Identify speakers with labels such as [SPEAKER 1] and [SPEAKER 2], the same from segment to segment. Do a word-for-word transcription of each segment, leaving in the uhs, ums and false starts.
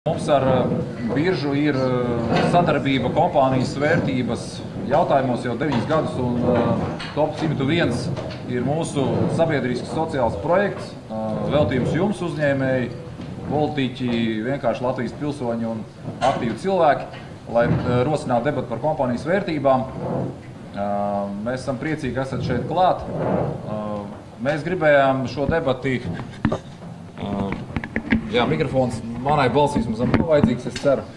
[SPEAKER 1] Mums ar biržu ir sadarbība kompānijas vērtības jautājumos jau deviņus gadus, un Top simt viens ir mūsu sabiedrisks sociāls projekts, veltījums jums uzņēmēji, politiķi, vienkārši Latvijas pilsoņi un aktīvi cilvēki, lai rosinātu debatu par kompānijas vērtībām. Mēs esam priecīgi, ka esat šeit klāt. Mēs gribējām šo debati, jā, mikrofons manai balsīs mums nav vajadzīgs, es ceru.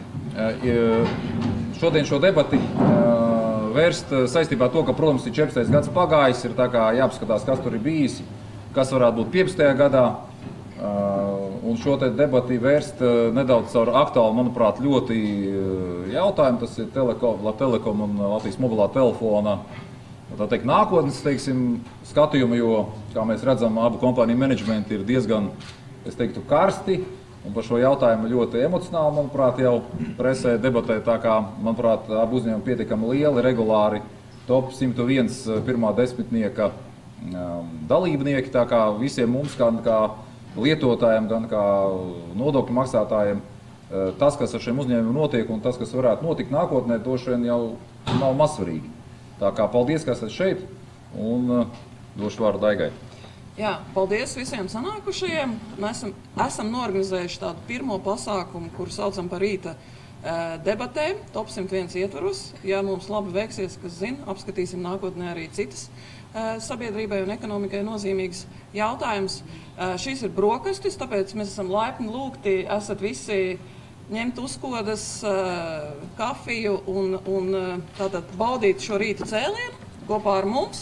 [SPEAKER 1] Šodien šo debati vērst saistībā ar to, ka, protams, ir četrdesmitais gads pagājis, ir tā kā jāapskatās, kas tur ir bijis, kas varētu būt piecdesmitajā gadā. Un šo te debati vērst nedaudz caur aktuālu, manuprāt, ļoti jautājumu. Tas ir Telekom, Telekom un Latvijas mobilā telefona, tā teikt, nākotnes, teiksim, skatījumi, jo, kā mēs redzam, abu kompāniju menedžmenti ir diezgan, es teiktu, karsti. Un par šo jautājumu ļoti emocionāli, manuprāt, jau presē debatē, tā kā, manuprāt, abu uzņēmumi pietiekami lieli, regulāri Top simt viens pirmā desmitnieka dalībnieki, tā kā visiem mums, kā, kā lietotājiem, gan kā nodokļu maksātājiem, tas, kas ar šiem uzņēmumiem notiek un tas, kas varētu notikt nākotnē, droši vien jau nav mazsvarīgi. Tā kā paldies, ka esat šeit, un došu vārdu Daigai.
[SPEAKER 2] Jā, paldies visiem sanākušajiem. Mēs esam, esam norganizējuši tādu pirmo pasākumu, kuru saucam par rīta debatēm, Top simt viens ietvaros. Ja mums labi veiksies, kas zina, apskatīsim nākotnē arī citas sabiedrībai un ekonomikai nozīmīgas jautājumus. Šīs ir brokastis, tāpēc mēs esam laipni lūgti, esat visi ņemt uzkodas, kafiju un, un tātad baudīt šo rīta cēlienu kopā ar mums.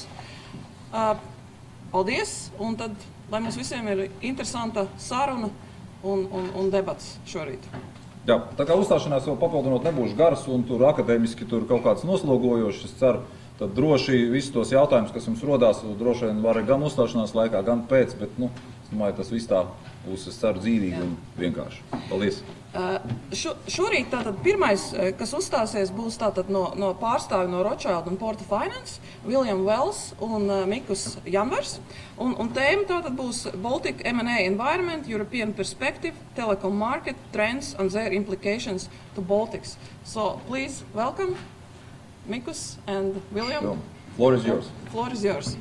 [SPEAKER 2] Paldies, un tad, lai mums visiem ir interesanta saruna un, un, un debats šorīt.
[SPEAKER 1] Jā, tā kā uzstāšanās vēl papildinot nebūšu garas un tur akadēmiski tur kaut kāds noslogojošs, es ceru, tad droši visus tos jautājumus, kas jums rodās, droši vien var gan uzstāšanās laikā, gan pēc, bet, nu, es domāju, tas viss tā būs, es ceru, dzīvīgi un vienkārši. Paldies!
[SPEAKER 2] Uh, šo, šorīt tātad pirmais, kas uzstāsies, būs tātad no, no pārstāvi no Rothschild un Porta Finance, William Wells un uh, Mikus Janvers. Un, un tēma tātad būs Baltic M and A Environment, European Perspective, Telecom Market, Trends and their implications to Baltics. So, please, welcome, Mikus and William.
[SPEAKER 1] So, floor is yours.
[SPEAKER 2] Floor is yours.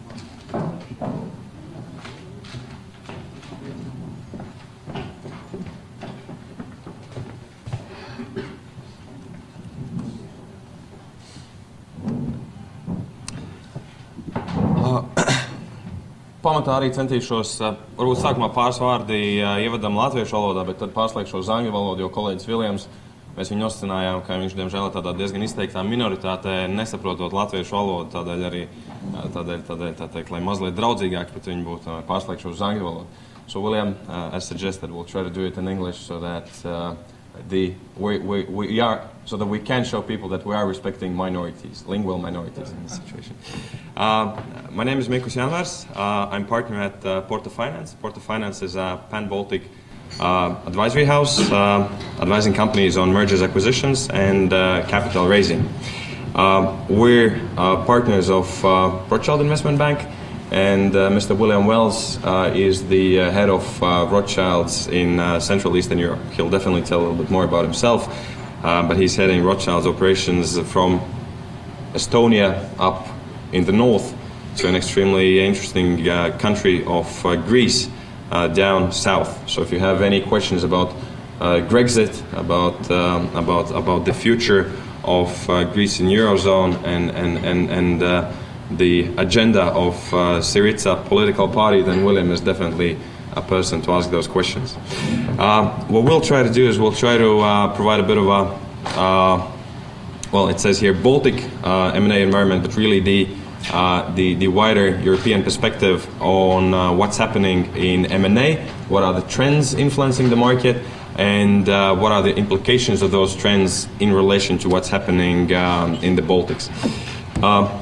[SPEAKER 3] Pamatā arī centīšos, varbūt sākumā pāris vārdi ievadam latviešu valodā, bet tad pārslēgšu uz angļu valodu, jo kolēģis Viljams, mēs viņu nosacījām, ka viņš, diemžēl, ir tādā diezgan izteiktā minoritātē, nesaprotot latviešu valodu, tādēļ arī, tādēļ, tādēļ, tā teikt, lai mazliet draudzīgāk pret viņu būtu, pārslēgšu uz angļu valodu. So, William, uh, as suggested, we'll try to do it in English so that uh, the we, we, we are so that we can show people that we are respecting minorities, lingual minorities in this situation. Uh, my name is Mikus Janvers. Uh, I'm partner at uh, Porta Finance. Porta Finance is a pan-Baltic uh, advisory house, uh, advising companies on mergers, acquisitions, and uh, capital raising. Uh, we're uh, partners of uh, Rothschild Investment Bank, and uh, Mister William Wells uh, is the uh, head of uh, Rothschilds in uh, Central Eastern Europe. He'll definitely tell a little bit more about himself, uh, but he's heading Rothschild's operations from Estonia up in the north to an extremely interesting uh, country of uh, Greece uh, down south. So if you have any questions about uh, Grexit, about, um, about, about the future of uh, Greece in Eurozone and, and, and, and uh, the agenda of uh, Syriza political party, then William is definitely a person to ask those questions. Uh, what we'll try to do is we'll try to uh, provide a bit of a, uh, well, it says here Baltic uh, M and A environment, but really the, uh, the, the wider European perspective on uh, what's happening in M and A, what are the trends influencing the market, and uh, what are the implications of those trends in relation to what's happening um, in the Baltics. Uh,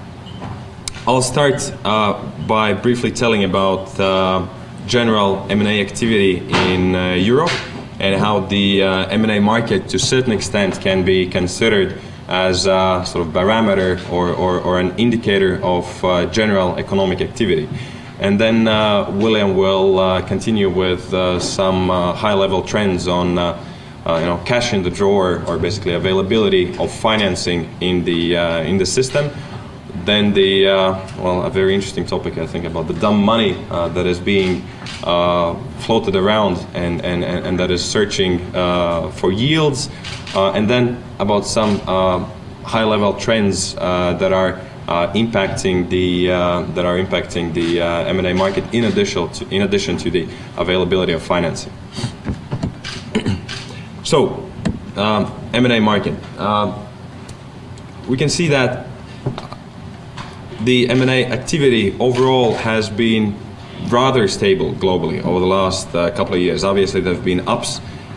[SPEAKER 3] I'll start uh, by briefly telling about uh, general M and A activity in uh, Europe and how the uh, M and A market to a certain extent can be considered as a sort of barometer or, or, or an indicator of uh, general economic activity. And then uh, William will uh, continue with uh, some uh, high-level trends on uh, uh, you know, cash in the drawer, or basically availability of financing in the uh, in the system. Then the uh, well, a very interesting topic, I think, about the dumb money uh, that is being uh, floated around and and and that is searching uh, for yields, uh, and then about some uh, high-level trends uh, that are. Uh, impacting the uh, that are impacting the uh, M and A market in addition to in addition to the availability of financing. So, um, M and A market. Uh, we can see that the M and A activity overall has been rather stable globally over the last uh, couple of years. Obviously, there have been ups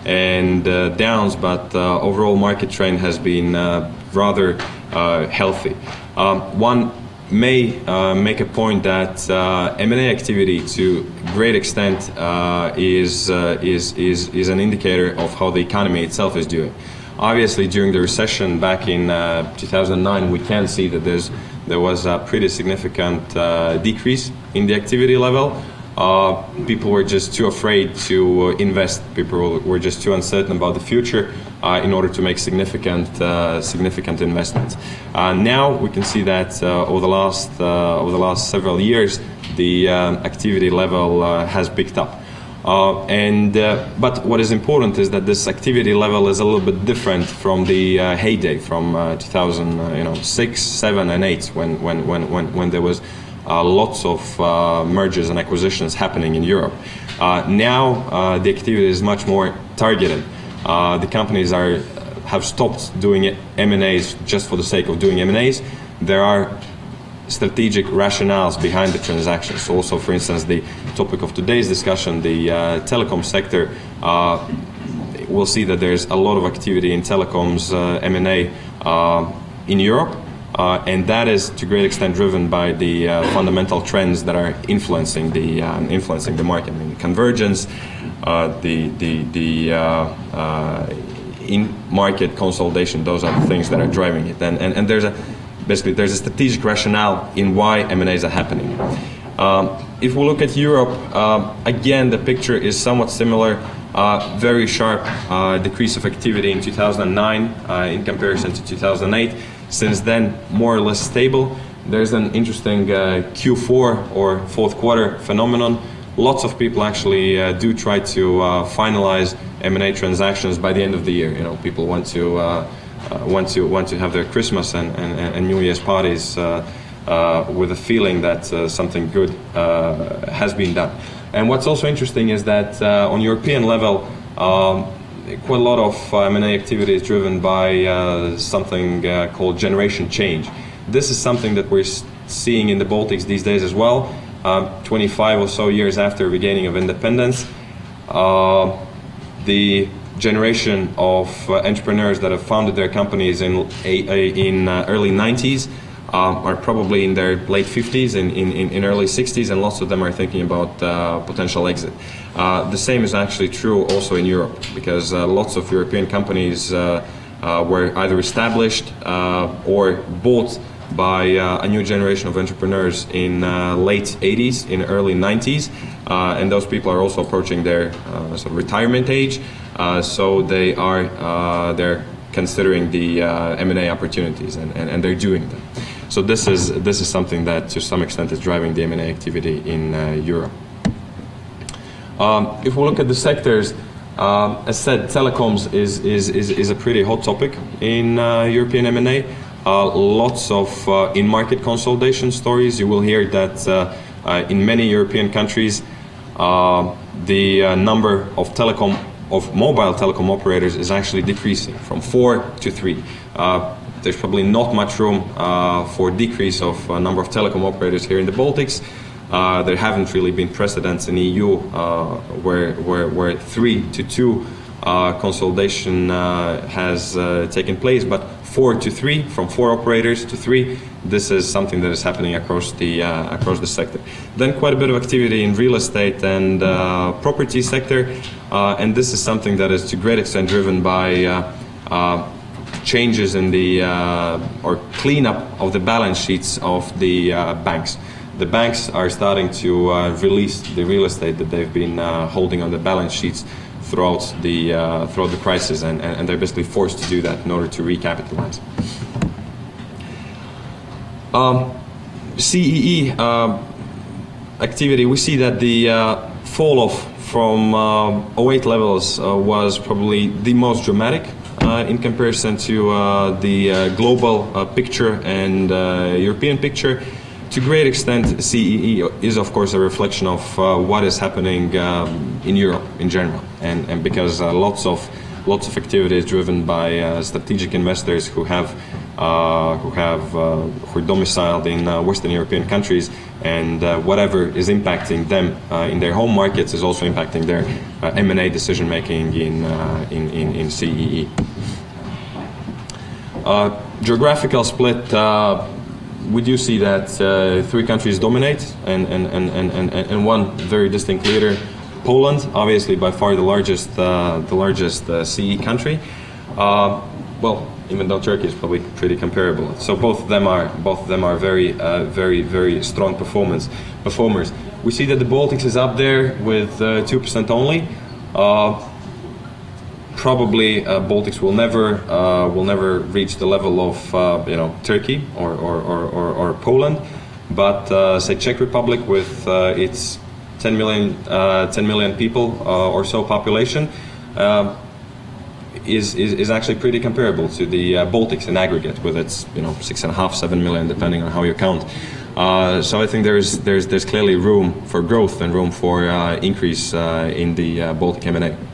[SPEAKER 3] and uh, downs, but uh, overall market trend has been uh, rather uh, healthy. Um, one may uh, make a point that uh, M and A activity, to a great extent, uh, is, uh, is is is an indicator of how the economy itself is doing. Obviously, during the recession back in uh, two thousand nine, we can see that there's there was a pretty significant uh, decrease in the activity level. Uh, people were just too afraid to uh, invest. People were just too uncertain about the future uh, in order to make significant, uh, significant investments. Uh, now we can see that uh, over the last uh, over the last several years, the uh, activity level uh, has picked up. Uh, and uh, but what is important is that this activity level is a little bit different from the uh, heyday from uh, two thousand, uh, you know, six, seven, and eight, when when when when when there was. Uh, lots of uh, mergers and acquisitions happening in Europe. Uh, now uh, the activity is much more targeted. Uh, the companies are have stopped doing M and As just for the sake of doing M and As. There are strategic rationales behind the transactions. So also, for instance, the topic of today's discussion, the uh, telecom sector, uh, we'll see that there's a lot of activity in telecoms uh, M and A uh, in Europe. Uh, and that is to a great extent driven by the uh, fundamental trends that are influencing the um, influencing the market. I mean, the convergence, uh, the the the uh, uh, in-market consolidation. Those are the things that are driving it. And and, and there's a basically there's a strategic rationale in why M and As are happening. Um, if we look at Europe, uh, again the picture is somewhat similar. Uh, very sharp uh, decrease of activity in two thousand nine uh, in comparison to two thousand eight. Since then, more or less stable. There's an interesting uh, Q four or fourth quarter phenomenon. Lots of people actually uh, do try to uh, finalize M and A transactions by the end of the year. You know, people want to uh, uh, want to want to have their Christmas and, and, and New Year's parties uh, uh, with a feeling that uh, something good uh, has been done. And what's also interesting is that uh, on European level, um, quite a lot of uh, M and A activity is driven by uh, something uh, called generation change. This is something that we're seeing in the Baltics these days as well. Um, twenty-five or so years after regaining of independence, uh, the generation of uh, entrepreneurs that have founded their companies in a, a, in uh, early nineties uh, are probably in their late fifties and in, in, in early sixties, and lots of them are thinking about uh, potential exit. Uh, the same is actually true also in Europe, because uh, lots of European companies uh, uh, were either established uh, or bought by uh, a new generation of entrepreneurs in uh, late eighties, in early nineties, uh, and those people are also approaching their uh, sort of retirement age, uh, so they are uh, they're considering the uh, M and A opportunities, and, and, and they're doing them. So this is this is something that to some extent is driving the M and A activity in uh, Europe. Um, if we look at the sectors, um, as said, telecoms is, is, is, is a pretty hot topic in uh, European M and A. Uh, lots of uh, in-market consolidation stories. You will hear that uh, uh, in many European countries, uh, the uh, number of telecom, of mobile telecom operators is actually decreasing from four to three. Uh, there's probably not much room uh, for decrease of uh, number of telecom operators here in the Baltics. Uh, there haven't really been precedents in E U uh, where, where, where three to two uh, consolidation uh, has uh, taken place, but four to three, from four operators to three, this is something that is happening across the uh, across the sector. Then quite a bit of activity in real estate and uh, property sector, uh, and this is something that is to a great extent driven by uh, uh, changes in the uh, or cleanup of the balance sheets of the uh, banks. the banks are starting to uh, release the real estate that they've been uh, holding on the balance sheets throughout the uh, throughout the crisis, and, and they're basically forced to do that in order to recapitalize. Um, C E E uh, activity, we see that the uh, fall off from uh, oh eight levels uh, was probably the most dramatic uh, in comparison to uh, the uh, global uh, picture and uh, European picture. To a great extent, C E E is of course a reflection of uh, what is happening um, in Europe in general, and, and because uh, lots of lots of activity is driven by uh, strategic investors who have uh, who have uh, who are domiciled in uh, Western European countries, and uh, whatever is impacting them uh, in their home markets is also impacting their uh, M and A decision making in, uh, in, in in C E E. Uh, geographical split. Uh, We do see that uh, three countries dominate, and, and, and, and, and one very distinct leader, Poland, obviously by far the largest, uh, the largest uh, C E country. Uh, well, even though Turkey is probably pretty comparable. So both of them are both of them are very, uh, very, very strong performance performers. We see that the Baltics is up there with two uh, percent only. Uh, Probably uh, Baltics will never uh, will never reach the level of uh, you know Turkey or or, or, or, or Poland, but uh, say Czech Republic with uh, its ten million uh, ten million people uh, or so population uh, is, is is actually pretty comparable to the uh, Baltics in aggregate, with its you know six and a half seven million depending on how you count. Uh, so I think there's there's there's clearly room for growth and room for uh, increase uh, in the uh, Baltic M and A.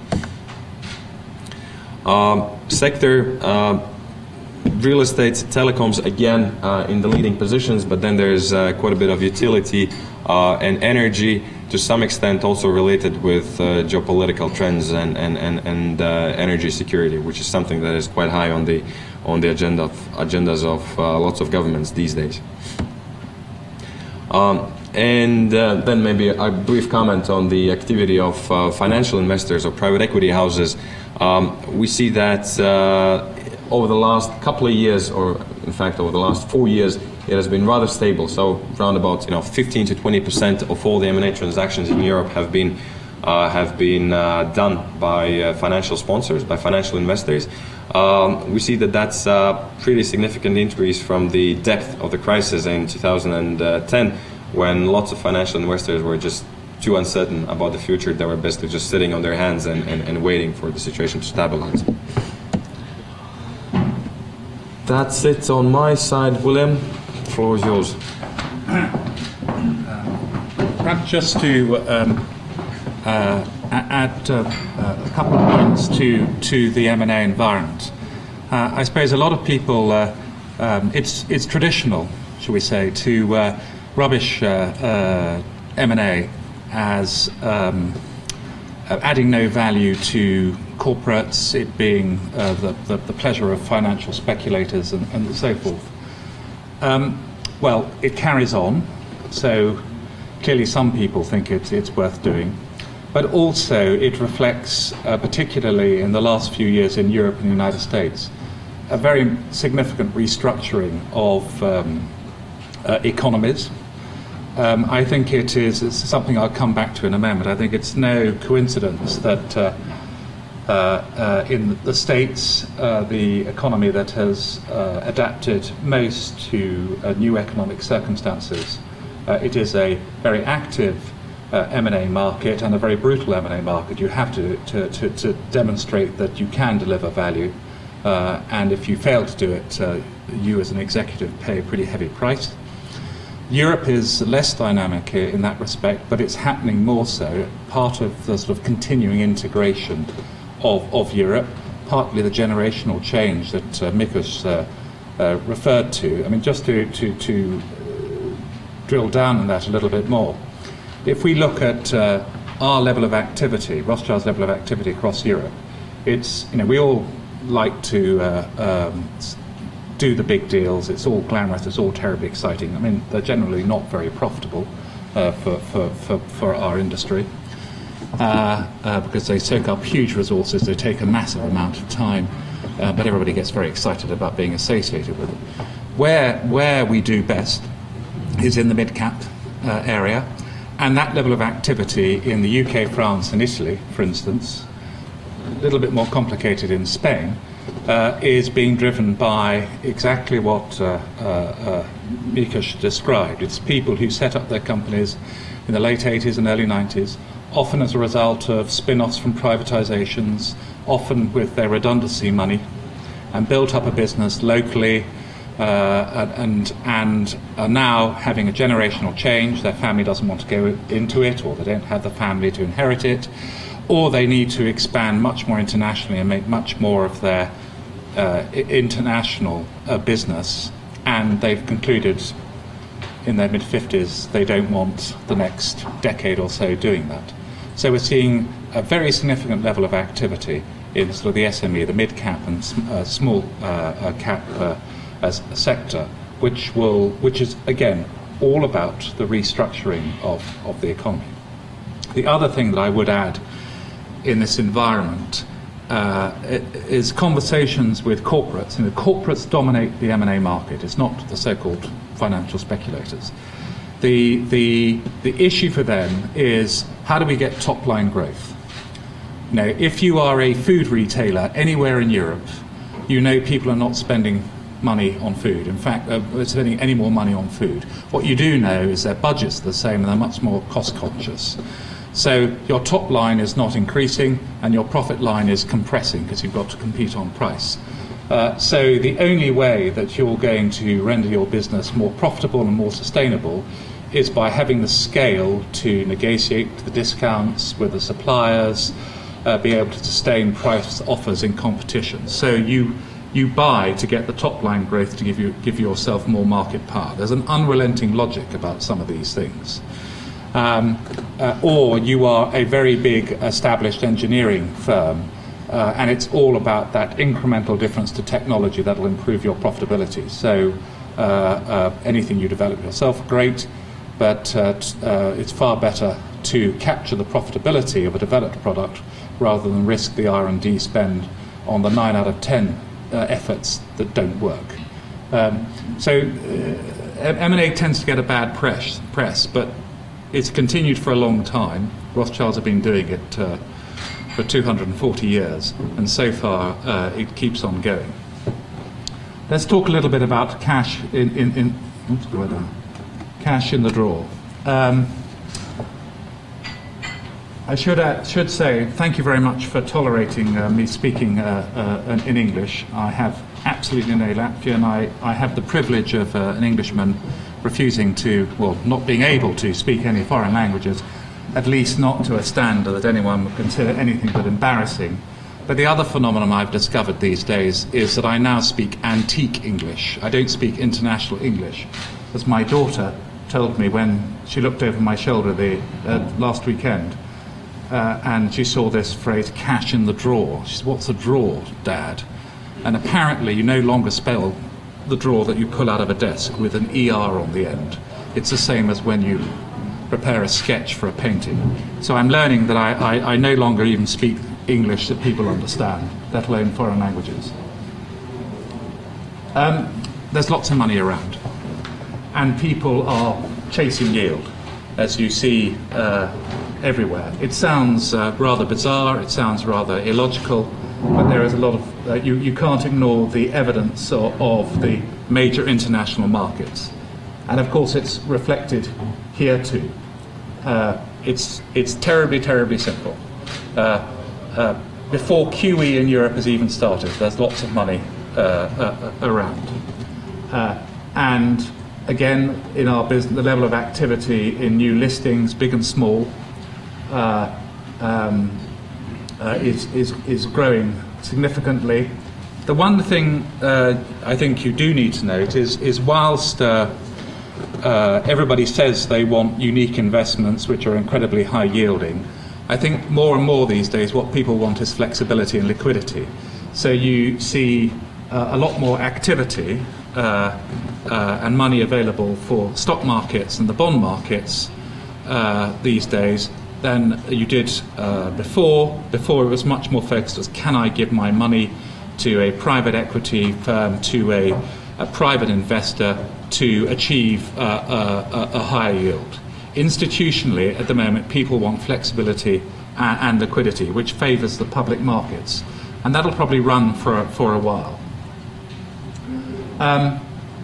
[SPEAKER 3] Uh, sector, uh, real estate, telecoms, again uh, in the leading positions, but then there's uh, quite a bit of utility uh, and energy, to some extent also related with uh, geopolitical trends and and and, and uh, energy security, which is something that is quite high on the on the agenda of, agendas of uh, lots of governments these days. Um, And uh, then maybe a brief comment on the activity of uh, financial investors or private equity houses. Um, we see that uh, over the last couple of years, or in fact over the last four years, it has been rather stable. So around about you know fifteen to twenty percent of all the M and A transactions in Europe have been uh, have been uh, done by uh, financial sponsors, by financial investors. Um, we see that that's a pretty significant increase from the depth of the crisis in two thousand ten. When lots of financial investors were just too uncertain about the future. They were basically just sitting on their hands and, and, and waiting for the situation to stabilize. That's it on my side. William, the floor is yours.
[SPEAKER 4] Perhaps just to um, uh, add uh, a couple of points to, to the M and A environment. Uh, I suppose a lot of people, uh, um, it's, it's traditional, shall we say, to uh, rubbish uh, uh, M and A as um, adding no value to corporates, it being uh, the, the, the pleasure of financial speculators and, and so forth. Um, well, it carries on, so clearly some people think it, it's worth doing, but also it reflects, uh, particularly in the last few years in Europe and the United States, a very significant restructuring of um, uh, economies. Um, I think it is it's something I'll come back to in a moment. I think it's no coincidence that uh, uh, uh, in the States, uh, the economy that has uh, adapted most to uh, new economic circumstances, uh, it is a very active uh, M and A market and a very brutal M and A market. You have to, to, to, to demonstrate that you can deliver value, uh, and if you fail to do it, uh, you as an executive pay a pretty heavy price. Europe is less dynamic in that respect, but it's happening more so, part of the sort of continuing integration of, of Europe, partly the generational change that uh, Mikos uh, uh, referred to. I mean, just to, to, to drill down on that a little bit more, if we look at uh, our level of activity, Rothschild's level of activity across Europe, it's, you know, we all like to uh, um, do the big deals. It's all glamorous, it's all terribly exciting. I mean, they're generally not very profitable uh, for, for, for, for our industry uh, uh, because they soak up huge resources, they take a massive amount of time, uh, but everybody gets very excited about being associated with it. Where, where we do best is in the mid-cap uh, area, and that level of activity in the U K, France and Italy, for instance, a little bit more complicated in Spain, uh, is being driven by exactly what uh, uh, uh, Mikush described. It's people who set up their companies in the late eighties and early nineties, often as a result of spin-offs from privatizations, often with their redundancy money, and built up a business locally, uh, and, and are now having a generational change. Their family doesn't want to go into it, or they don't have the family to inherit it, or they need to expand much more internationally and make much more of their uh, international uh, business, and they've concluded in their mid-fifties they don't want the next decade or so doing that. So we're seeing a very significant level of activity in sort of the S M E, the mid-cap and uh, small uh, uh, cap uh, as a sector, which will, which is again all about the restructuring of, of the economy. The other thing that I would add in this environment uh, is conversations with corporates. You know, corporates dominate the M and A market. It's not the so-called financial speculators. The, the, the issue for them is, how do we get top-line growth? Now, if you are a food retailer anywhere in Europe, you know people are not spending money on food. In fact, uh, spending any more money on food. What you do know is their budgets are the same and they're much more cost-conscious. So your top line is not increasing and your profit line is compressing because you've got to compete on price. Uh, so the only way that you're going to render your business more profitable and more sustainable is by having the scale to negotiate the discounts with the suppliers, uh, be able to sustain price offers in competition. So you you buy to get the top line growth to give you give yourself more market power. There's an unrelenting logic about some of these things. Um, uh, or you are a very big established engineering firm, uh, and it's all about that incremental difference to technology that will improve your profitability. So uh, uh, anything you develop yourself, great, but uh, t- uh, it's far better to capture the profitability of a developed product rather than risk the R and D spend on the nine out of ten uh, efforts that don't work. Um, so uh, M and A tends to get a bad press, press, but it's continued for a long time. Rothschilds have been doing it uh, for two hundred forty years, and so far uh, it keeps on going. Let's talk a little bit about cash in, in, in oops, go down. Cash in the drawer. Um, I should uh, should say thank you very much for tolerating uh, me speaking uh, uh, in English. I have absolutely no Latvian. I, I have the privilege of uh, an Englishman refusing to, well, not being able to speak any foreign languages, at least not to a standard that anyone would consider anything but embarrassing. But the other phenomenon I've discovered these days is that I now speak antique English. I don't speak international English. As my daughter told me when she looked over my shoulder the uh, last weekend, uh, and she saw this phrase, cash in the drawer. She said, "What's a drawer, Dad?" And apparently you no longer spell the drawer that you pull out of a desk with an E R on the end. It's the same as when you prepare a sketch for a painting. So I'm learning that I, I, I no longer even speak English that people understand, let alone foreign languages. Um, there's lots of money around, and people are chasing yield, as you see uh, everywhere. It sounds uh, rather bizarre, it sounds rather illogical, but there is a lot of, uh, you, you can't ignore the evidence of, of the major international markets. And of course it's reflected here too. Uh, it's, it's terribly, terribly simple. Uh, uh, before Q E in Europe has even started, there's lots of money uh, uh, around. Uh, and again, in our business, the level of activity in new listings, big and small, uh, um, Uh, is, is, is growing significantly. The one thing uh, I think you do need to note is, is whilst uh, uh, everybody says they want unique investments which are incredibly high yielding, I think more and more these days what people want is flexibility and liquidity. So you see uh, a lot more activity uh, uh, and money available for stock markets and the bond markets uh, these days than you did uh, before. Before it was much more focused as, can I give my money to a private equity firm, to a, a private investor to achieve uh, a, a higher yield. Institutionally, at the moment, people want flexibility and, and liquidity, which favours the public markets. And that'll probably run for, for a while. Um,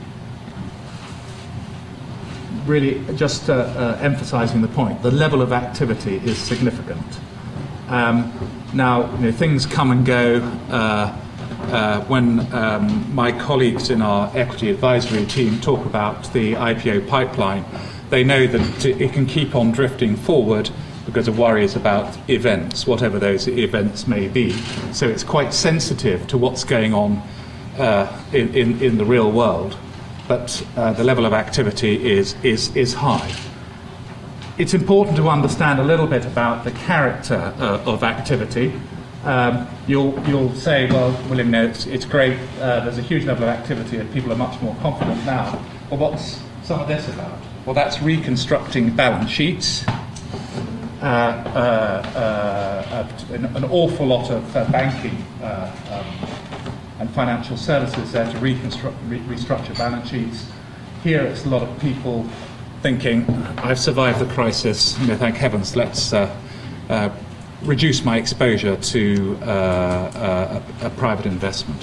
[SPEAKER 4] really, just uh, uh, emphasising the point, the level of activity is significant. Um, now, you know, things come and go. Uh, uh, when um, my colleagues in our equity advisory team talk about the I P O pipeline, they know that it can keep on drifting forward because of worries about events, whatever those events may be. So it's quite sensitive to what's going on uh, in, in, in the real world. But uh, the level of activity is, is, is high. It's important to understand a little bit about the character uh, of activity. Um, you'll, you'll say, well, William, no, it's, it's great, uh, there's a huge level of activity and people are much more confident now. Well, what's some of this about? Well, that's reconstructing balance sheets. Uh, uh, uh, an, an awful lot of uh, banking uh, um, and financial services there to reconstruct, re restructure balance sheets. Here it's a lot of people thinking, I've survived the crisis, you know, thank heavens, let's uh, uh, reduce my exposure to uh, uh, a, a private investment.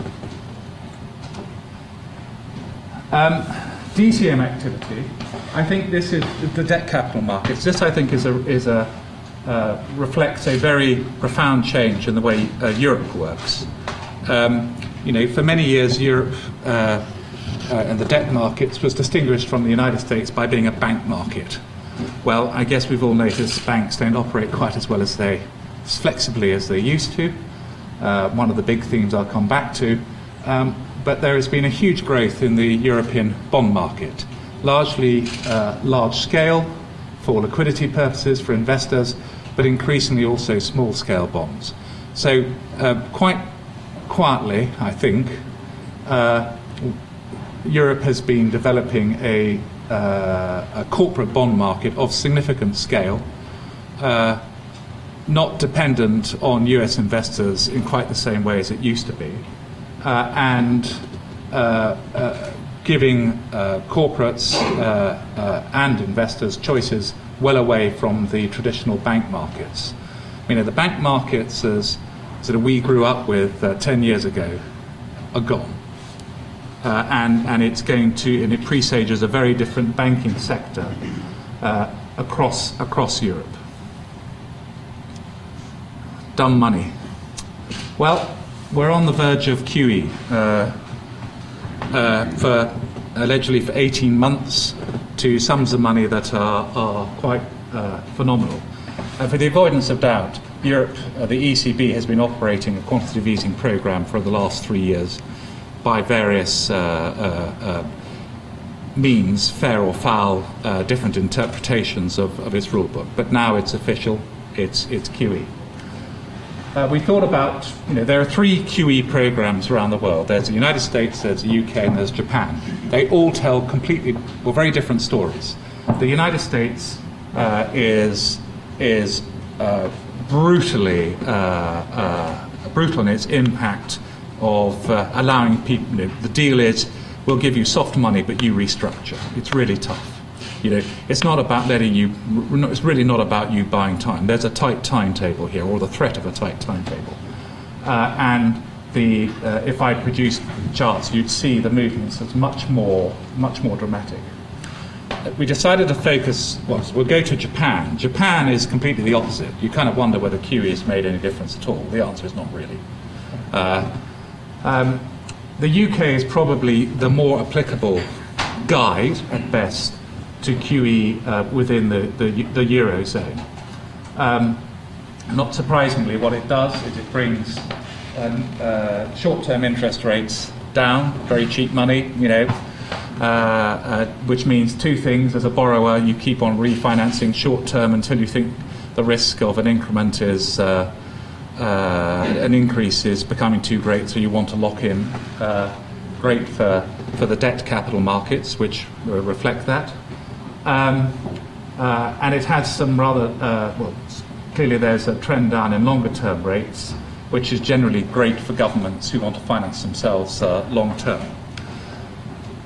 [SPEAKER 4] Um, D C M activity, I think this is the debt capital markets. This, I think, is a, is a uh, reflects a very profound change in the way uh, Europe works. Um, you know, for many years, Europe uh, uh, and the debt markets was distinguished from the United States by being a bank market. Well, I guess we've all noticed banks don't operate quite as well as they, as flexibly as they used to. Uh, one of the big themes I'll come back to. Um, but there has been a huge growth in the European bond market, largely uh, large scale for liquidity purposes for investors, but increasingly also small scale bonds. So uh, quite quietly, I think, uh, Europe has been developing a, uh, a corporate bond market of significant scale, uh, not dependent on U S investors in quite the same way as it used to be. Uh, and uh, uh, giving uh, corporates uh, uh, and investors choices well away from the traditional bank markets. You know, the bank markets as that we grew up with uh, ten years ago are gone. Uh, and, and it's going to, and it presages a very different banking sector uh, across, across Europe. Dumb money. Well, we're on the verge of Q E uh, uh, for allegedly for eighteen months to sums of money that are, are quite uh, phenomenal. And for the avoidance of doubt, Europe, uh, the E C B has been operating a quantitative easing program for the last three years by various uh, uh, uh, means, fair or foul, uh, different interpretations of, of its rule book. But now it's official, it's, it's Q E. Uh, we thought about, you know, there are three Q E programs around the world. There's the United States, there's the U K, and there's Japan. They all tell completely, well, very different stories. The United States uh, is, is uh, brutally, uh, uh, brutal in its impact of uh, allowing people, you know, the deal is, we'll give you soft money, but you restructure. It's really tough. You know, it's not about letting you, it's really not about you buying time. There's a tight timetable here, or the threat of a tight timetable. Uh, and the, uh, if I produced charts, you'd see the movements as much more, much more dramatic. We decided to focus, well, we'll go to Japan. Japan is completely the opposite. You kind of wonder whether Q E has made any difference at all. The answer is not really. Uh, um, the U K is probably the more applicable guide, at best, to Q E uh, within the, the, the Eurozone. Um, not surprisingly, what it does is it brings um, uh, short-term interest rates down, very cheap money, you know, uh, uh, which means two things. As a borrower, you keep on refinancing short-term until you think the risk of an increment is, uh, uh, an increase is becoming too great, so you want to lock in. Uh, great for, for the debt capital markets, which uh, reflect that. Um, uh, and it has some rather, uh, well, clearly there's a trend down in longer term rates, which is generally great for governments who want to finance themselves uh, long term.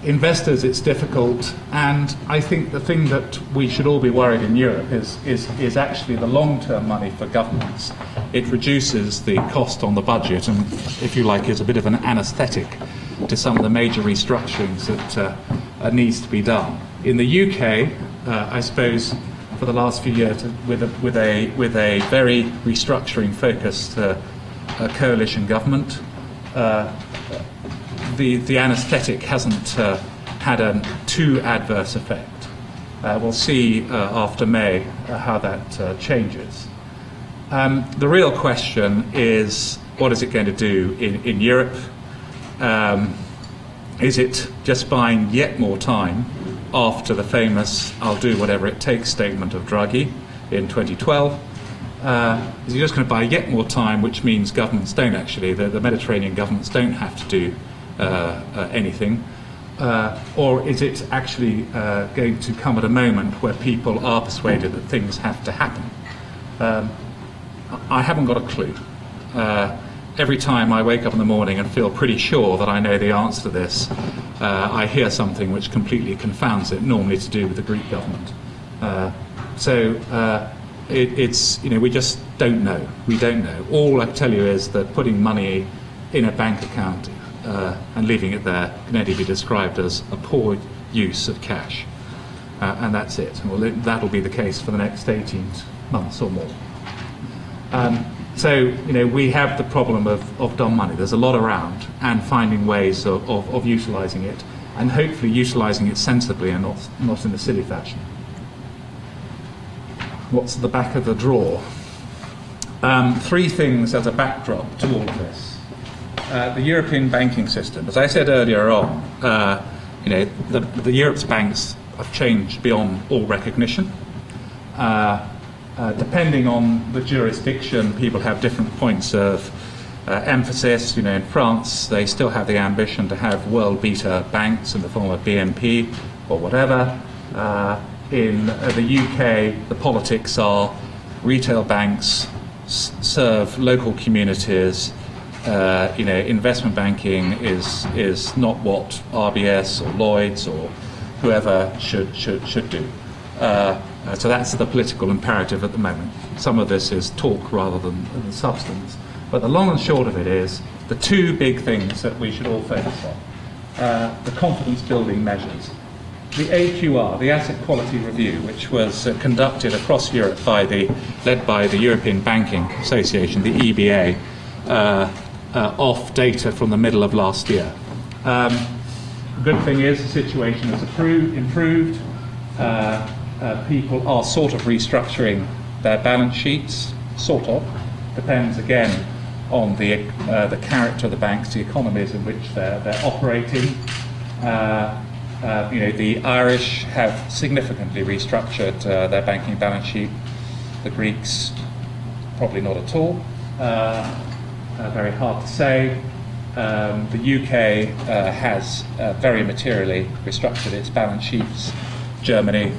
[SPEAKER 4] investors, it's difficult, and I think the thing that we should all be worried in Europe is, is, is actually the long-term money for governments. It reduces the cost on the budget and, if you like, is a bit of an anaesthetic to some of the major restructurings that uh, uh, needs to be done. In the U K, uh, I suppose, for the last few years, with a, with a, with a very restructuring focused uh, uh, coalition government, uh, the, the anaesthetic hasn't uh, had a too adverse effect. Uh, we'll see uh, after May uh, how that uh, changes. Um, the real question is, what is it going to do in, in Europe? Um, is it just buying yet more time after the famous "I'll do whatever it takes" statement of Draghi in twenty twelve? Uh, is he just going to buy yet more time, which means governments don't actually, the, the Mediterranean governments don't have to do uh, uh, anything? Uh, or is it actually uh, going to come at a moment where people are persuaded that things have to happen? Um, I haven't got a clue. Uh, every time I wake up in the morning and feel pretty sure that I know the answer to this, uh, I hear something which completely confounds it, normally to do with the Greek government. Uh, so uh, it, it's, you know, we just don't know. We don't know. All I can tell you is that putting money in a bank account uh, and leaving it there can only be described as a poor use of cash. Uh, and that's it. Well, that'll be the case for the next eighteen months or more. Um, so, you know, we have the problem of, of dumb money. There's a lot around, and finding ways of, of, of utilising it, and hopefully utilising it sensibly and not, not in a silly fashion. What's at the back of the drawer? Um, three things as a backdrop to all of this. Uh, the European banking system. As I said earlier on, uh, you know, the, the Europe's banks have changed beyond all recognition. Uh, Uh, depending on the jurisdiction, people have different points of uh, emphasis. You know, in France, they still have the ambition to have world beater banks in the form of B N P or whatever. Uh, in uh, the U K, the politics are retail banks s- serve local communities. Uh, you know, investment banking is is not what R B S or Lloyds or whoever should should should do. Uh, Uh, so that's the political imperative at the moment. Some of this is talk rather than, than substance. But the long and short of it is the two big things that we should all focus on. Uh, the confidence building measures. The A Q R, the Asset Quality Review, which was uh, conducted across Europe by the, led by the European Banking Association, the E B A, uh, uh, off data from the middle of last year. Um, the good thing is the situation has approved, improved. Uh, Uh, people are sort of restructuring their balance sheets, sort of. Depends again on the uh, the character of the banks, the economies in which they're, they're operating. Uh, uh, you know, the Irish have significantly restructured uh, their banking balance sheet. The Greeks, probably not at all. Uh, uh, very hard to say. Um, the U K uh, has uh, very materially restructured its balance sheets. Germany,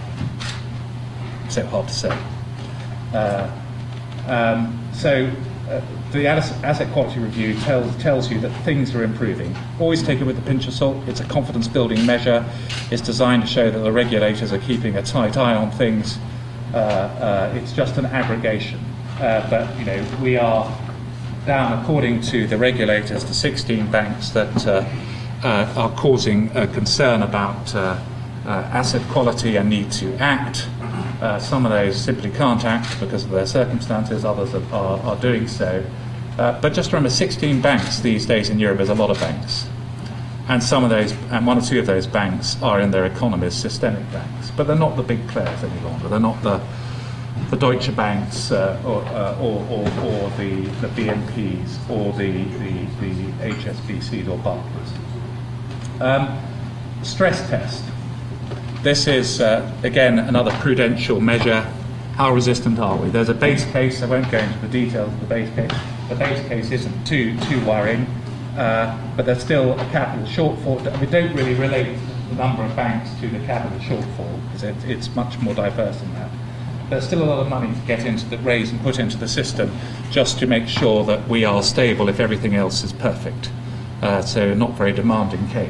[SPEAKER 4] so hard to say. Uh, um, so uh, the Asset Quality Review tells, tells you that things are improving. Always take it with a pinch of salt. It's a confidence building measure. It's designed to show that the regulators are keeping a tight eye on things. Uh, uh, it's just an aggregation. Uh, but, you know, we are down, according to the regulators, to sixteen banks that uh, uh, are causing uh, concern about uh, uh, asset quality and need to act. Uh, some of those simply can't act because of their circumstances, others are, are, are doing so. Uh, but just remember, sixteen banks these days in Europe is a lot of banks. And some of those, and one or two of those banks are in their economies systemic banks. But they're not the big players any longer. They're not the, the Deutsche Banks uh, or, uh, or, or, or the, the B N Ps or the, the, the H S B Cs or Barclays. Um, stress test. This is, uh, again, another prudential measure. How resistant are we? There's a base case. I won't go into the details of the base case. The base case isn't too too worrying, uh, but there's still a capital shortfall. We don't really relate the number of banks to the capital shortfall because it, it's much more diverse than that. There's still a lot of money to get into the raise and put into the system just to make sure that we are stable if everything else is perfect. Uh, so not very demanding case.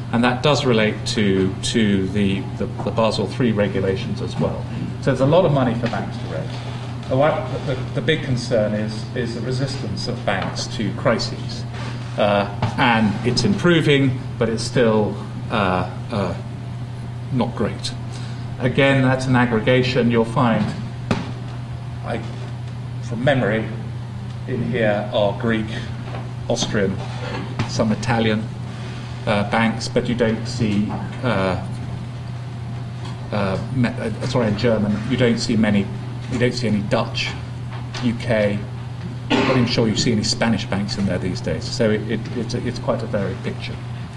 [SPEAKER 4] and that does relate to, to the, the, the Basel three regulations as well. So there's a lot of money for banks to raise. The, the, the big concern is, is the resistance of banks to crises. Uh, and it's improving, but it's still uh, uh, not great. Again, that's an aggregation. You'll find, I, from memory, in here are Greek, Austrian, some Italian uh, banks, but you don't see, uh, uh, me- uh, sorry, in German, you don't see many, you don't see any Dutch, U K. I'm not even sure you see any Spanish banks in there these days. So it, it, it's, a, it's quite a varied picture.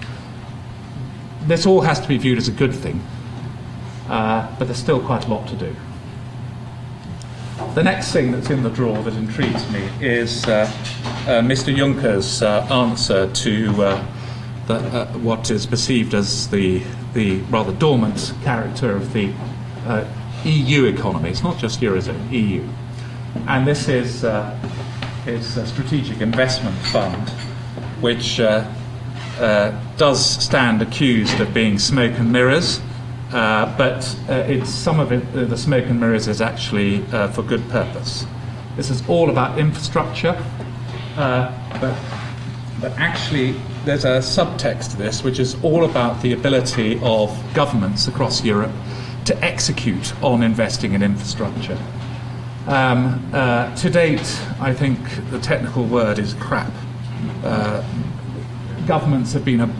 [SPEAKER 4] This all has to be viewed as a good thing, uh, but there's still quite a lot to do. The next thing that's in the drawer that intrigues me is uh, uh, Mister Juncker's uh, answer to uh, the, uh, what is perceived as the, the rather dormant character of the uh, E U economy. It's not just Eurozone, E U. And this is uh, his uh, Strategic Investment Fund, which uh, uh, does stand accused of being smoke and mirrors. Uh, but uh, it's some of it, uh, the smoke and mirrors is actually uh, for good purpose. This is all about infrastructure, uh, but, but actually there's a subtext to this which is all about the ability of governments across Europe to execute on investing in infrastructure. Um, uh, to date, I think the technical word is crap. Uh, governments have been a,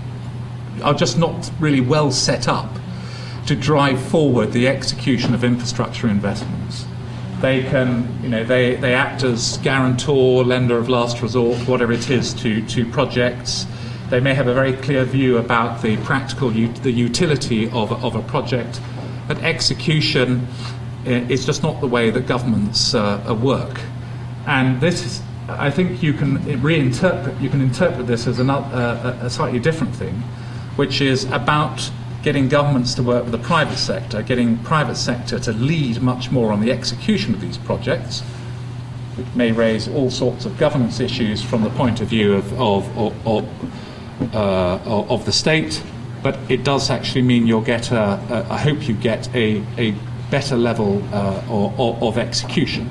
[SPEAKER 4] are just not really well set up to drive forward the execution of infrastructure investments. They can, you know, they, they act as guarantor, lender of last resort, whatever it is, to, to projects. They may have a very clear view about the practical, ut- the utility of, of a project, but execution is just not the way that governments uh, work. And this is, I think you can reinterpret, you can interpret this as another, uh, a slightly different thing, which is about getting governments to work with the private sector, getting private sector to lead much more on the execution of these projects, which may raise all sorts of governance issues from the point of view of, of, of, of, uh, of the state, but it does actually mean you'll get, a, a, I hope you get a, a better level uh, of, of execution.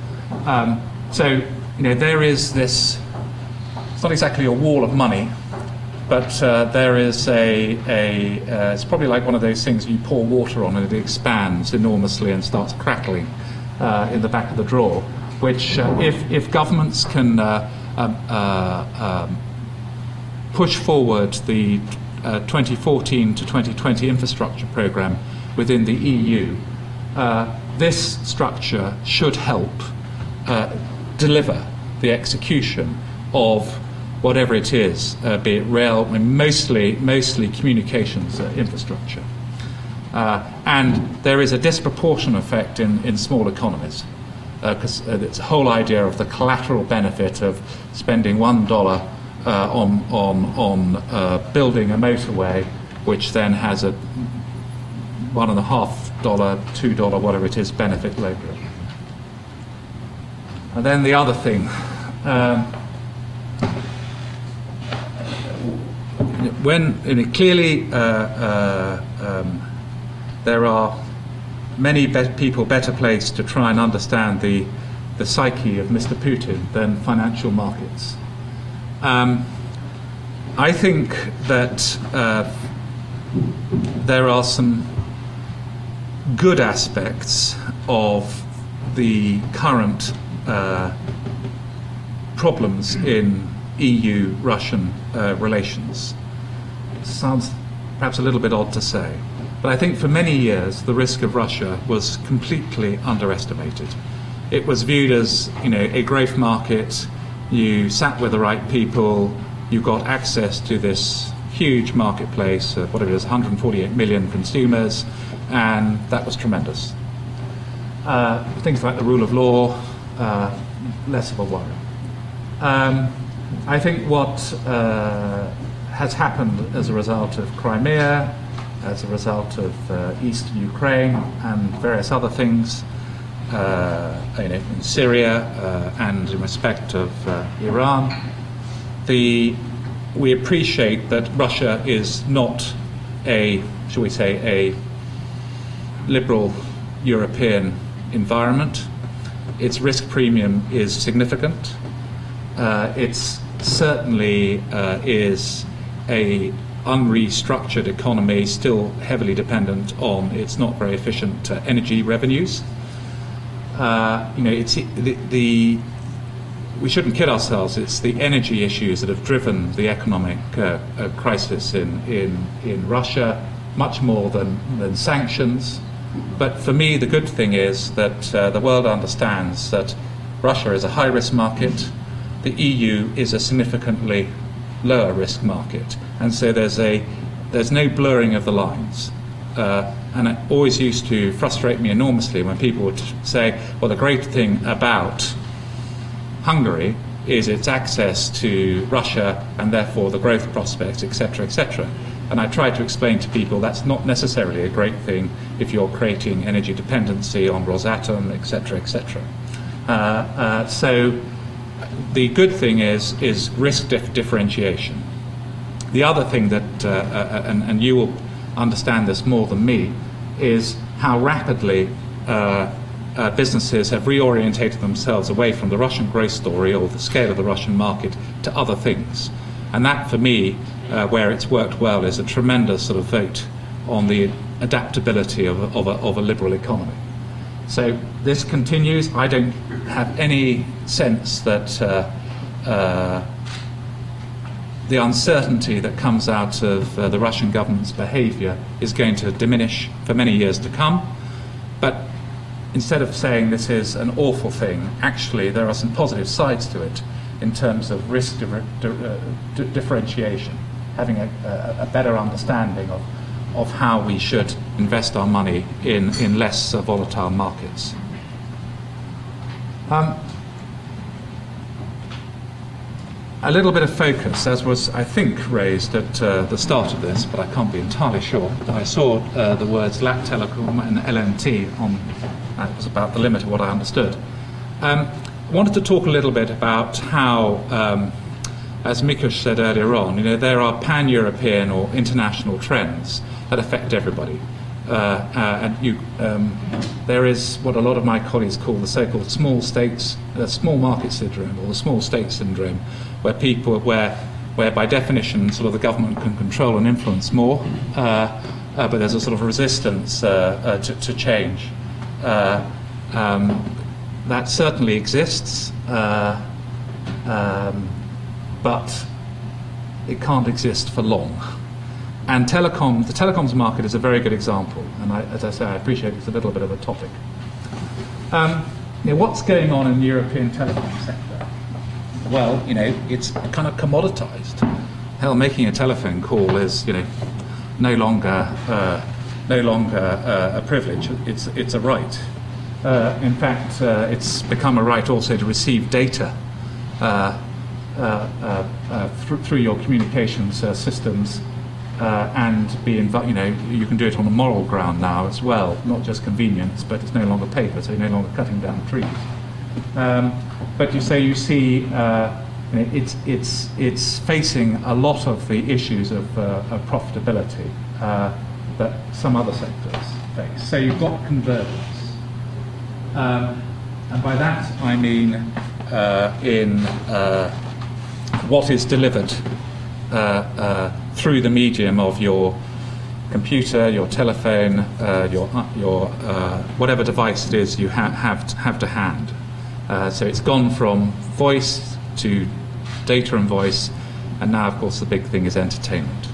[SPEAKER 4] Um, so, you know, there is this, it's not exactly a wall of money, but uh, there is a, a uh, it's probably like one of those things you pour water on and it expands enormously and starts crackling uh, in the back of the drawer, which uh, if, if governments can uh, um, uh, um, push forward the uh, twenty fourteen to twenty twenty infrastructure programme within the E U, uh, this structure should help uh, deliver the execution of whatever it is, uh, be it rail, I mean, mostly, mostly communications uh, infrastructure. Uh, and there is a disproportionate effect in, in small economies, because uh, uh, it's the whole idea of the collateral benefit of spending one dollar uh, on, on, on uh, building a motorway, which then has a one and a half dollar, two dollar, whatever it is, benefit locally. And then the other thing. Um, When you know, clearly uh, uh, um, there are many be- people better placed to try and understand the the psyche of Mister Putin than financial markets. Um, I think that uh, there are some good aspects of the current uh, problems in E U-Russian uh, relations. Sounds perhaps a little bit odd to say, but I think for many years the risk of Russia was completely underestimated. It was viewed as, you know, a growth market. You sat with the right people, you got access to this huge marketplace of whatever it is, one hundred forty-eight million consumers, and that was tremendous. Uh, things like the rule of law, uh, less of a worry. Um, I think what uh, has happened as a result of Crimea, as a result of uh, eastern Ukraine and various other things, uh, you know, in Syria uh, and in respect of uh, Iran, the we appreciate that Russia is not a, shall we say, a liberal European environment. Its risk premium is significant. Uh, it's certainly uh, is a unrestructured economy, still heavily dependent on its not very efficient uh, energy revenues. Uh, you know, it's the, the we shouldn't kid ourselves. It's the energy issues that have driven the economic uh, uh, crisis in, in in Russia, much more than than sanctions. But for me, the good thing is that uh, the world understands that Russia is a high-risk market. The E U is a significantly lower risk market, and so there's a there's no blurring of the lines. Uh, and it always used to frustrate me enormously when people would say, well, the great thing about Hungary is its access to Russia and therefore the growth prospects, et cetera, et cetera. And I try to explain to people that's not necessarily a great thing if you're creating energy dependency on Rosatom, et cetera, et cetera. Uh, uh, so the good thing is is risk dif differentiation. The other thing that, uh, uh, and, and you will understand this more than me, is how rapidly uh, uh, businesses have reorientated themselves away from the Russian growth story or the scale of the Russian market to other things. And that, for me, uh, where it's worked well, is a tremendous sort of vote on the adaptability of a, of a, of a liberal economy. So this continues. I don't have any sense that uh, uh, the uncertainty that comes out of uh, the Russian government's behaviour is going to diminish for many years to come. But instead of saying this is an awful thing, actually there are some positive sides to it in terms of risk di di uh, di differentiation, having a, a, a better understanding of, of how we should invest our money in, in less uh, volatile markets. Um, A little bit of focus, as was, I think, raised at uh, the start of this, but I can't be entirely sure. I saw uh, the words Lat Telecom and L N T on, that was about the limit of what I understood. Um, I wanted to talk a little bit about how, um, as Mikush said earlier on, you know, there are pan-European or international trends that affect everybody. Uh, uh, and you, um, there is what a lot of my colleagues call the so-called small states, uh, small market syndrome, or the small state syndrome, where people, where, where by definition, sort of the government can control and influence more, uh, uh, but there's a sort of resistance uh, uh, to, to change. Uh, um, that certainly exists, uh, um, but it can't exist for long. And telecom, the telecoms market is a very good example, and I, as I say, I appreciate it's a little bit of a topic. Um, you know, what's going on in the European telecom sector? Well, you know, it's kind of commoditized. Hell, making a telephone call is, you know, no longer uh, no longer uh, a privilege. It's it's a right. Uh, in fact, uh, it's become a right also to receive data uh, uh, uh, uh, through, through your communications uh, systems. Uh, and be invi you know, you can do it on a moral ground now as well, not just convenience, but it's no longer paper, so you're no longer cutting down trees. Um, but you say you see uh, you know, it's it's it's facing a lot of the issues of, uh, of profitability uh, that some other sectors face. So you've got convergence, um, and by that I mean uh, in uh, what is delivered Uh, uh, through the medium of your computer, your telephone, uh, your uh, your uh, whatever device it is you ha have to have to hand. Uh, so it's gone from voice to data and voice, and now, of course, the big thing is entertainment.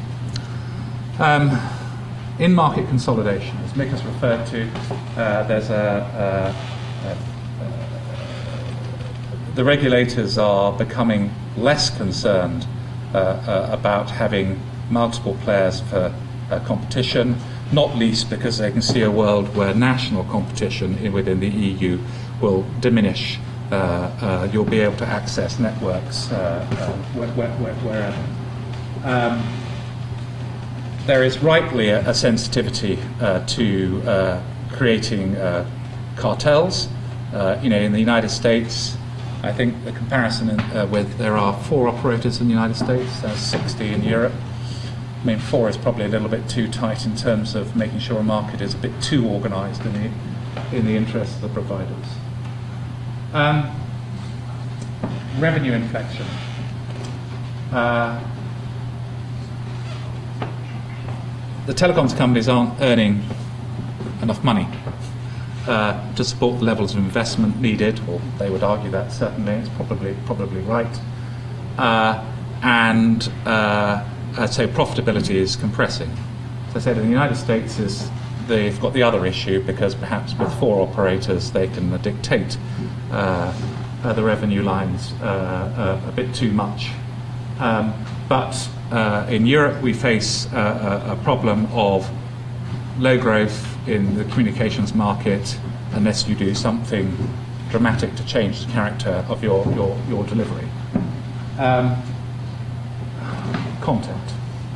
[SPEAKER 4] Um, in market consolidation, as Mick has referred to, uh, there's a, a, a, a the regulators are becoming less concerned Uh, uh, about having multiple players for uh, competition, not least because they can see a world where national competition in, within the E U will diminish. Uh, uh, you'll be able to access networks uh, uh, where, where, where, wherever. Um, there is rightly a, a sensitivity uh, to uh, creating uh, cartels. Uh, you know, in the United States, I think the comparison in, uh, with there are four operators in the United States, there's sixty in Europe. I mean, four is probably a little bit too tight in terms of making sure a market is a bit too organised in the, in the interest of the providers. Um, revenue inflection. Uh, the telecoms companies aren't earning enough money Uh, to support the levels of investment needed, or they would argue that certainly, it's probably probably right. Uh, and uh, uh, so profitability is compressing. As I said, in the United States, is they've got the other issue because perhaps with four operators they can uh, dictate uh, uh, the revenue lines uh, uh, a bit too much. Um, but uh, in Europe we face uh, a, a problem of low growth in the communications market unless you do something dramatic to change the character of your, your, your delivery. Um, content.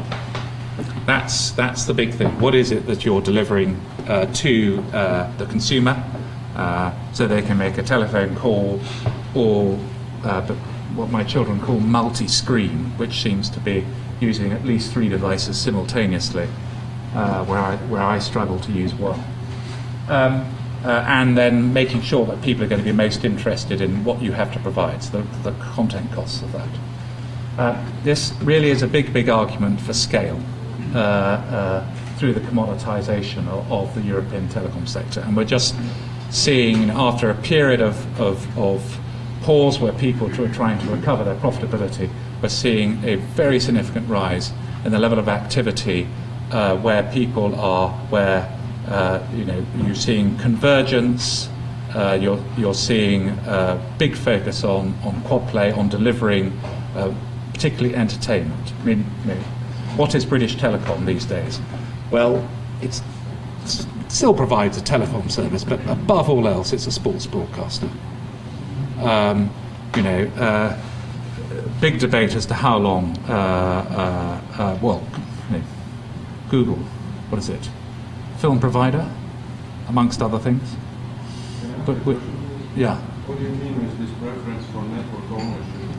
[SPEAKER 4] That's, that's the big thing. What is it that you're delivering uh, to uh, the consumer uh, so they can make a telephone call or uh, but what my children call multi-screen, which seems to be using at least three devices simultaneously. Uh, where I where I struggle to use one, um, uh, and then making sure that people are going to be most interested in what you have to provide, so the, the content costs of that. Uh, this really is a big, big argument for scale uh, uh, through the commoditisation of, of the European telecom sector, and we're just seeing after a period of of, of pause where people are trying to recover their profitability, we're seeing a very significant rise in the level of activity. Uh, where people are, where uh, you know you're seeing convergence, uh, you're you're seeing uh, big focus on on quad play, on delivering, uh, particularly entertainment. I mean, you know, what is British Telecom these days? Well, it's, it's it still provides a telephone service, but above all else, it's a sports broadcaster. Um, you know, uh, big debate as to how long. Uh, uh, uh, well. You know, Google, what is it? Film provider, amongst other things.
[SPEAKER 5] Yeah.
[SPEAKER 4] But we, yeah.
[SPEAKER 5] What do you mean with this preference for network ownership?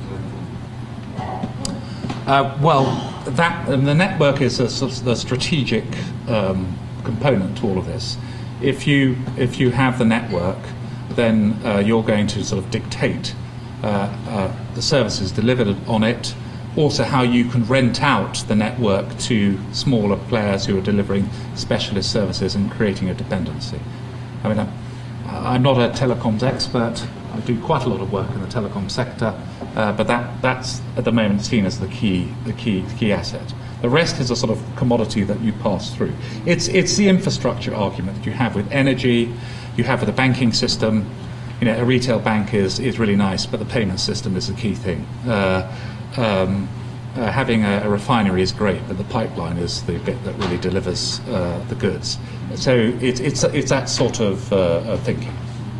[SPEAKER 4] Uh, well, that um, the network is a, sort of the strategic um, component to all of this. If you if you have the network, then uh, you're going to sort of dictate uh, uh, the services delivered on it. Also, how you can rent out the network to smaller players who are delivering specialist services and creating a dependency. I mean, I'm, I'm not a telecoms expert. I do quite a lot of work in the telecom sector, uh, but that, that's at the moment seen as the key, the key, key asset. The rest is a sort of commodity that you pass through. It's, it's the infrastructure argument that you have with energy, you have with the banking system. You know, a retail bank is, is really nice, but the payment system is the key thing. Uh, Um, uh, having a, a refinery is great, but the pipeline is the bit that really delivers uh, the goods. So it, it's it's that sort of uh, uh, thinking.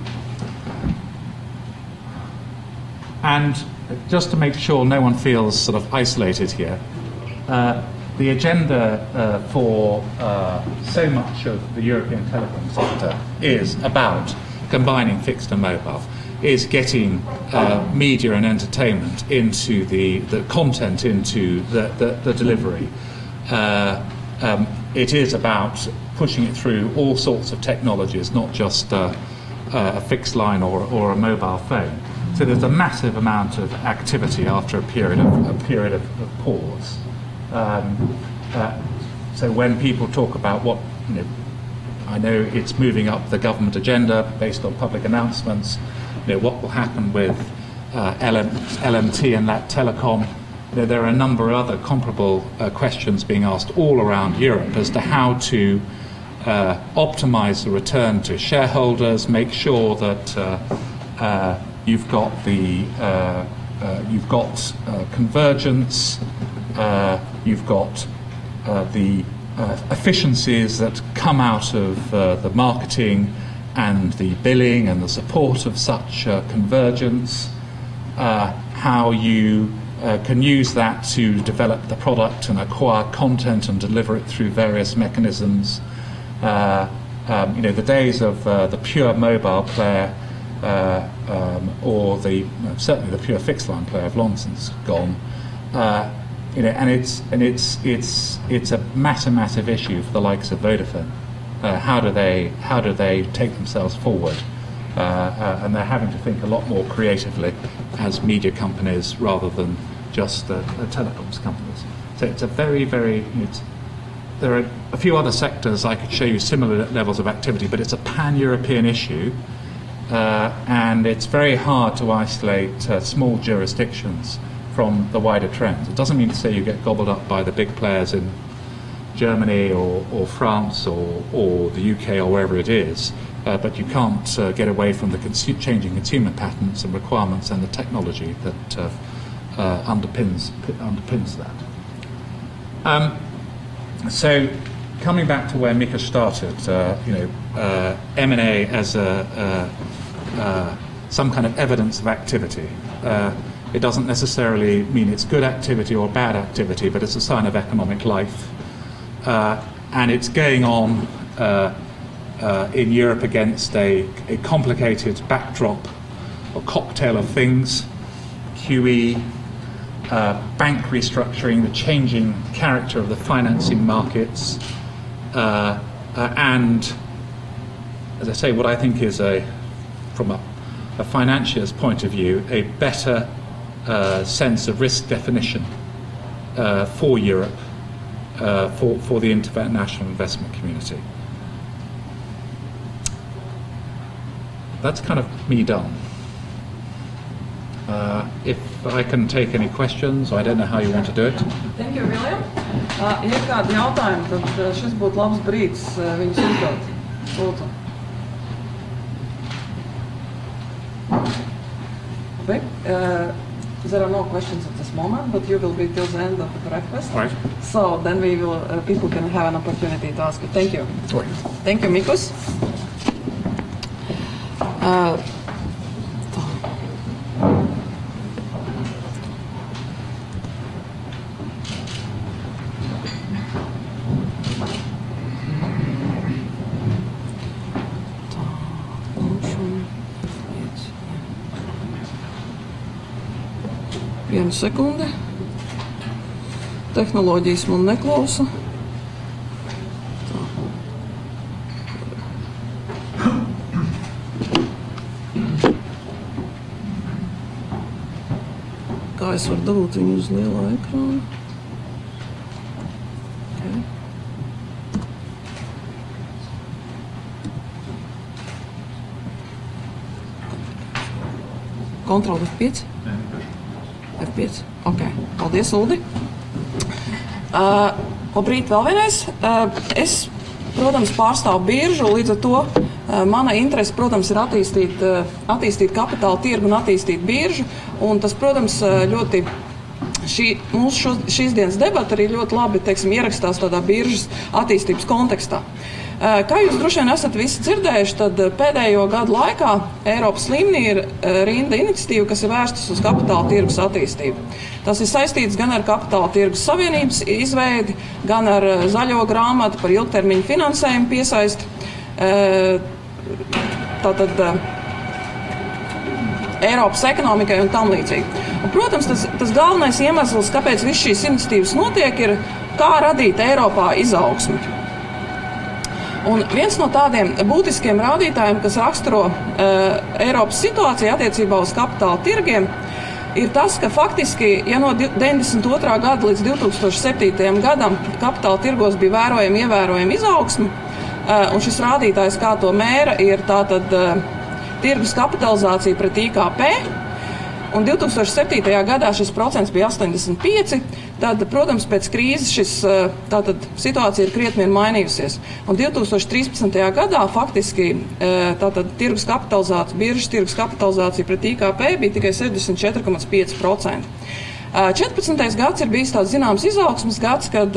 [SPEAKER 4] And just to make sure no one feels sort of isolated here, uh, the agenda uh, for uh, so much of the European telecom sector is about combining fixed and mobile. Is getting uh, media and entertainment into the, the content into the, the, the delivery. Uh, um, it is about pushing it through all sorts of technologies, not just uh, uh, a fixed line or, or a mobile phone. So there's a massive amount of activity after a period of, a period of, of pause. Um, uh, so when people talk about what, you know, I know it's moving up the government agenda based on public announcements. You know, what will happen with uh, L M, L M T and Lat Telecom? You know, there are a number of other comparable uh, questions being asked all around Europe as to how to uh, optimise the return to shareholders, make sure that uh, uh, you've got the uh, uh, you've got uh, convergence, uh, you've got uh, the uh, efficiencies that come out of uh, the marketing and the billing and the support of such uh, convergence, uh, how you uh, can use that to develop the product and acquire content and deliver it through various mechanisms. Uh, um, you know, the days of uh, the pure mobile player uh, um, or the certainly the pure fixed line player have long since gone. Uh, you know, and it's and it's it's it's a massive massive issue for the likes of Vodafone. Uh, how do they how do they take themselves forward? Uh, uh, and they're having to think a lot more creatively as media companies rather than just uh, uh, telecoms companies. So it's a very very it's, there are a few other sectors I could show you similar levels of activity, but it's a pan-European issue, uh, and it's very hard to isolate uh, small jurisdictions from the wider trends. It doesn't mean to say you get gobbled up by the big players in Germany or, or France or, or the U K or wherever it is, uh, but you can't uh, get away from the consu- changing consumer patterns and requirements and the technology that uh, uh, underpins p- underpins that. Um, so, coming back to where Mika started, uh, you know, uh, M and A as a, uh, uh, some kind of evidence of activity. Uh, it doesn't necessarily mean it's good activity or bad activity, but it's a sign of economic life. Uh, and it's going on uh, uh, in Europe against a, a complicated backdrop or cocktail of things, Q E, uh, bank restructuring, the changing character of the financing markets, uh, uh, and, as I say, what I think is, a, from a, a financier's point of view, a better uh, sense of risk definition uh, for Europe. Uh, for, for the international investment community. That's kind of me done. Uh, if I can take any questions, I don't know how you want to do it.
[SPEAKER 2] Thank you, William. Uh, ja ir kādi jautājumi, tad uh, šis būtu labs brīdis uh, viņus uzdot. Lūdzu. Okay. Uh, There are no questions at this moment, but you will be till the end of the breakfast.
[SPEAKER 4] All right.
[SPEAKER 2] So then we will, uh, people can have an opportunity to ask you. Thank you.
[SPEAKER 4] All right.
[SPEAKER 2] Thank you, Mikos. Uh, Vienu sekundi. Tehnoloģijas man neklausa. Tā. Kā es varu dabūt viņu uz lielā ekrāna? Okay. Kontrol F pieci? F pieci. Ok. Paldies, Uldi. Uh, labrīt vēl vienreiz. Uh, es, protams, pārstāvu biržu, līdz ar to uh, mana interese, protams, ir attīstīt, uh, attīstīt kapitāla tirgu un attīstīt biržu. Un tas, protams, uh, ļoti šī, mūsu šo, šīs dienas debata arī ļoti labi, teiksim, ierakstās tādā biržas attīstības kontekstā. Uh, kā jūs droši vien esat visi dzirdējuši, tad pēdējo gadu laikā Eiropas līmenī ir uh, rinda iniciatīva, kas ir vērstas uz kapitāla tirgus attīstību. Tas ir saistīts gan ar kapitāla tirgus savienības izveidi, gan ar uh, zaļo grāmatu par ilgtermiņu finansējumu piesaisti. Uh, tātad uh, Eiropas ekonomikai un tam līdzīgi. Un, protams, tas, tas galvenais iemesls, kāpēc viss šīs iniciatīvas notiek, ir kā radīt Eiropā izaugsmi. Un viens no tādiem būtiskiem rādītājiem, kas raksturo uh, Eiropas situāciju attiecībā uz kapitāla tirgiem, ir tas, ka faktiski, ja no deviņdesmit otrā gada līdz divi tūkstoši septītajam gadam kapitāla tirgos bija vērojama ievērojama izaugsme, uh, un šis rādītājs, kā to mēra, ir tātad uh, tirgus kapitalizācija pret I K P, un divi tūkstoši septītajā gadā šis procents bija astoņdesmit pieci, tad, protams, pēc krīzes šis, tātad, situācija ir krietni ir mainījusies. Un divi tūkstoši trīspadsmitajā gadā faktiski tātad, tirgus kapitalizācija, biržas tirgus kapitalizācija pret I K P bija tikai sešdesmit četri komats pieci procenti. četrpadsmitais gads ir bijis tāds zināms izaugsmes gads, kad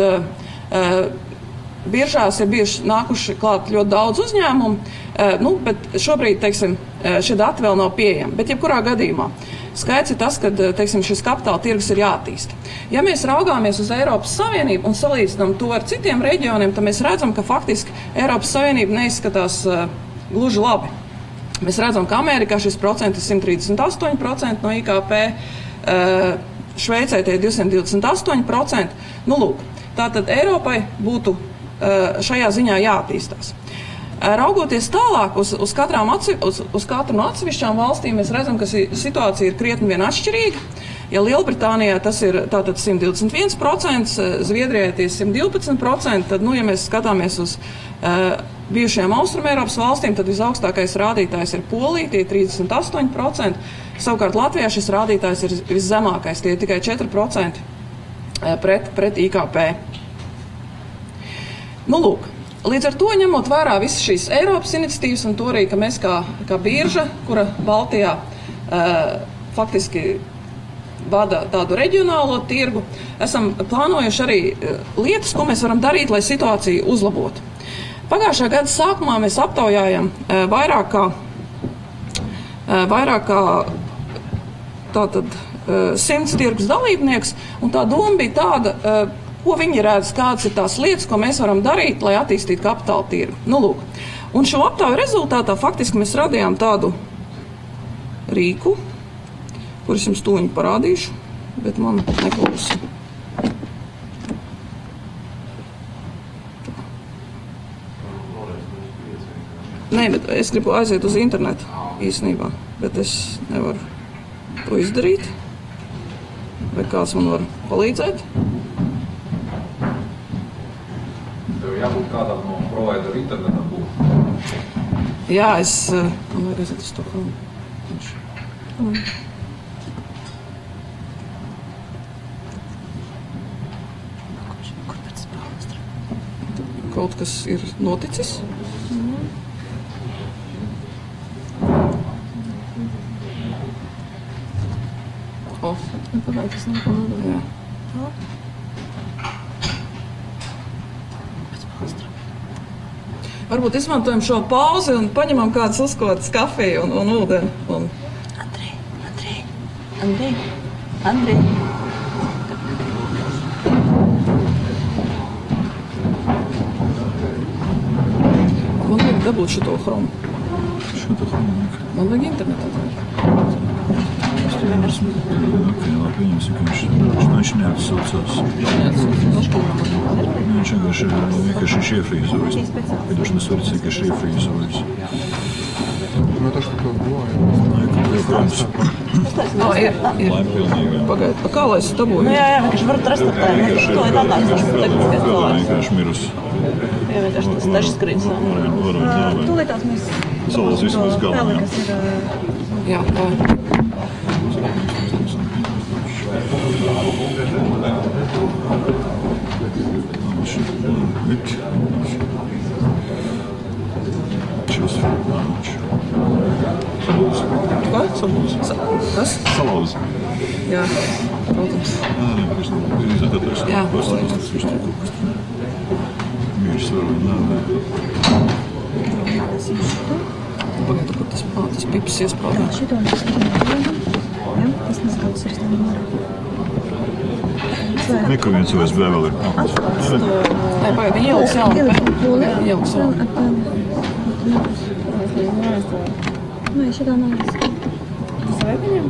[SPEAKER 2] biržās ir bijuši nākuši klāt ļoti daudz uzņēmumu, nu, bet šobrīd, teiksim, šie dati vēl nav pieejami. Bet jebkurā gadījumā skaidrs ir tas, ka, teiksim, šis kapitāla tirgus ir jāattīsta. Ja mēs raugāmies uz Eiropas Savienību un salīdzinām to ar citiem reģioniem, tad mēs redzam, ka faktiski Eiropas Savienība neizskatās uh, gluži labi. Mēs redzam, ka Amerikā šis procents ir simt trīsdesmit astoņi procenti no I K P, Šveicē tie ir divsimt divdesmit astoņi procenti. Nu, lūk, tātad Eiropai būtu šajā ziņā jāattīstās. Raugoties tālāk uz, uz, katrām atsevi, uz, uz katru no atsevišķām valstīm, mēs redzam, ka situācija ir krietni vien atšķirīga. Ja Lielbritānijā tas ir tātad simt divdesmit viens procents, Zviedrijā tie ir simt divpadsmit procenti, tad, nu, ja mēs skatāmies uz uh, bijušajām Austrumēropas valstīm, tad visaugstākais rādītājs ir Polija, tie ir trīsdesmit astoņi procenti. Savukārt Latvijā šis rādītājs ir viszemākais, tie ir tikai četri procenti pret, pret I K P. Nu, lūk, līdz ar to ņemot vērā visas šīs Eiropas iniciatīvas un to arī, ka mēs kā, kā birža, kura Baltijā uh, faktiski vada tādu reģionālo tirgu, esam plānojuši arī lietas, ko mēs varam darīt, lai situāciju uzlabotu. Pagājušā gada sākumā mēs aptaujājam uh, vairāk kā, uh, vairāk kā tātad uh, simts tirgus dalībnieks, un tā doma bija tāda, uh, ko viņi redz, kādas ir tās lietas, ko mēs varam darīt, lai attīstītu kapitāla tirgu. Nu, lūk. Un šo aptauju rezultātā faktiski mēs radījām tādu rīku, kurus jums tūņi parādīšu, bet man neklausa. Nē, bet es gribu aiziet uz internetu īstenībā, bet es nevaru to izdarīt. Vai kāds man var palīdzēt?
[SPEAKER 1] Tev jābūt kādam no provideru internetam būt.
[SPEAKER 2] Jā, es... Man vajag aiziet uz to Chrome. Kaut kas ir noticis? O.
[SPEAKER 6] Pagaidas nav ko nodot.
[SPEAKER 2] Jā. Varbūt izmantojam šo pauzi un paņemam kādas uzkotas kafiju un, un ūdeni. Un...
[SPEAKER 6] Andrej, Andrej, Andrej, Andrej.
[SPEAKER 2] Man vajag dabūt šito Chrome.
[SPEAKER 7] Šito Chrome?
[SPEAKER 2] Man vajag internetā.
[SPEAKER 7] Okay, labi, pieņemsim, ka viņš, viņš neatsaucās. Viņš vienkārši, vienkārši ir iefrīzojas. Piedošanas varas vienkārši ir iefrīzojas.
[SPEAKER 5] Ну, то, что такое было.
[SPEAKER 7] Nē, ka tev Chromes.
[SPEAKER 2] Ā, ir, ir.
[SPEAKER 7] Laime pilnīgā.
[SPEAKER 2] Pagaid, pa kā lai es dabūju?
[SPEAKER 6] Nu jā, jā, vienkārši varat restartēt.
[SPEAKER 7] Vienkārši,
[SPEAKER 6] To ir atnāks, tas tehniskais cilvēks.
[SPEAKER 7] vienkārši mirus.
[SPEAKER 6] Jā, vienkārši tas tašs skrīns.
[SPEAKER 7] Varētu, varētu dāvēt.
[SPEAKER 6] Tūlītās mēs...
[SPEAKER 7] Salās vismaz galā, jā.
[SPEAKER 6] Kas ir...
[SPEAKER 2] Jā, tā.
[SPEAKER 7] Šis viņš. Salūz.
[SPEAKER 2] Ko?
[SPEAKER 7] Salūz.
[SPEAKER 2] Kas?
[SPEAKER 7] Salūz.
[SPEAKER 2] Jā, protams.
[SPEAKER 7] Nē, nē, viņš nav izdetātais.
[SPEAKER 2] Jā,
[SPEAKER 7] pārstāvs. Viņš tur kaut kas tur. Mīrs var, nē, nē.
[SPEAKER 2] Pagaid, kur tas, ā, tas pips iesprādē.
[SPEAKER 6] Šito mēs skatām. Jā, tas nav kāds ir stāvā.
[SPEAKER 7] Mikro viens U S B vēl ir.
[SPEAKER 2] Nē, pagaid, viņi ieliks jaunu. Ieliks jaunu.
[SPEAKER 6] Nē, šitā nav. Tas vajag viņam?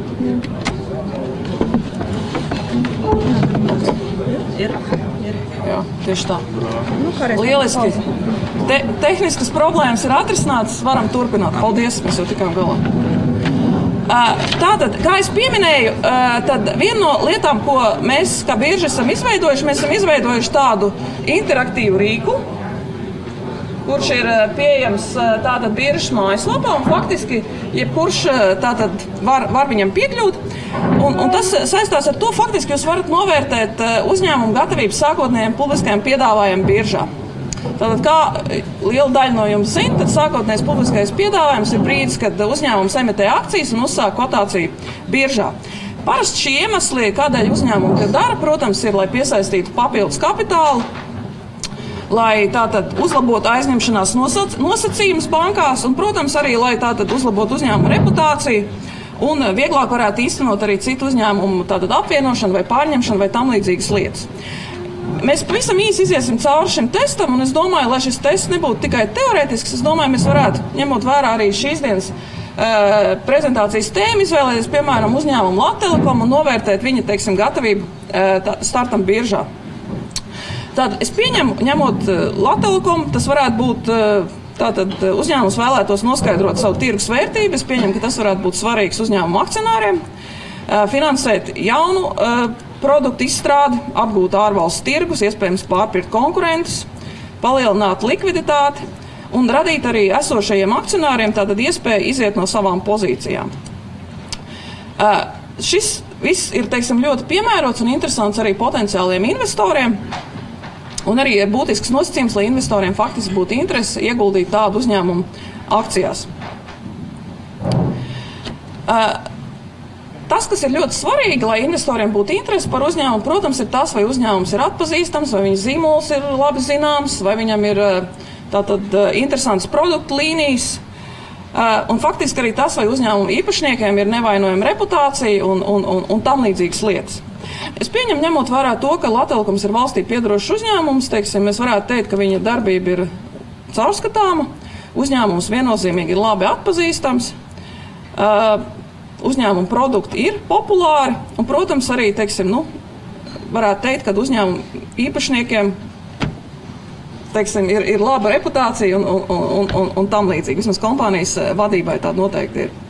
[SPEAKER 6] Jā. Ir. Ir.
[SPEAKER 2] Jā, tieši tā.
[SPEAKER 6] Nu, kādreiz
[SPEAKER 2] Lieliski. Te, tehniskas problēmas ir atrisinātas, varam turpināt. Paldies, mēs jau tikām galā. Tātad, kā es pieminēju, tad viena no lietām, ko mēs kā birža esam izveidojuši, mēs esam izveidojuši tādu interaktīvu rīku, kurš ir pieejams tātad biržas mājaslapā, un faktiski jebkurš tātad var, var viņam piekļūt. Un, un tas saistās ar to, faktiski jūs varat novērtēt uzņēmumu gatavību sākotnējiem publiskajiem piedāvājumiem biržā. Tātad, kā liela daļa no jums zina, tad sākotnējais publiskais piedāvājums ir brīdis, kad uzņēmums emitē akcijas un uzsāk kotāciju biržā. Parasti šie iemesli, kādēļ uzņēmumi to dara, protams, ir, lai piesaistītu papildus kapitālu, lai tātad uzlabotu aizņemšanās nosac, nosacījumus bankās un, protams, arī, lai tātad uzlabotu uzņēmumu reputāciju un vieglāk varētu īstenot arī citu uzņēmumu tātad apvienošanu vai pārņemšanu vai tam līdzīgas lietas. Mēs pavisam īsi iziesim cauri šim testam, un es domāju, lai šis tests nebūtu tikai teorētisks, es domāju, mēs varētu, ņemot vērā arī šīs dienas prezentācijas tēmu izvēlēties, piemēram, uzņēmumu Latvijas un novērtēt viņa, teiksim, gatavību startam biržā. Tātad es pieņemu, ņemot Latvijas, tas varētu būt, tātad uzņēmums vēlētos noskaidrot savu tirgus vērtību, es pieņemu, ka tas varētu būt svarīgs uzņēmumu akcionāriem, finansēt jaunu produktu izstrādi, apgūt ārvalstu tirgus, iespējams pārpirkt konkurentus, palielināt likviditāti un radīt arī esošajiem akcionāriem tātad iespēju iziet no savām pozīcijām. Uh, šis viss ir, teiksim, ļoti piemērots un interesants arī potenciāliem investoriem, un arī ir būtisks nosacījums, lai investoriem faktiski būtu interese ieguldīt tādu uzņēmumu akcijās. Uh, tas, kas ir ļoti svarīgi, lai investoriem būtu interese par uzņēmumu, protams, ir tas, vai uzņēmums ir atpazīstams, vai viņa zīmols ir labi zināms, vai viņam ir uh, tātad interesants produktu līnijas, un faktiski arī tas, vai uzņēmumu īpašniekiem ir nevainojama reputācija un, un, un, un tam līdzīgas lietas. Es pieņemu, ņemot vērā to, ka Latvijas ir valstī piedarošs uzņēmums, teiksim, mēs varētu teikt, ka viņa darbība ir caurskatāma, uzņēmums viennozīmīgi ir labi atpazīstams, uzņēmumu produkti ir populāri, un, protams, arī, teiksim, nu, varētu teikt, ka uzņēmumu īpašniekiem teiksim, ir, ir laba reputācija un, un, un, un, un tam līdzīgi. Vismaz kompānijas vadībai tāda noteikti ir.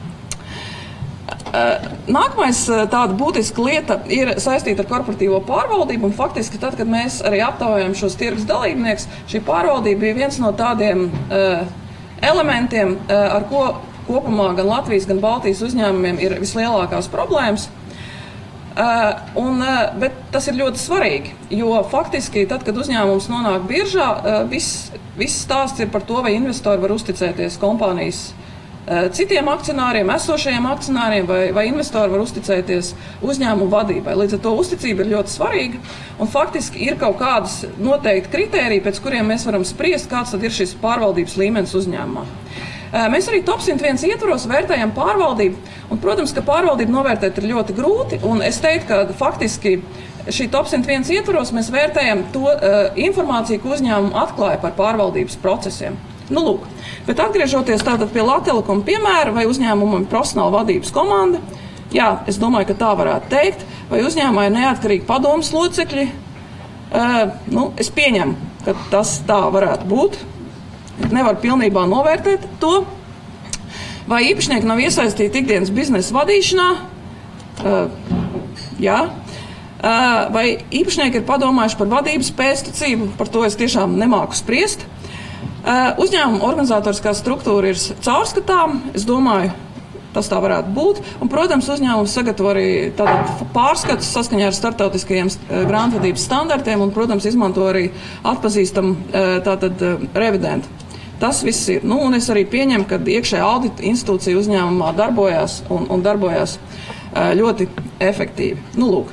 [SPEAKER 2] Nākamais tāda būtiska lieta ir saistīta ar korporatīvo pārvaldību, un faktiski tad, kad mēs arī aptaujājam šos tirgus dalībnieks, šī pārvaldība bija viens no tādiem uh, elementiem, uh, ar ko kopumā gan Latvijas, gan Baltijas uzņēmumiem ir vislielākās problēmas. Uh, un, uh, bet tas ir ļoti svarīgi, jo faktiski tad, kad uzņēmums nonāk biržā, uh, viss, viss stāsts ir par to, vai investori var uzticēties kompānijas uh, citiem akcionāriem, esošajiem akcionāriem, vai, vai investori var uzticēties uzņēmumu vadībai. Līdz ar to uzticība ir ļoti svarīga, un faktiski ir kaut kādas noteikti kritēriji, pēc kuriem mēs varam spriest, kāds tad ir šis pārvaldības līmenis uzņēmumā. Mēs arī top simt viens ietvaros vērtējam pārvaldību, un, protams, ka pārvaldību novērtēt ir ļoti grūti, un es teiktu, ka faktiski šī top simt viens ietvaros mēs vērtējam to uh, informāciju, ko uzņēmumu atklāja par pārvaldības procesiem. Nu, lūk, bet atgriežoties tātad pie Latvijas piemēra, vai uzņēmumam ir profesionāla vadības komanda, jā, es domāju, ka tā varētu teikt, vai uzņēmumā ir neatkarīgi padomas locekļi, uh, nu, es pieņemu, ka tas tā varētu būt. Nevar pilnībā novērtēt to, vai īpašnieki nav iesaistīti ikdienas biznesa vadīšanā, uh, jā, uh, vai īpašnieki ir padomājuši par vadības pēctecību, par to es tiešām nemāku spriest. Uh, uzņēmuma organizatoriskā struktūra ir caurskatām, es domāju, tas tā varētu būt, un, protams, uzņēmums sagatavo arī tātad pārskatus saskaņā ar starptautiskajiem uh, grāmatvedības standartiem, un, protams, izmanto arī atpazīstam uh, tātad uh, revidentu. Tas viss ir. Nu, un es arī pieņemu, ka iekšējā audita institūcija uzņēmumā darbojās un, un darbojās uh, ļoti efektīvi. Nu, lūk.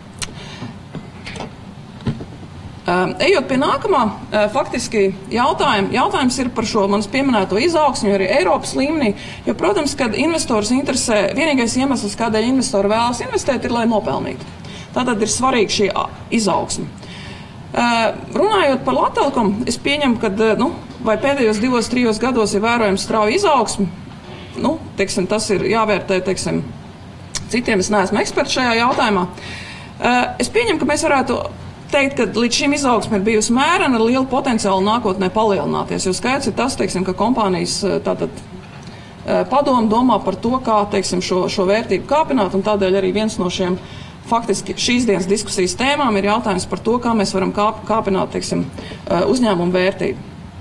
[SPEAKER 2] Uh, ejot pie nākamā, uh, faktiski jautājum, jautājums ir par šo manas pieminēto izaugsmi arī Eiropas līmenī, jo, protams, kad investors interesē, vienīgais iemesls, kādēļ investori vēlas investēt, ir, lai nopelnītu. Tātad ir svarīga šī izaugsme. Uh, runājot par Latvijas, es pieņemu, ka, uh, nu, vai pēdējos divos, trijos gados ir vērojams strauja izaugsme, nu, teiksim, tas ir jāvērtē, teiksim, citiem es neesmu eksperts šajā jautājumā. Uh, es pieņemu, ka mēs varētu teikt, ka līdz šim izaugsme ir bijusi mērena ar lielu potenciālu nākotnē palielināties, jo skaidrs ir tas, teiksim, ka kompānijas tātad padomu domā par to, kā, teiksim, šo, šo vērtību kāpināt, un tādēļ arī viens no šiem faktiski šīs dienas diskusijas tēmām ir jautājums par to, kā mēs varam kāp, kāpināt, teiksim, uzņēmumu vērtību.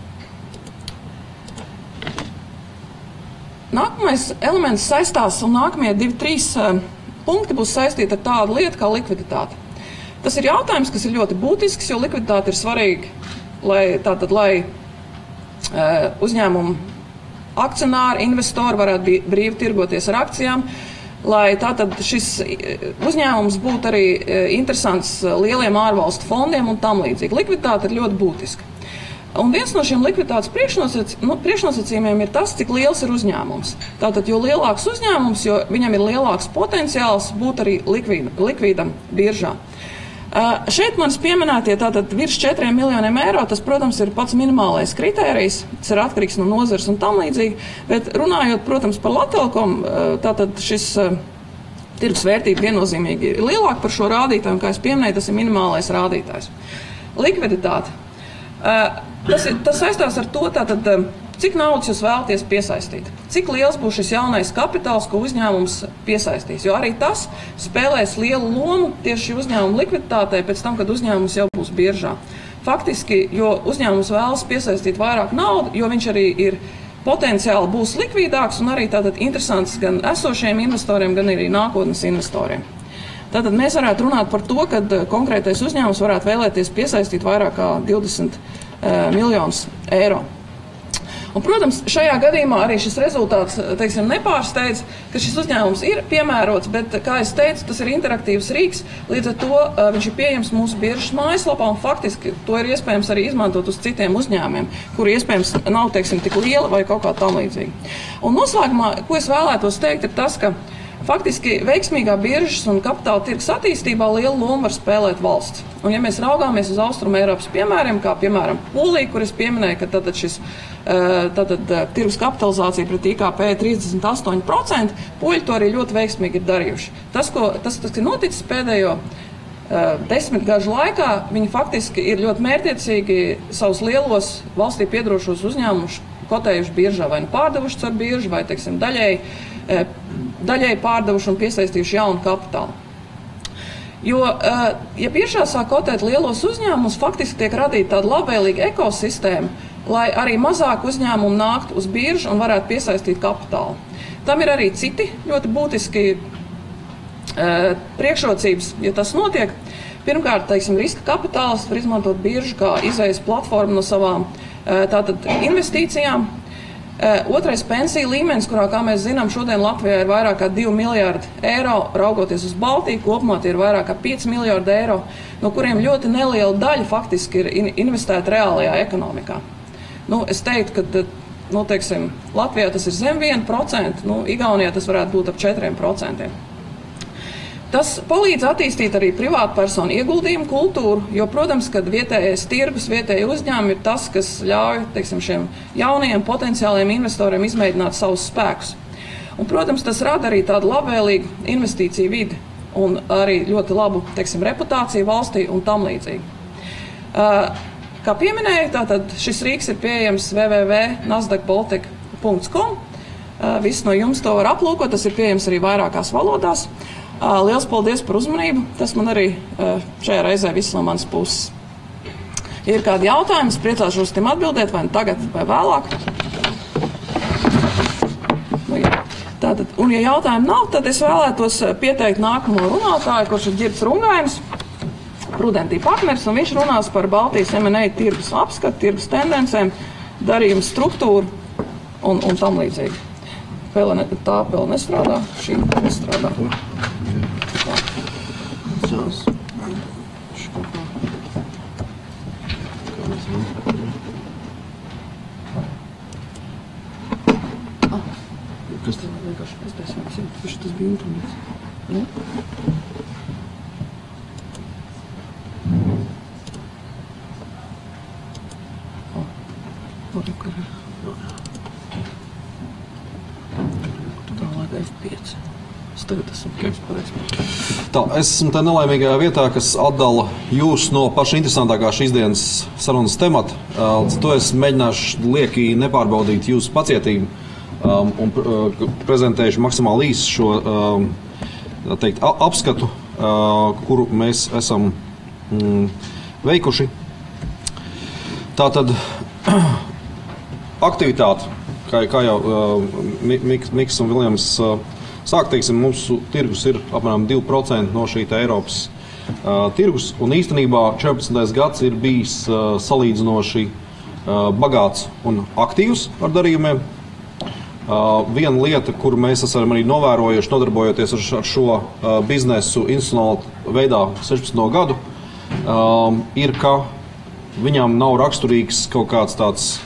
[SPEAKER 2] Nākamais elements saistās, un nākamie divi, trīs punkti būs saistīti ar tādu lietu kā likviditāte. Tas ir jautājums, kas ir ļoti būtisks, jo likviditāte ir svarīga, lai, tātad, lai uh, uzņēmumu akcionāri, investori varētu brīvi tirgoties ar akcijām, lai tātad šis uzņēmums būtu arī uh, interesants lieliem ārvalstu fondiem un tam līdzīgi. Likviditāte ir ļoti būtiska. Un viens no šiem likviditātes priekšnosac, nu, priekšnosacījumiem ir tas, cik liels ir uzņēmums. Tātad, jo lielāks uzņēmums, jo viņam ir lielāks potenciāls būt arī likvīda, likvīdam biržā. Uh, šeit manis pieminētie tātad virs četriem miljoniem eiro, tas, protams, ir pats minimālais kritērijs, tas ir atkarīgs no nozares un tam līdzīgi, bet runājot, protams, par Latelekom, uh, tātad šis uh, tirgus vērtība viennozīmīgi ir lielāka par šo rādītāju, un, kā es pieminēju, tas ir minimālais rādītājs. Likviditāte. Uh, tas, ir, tas saistās ar to, tātad, uh, cik naudas jūs vēlaties piesaistīt, cik liels būs šis jaunais kapitāls, ko uzņēmums piesaistīs, jo arī tas spēlēs lielu lomu tieši uzņēmuma likviditātei pēc tam, kad uzņēmums jau būs biržā. Faktiski, jo uzņēmums vēlas piesaistīt vairāk naudu, jo viņš arī ir potenciāli būs likvidāks un arī tātad interesants gan esošiem investoriem, gan arī nākotnes investoriem. Tātad mēs varētu runāt par to, ka konkrētais uzņēmums varētu vēlēties piesaistīt vairāk kā divdesmit uh, miljonus eiro. Un, protams, šajā gadījumā arī šis rezultāts, teiksim, nepārsteidz, ka šis uzņēmums ir piemērots, bet, kā es teicu, tas ir interaktīvs rīks, līdz ar to uh, viņš ir pieejams mūsu biržas mājaslapā, un faktiski to ir iespējams arī izmantot uz citiem uzņēmumiem, kuri iespējams nav, teiksim, tik liela vai kaut kā tam līdzīgi. Un noslēgumā, ko es vēlētos teikt, ir tas, ka faktiski veiksmīgā biržas un kapitāla tirgus attīstībā lielu lomu var spēlēt valsts. Un, ja mēs raugāmies uz Austrumu Eiropas piemēriem, kā piemēram Polija, kur es pieminēju, ka tātad šis tātad, tirgus kapitalizācija pret I K P trīsdesmit astoņi procenti, poļi to arī ļoti veiksmīgi ir darījuši. Tas, ko, tas, tas ir noticis pēdējo uh, desmit gažu laikā, viņi faktiski ir ļoti mērķiecīgi savus lielos valstī piedrošos uzņēmumus kotējuši biržā, vai nu pārdevuši caur biržu, vai, teiksim, daļēji, daļēji pārdevuši un piesaistījuši jaunu kapitālu. Jo, ja biržā sāk kotēt lielos uzņēmumus, faktiski tiek radīta tāda labvēlīga ekosistēma, lai arī mazāk uzņēmumu nāktu uz biržu un varētu piesaistīt kapitālu. Tam ir arī citi ļoti būtiski priekšrocības, ja tas notiek. Pirmkārt, teiksim, riska kapitāls var izmantot biržu kā izējas platformu no savām tātad investīcijām. Otrais pensiju līmenis, kurā, kā mēs zinām, šodien Latvijā ir vairāk kā divi miljārdi eiro, raugoties uz Baltiju, kopumā tie ir vairāk kā pieci miljārdi eiro, no kuriem ļoti neliela daļa faktiski ir investēta reālajā ekonomikā. Nu, es teiktu, ka, nu, teiksim, Latvijā tas ir zem viena procenta, nu, Igaunijā tas varētu būt ap četriem procentiem. Tas palīdz attīstīt arī privātpersonu ieguldījumu kultūru, jo, protams, kad vietējais tirgus, vietēji uzņēmumi ir tas, kas ļauj, teiksim, šiem jaunajiem potenciāliem investoriem izmēģināt savus spēkus. Un, protams, tas rada arī tādu labvēlīgu investīciju vidi un arī ļoti labu, teiksim, reputāciju valstī un tam līdzīgi. Uh, kā pieminēju, tātad šis rīks ir pieejams w w w punkt nasdaq baltic punkt com. Uh, viss no jums to var aplūkot, tas ir pieejams arī vairākās valodās. Liels paldies par uzmanību. Tas man arī šajā reizē viss no manas puses. Ja ir kādi jautājumi, es priecāšos tiem atbildēt, vai tagad, vai vēlāk. Nu, jā. Tātad, un ja jautājumu nav, tad es vēlētos pieteikt nākamo runātāju, kurš ir Ģirds Rungainis, Prudentī partners, un viņš runās par Baltijas M and A tirgus apskatu, tirgus tendencēm, darījumu struktūru un, un tam līdzīgi. Pēle, tā pēle nestrādā, šī nestrādā.
[SPEAKER 7] Kas tas
[SPEAKER 2] vienkārši uztaisījums, viņš tas bija internets. Nu? O, tur ir. Tālāk F pieci. Es tagad esmu kļūst pareizi.
[SPEAKER 8] Tā, es esmu tā nelaimīgajā vietā, kas atdala jūs no paša interesantākā šīs dienas sarunas temata. Līdz to es mēģināšu lieki nepārbaudīt jūsu pacietību um, un uh, prezentēšu maksimāli īsi šo um, teikt, apskatu, uh, kuru mēs esam mm, veikuši. Tātad aktivitāte, kā, kā jau uh, Miks, Miks un Viljams uh, sāk, teiksim, mūsu tirgus ir apmēram divi procenti no šī Eiropas uh, tirgus, un īstenībā četrpadsmitais gads ir bijis uh, salīdzinoši uh, bagāts un aktīvs ar darījumiem. Uh, viena lieta, kuru mēs esam arī novērojuši, nodarbojoties ar, ar šo uh, biznesu institucionāli veidā sešpadsmito gadu, uh, ir, ka viņām nav raksturīgs kaut kāds tāds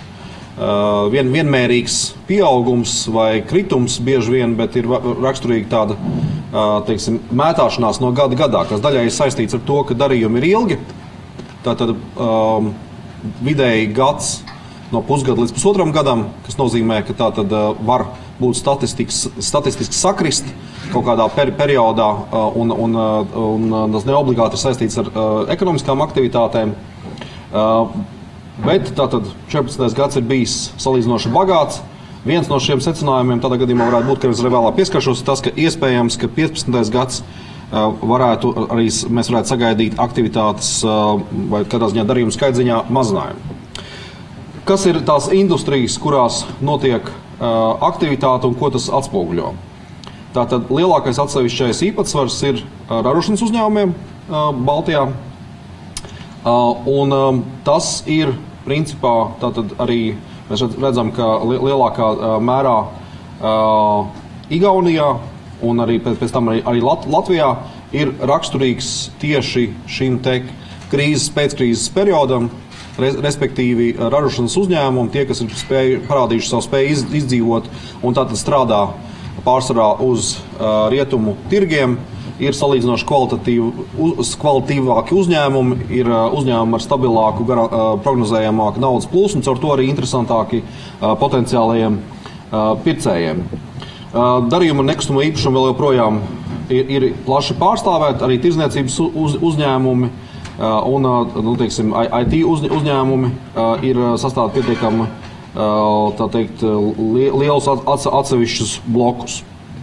[SPEAKER 8] vien, vienmērīgs pieaugums vai kritums bieži vien, bet ir raksturīga tāda teiksim, mētāšanās no gada gadā, kas daļai ir saistīts ar to, ka darījumi ir ilgi. Tātad um, vidēji gads no pusgada līdz pusotram gadam, kas nozīmē, ka tā tad uh, var būt statistiski sakrist kaut kādā per periodā, uh, un, un, uh, un tas neobligāti ir saistīts ar uh, ekonomiskām aktivitātēm. Uh, bet tātad četrpadsmitais gads ir bijis salīdzinoši bagāts. Viens no šiem secinājumiem tādā gadījumā varētu būt, ka es arī vēlāk pieskaršos, tas, ka iespējams, ka piecpadsmitais gads uh, varētu arī mēs varētu sagaidīt aktivitātes uh, vai kādā ziņā darījumu skaitziņā mazinājumu. Kas ir tās industrijas, kurās notiek uh, aktivitāte un ko tas atspoguļo? Tātad lielākais atsevišķais īpatsvars ir uh, ražošanas uzņēmumiem uh, Baltijā. Uh, un um, tas ir principā tātad arī mēs redzam, ka li lielākā uh, mērā uh, Igaunijā un arī pēc, pēc tam arī, arī Lat Latvijā ir raksturīgs tieši šim te krīzes, pēckrīzes periodam. Respektīvi ražošanas uzņēmumi, tie, kas ir spēju, parādījuši savu spēju iz, izdzīvot un tātad strādā pārsvarā uz uh, rietumu tirgiem, ir salīdzinoši uz, kvalitīvāki uzņēmumi, ir uh, uzņēmumi ar stabilāku, gara, uh, prognozējamāku naudas plūsmu, caur to arī interesantāki uh, potenciālajiem uh, pircējiem. Uh, darījuma un nekustamo īpašumu vēl joprojām ir, ir plaši pārstāvēti, arī tirzniecības uz, uzņēmumi. Uh, un, nu, teiksim, I T uz, uzņēmumi uh, ir sastāv pietiekami, uh, tā teikt, li, lielus atsevišķus blokus.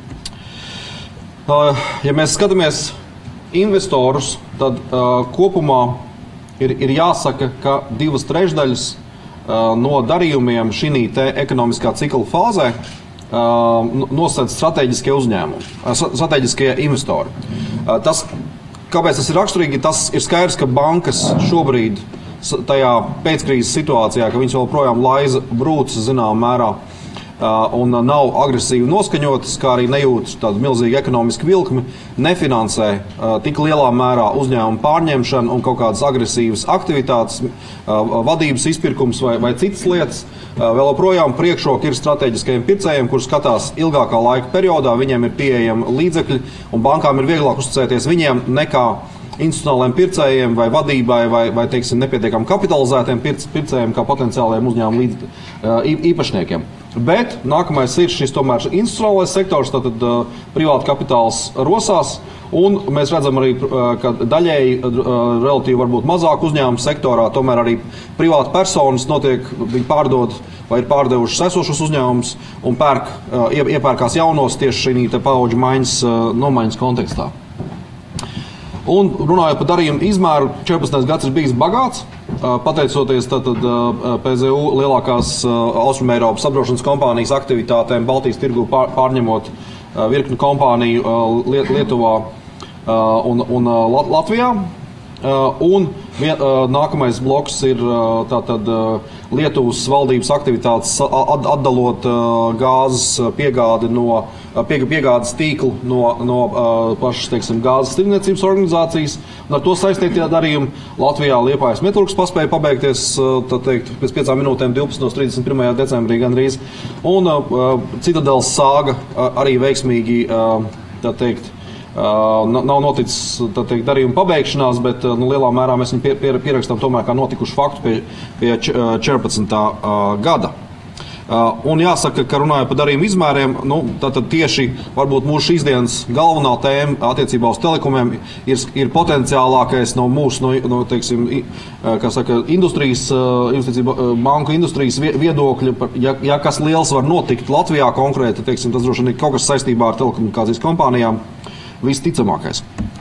[SPEAKER 8] Uh, ja mēs skatāmies investorus, tad uh, kopumā ir, ir jāsaka, ka divas trešdaļas uh, no darījumiem šī te ekonomiskā cikla fāzē uh, nosedz strateģiskie uzņēmumi, uh, strateģiskie investori. Uh, tas, Kāpēc tas ir raksturīgi? Tas ir skaidrs, ka bankas šobrīd tajā pēckrīzes situācijā, ka viņas joprojām laiza brūces zināmā mērā un nav agresīvi noskaņotas, kā arī nejūt tādu milzīgu ekonomisku vilkmi, nefinansē tik lielā mērā uzņēmumu pārņemšanu un kaut kādas agresīvas aktivitātes, vadības izpirkums vai, vai citas lietas. Vēl joprojām priekšroka ir strateģiskajiem pircējiem, kurus skatās ilgākā laika periodā, viņiem ir pieejami līdzekļi un bankām ir vieglāk uzticēties viņiem nekā institucionāliem pircējiem vai vadībai vai, vai teiksim, nepietiekami kapitalizētiem pirc, pircējiem kā potenciāliem uzņēmumu līdz, uh, īpašniekiem. Bet nākamais ir šis tomēr institucionālais sektors, tātad uh, privāta kapitāls rosās, un mēs redzam arī, uh, ka daļēji uh, relatīvi varbūt mazāk uzņēmumu sektorā, tomēr arī privāta personas notiek, viņi pārdod vai ir pārdevušas esošus uzņēmumus un pērk, uh, iepērkās jaunos tieši šī te paudžu maiņas, uh, nomaiņas kontekstā. Un runājot par darījumu izmēru, četrpadsmitais gads ir bijis bagāts, pateicoties tātad P Z U lielākās Austrumeiropas apdrošināšanas kompānijas aktivitātēm Baltijas tirgu pārņemot virkni kompāniju Lietuvā un, un Latvijā. Un vien, nākamais bloks ir tātad Lietuvas valdības aktivitātes atdalot gāzes piegādi no pie, piegādes tīklu no, no pašas, teiksim, gāzes tirdzniecības organizācijas. Un ar to saistītie darījumi Latvijā Liepājas metalurgs paspēja pabeigties, tā teikt, pēc piecām minūtēm divpadsmitajā un trīsdesmit pirmajā decembrī gandrīz. Un Citadeles sāga arī veiksmīgi, tā teikt, nav noticis teikt, darījuma pabeigšanās, bet nu, lielā mērā mēs viņu pie, pie, pierakstām tomēr kā notikušu faktu pie, pie četrpadsmitā gada. Un jāsaka, ka runājot par darījumu izmēriem, nu, tātad tieši varbūt mūsu šīs dienas galvenā tēma attiecībā uz telekomiem ir, ir potenciālākais no mūsu, no, no teiksim, kā saka, industrijas, banku industrijas viedokļa, ja, ja kas liels var notikt Latvijā konkrēti, teiksim, tas droši vien ir kaut kas saistībā ar telekomunikācijas kompānijām. Visticamākais.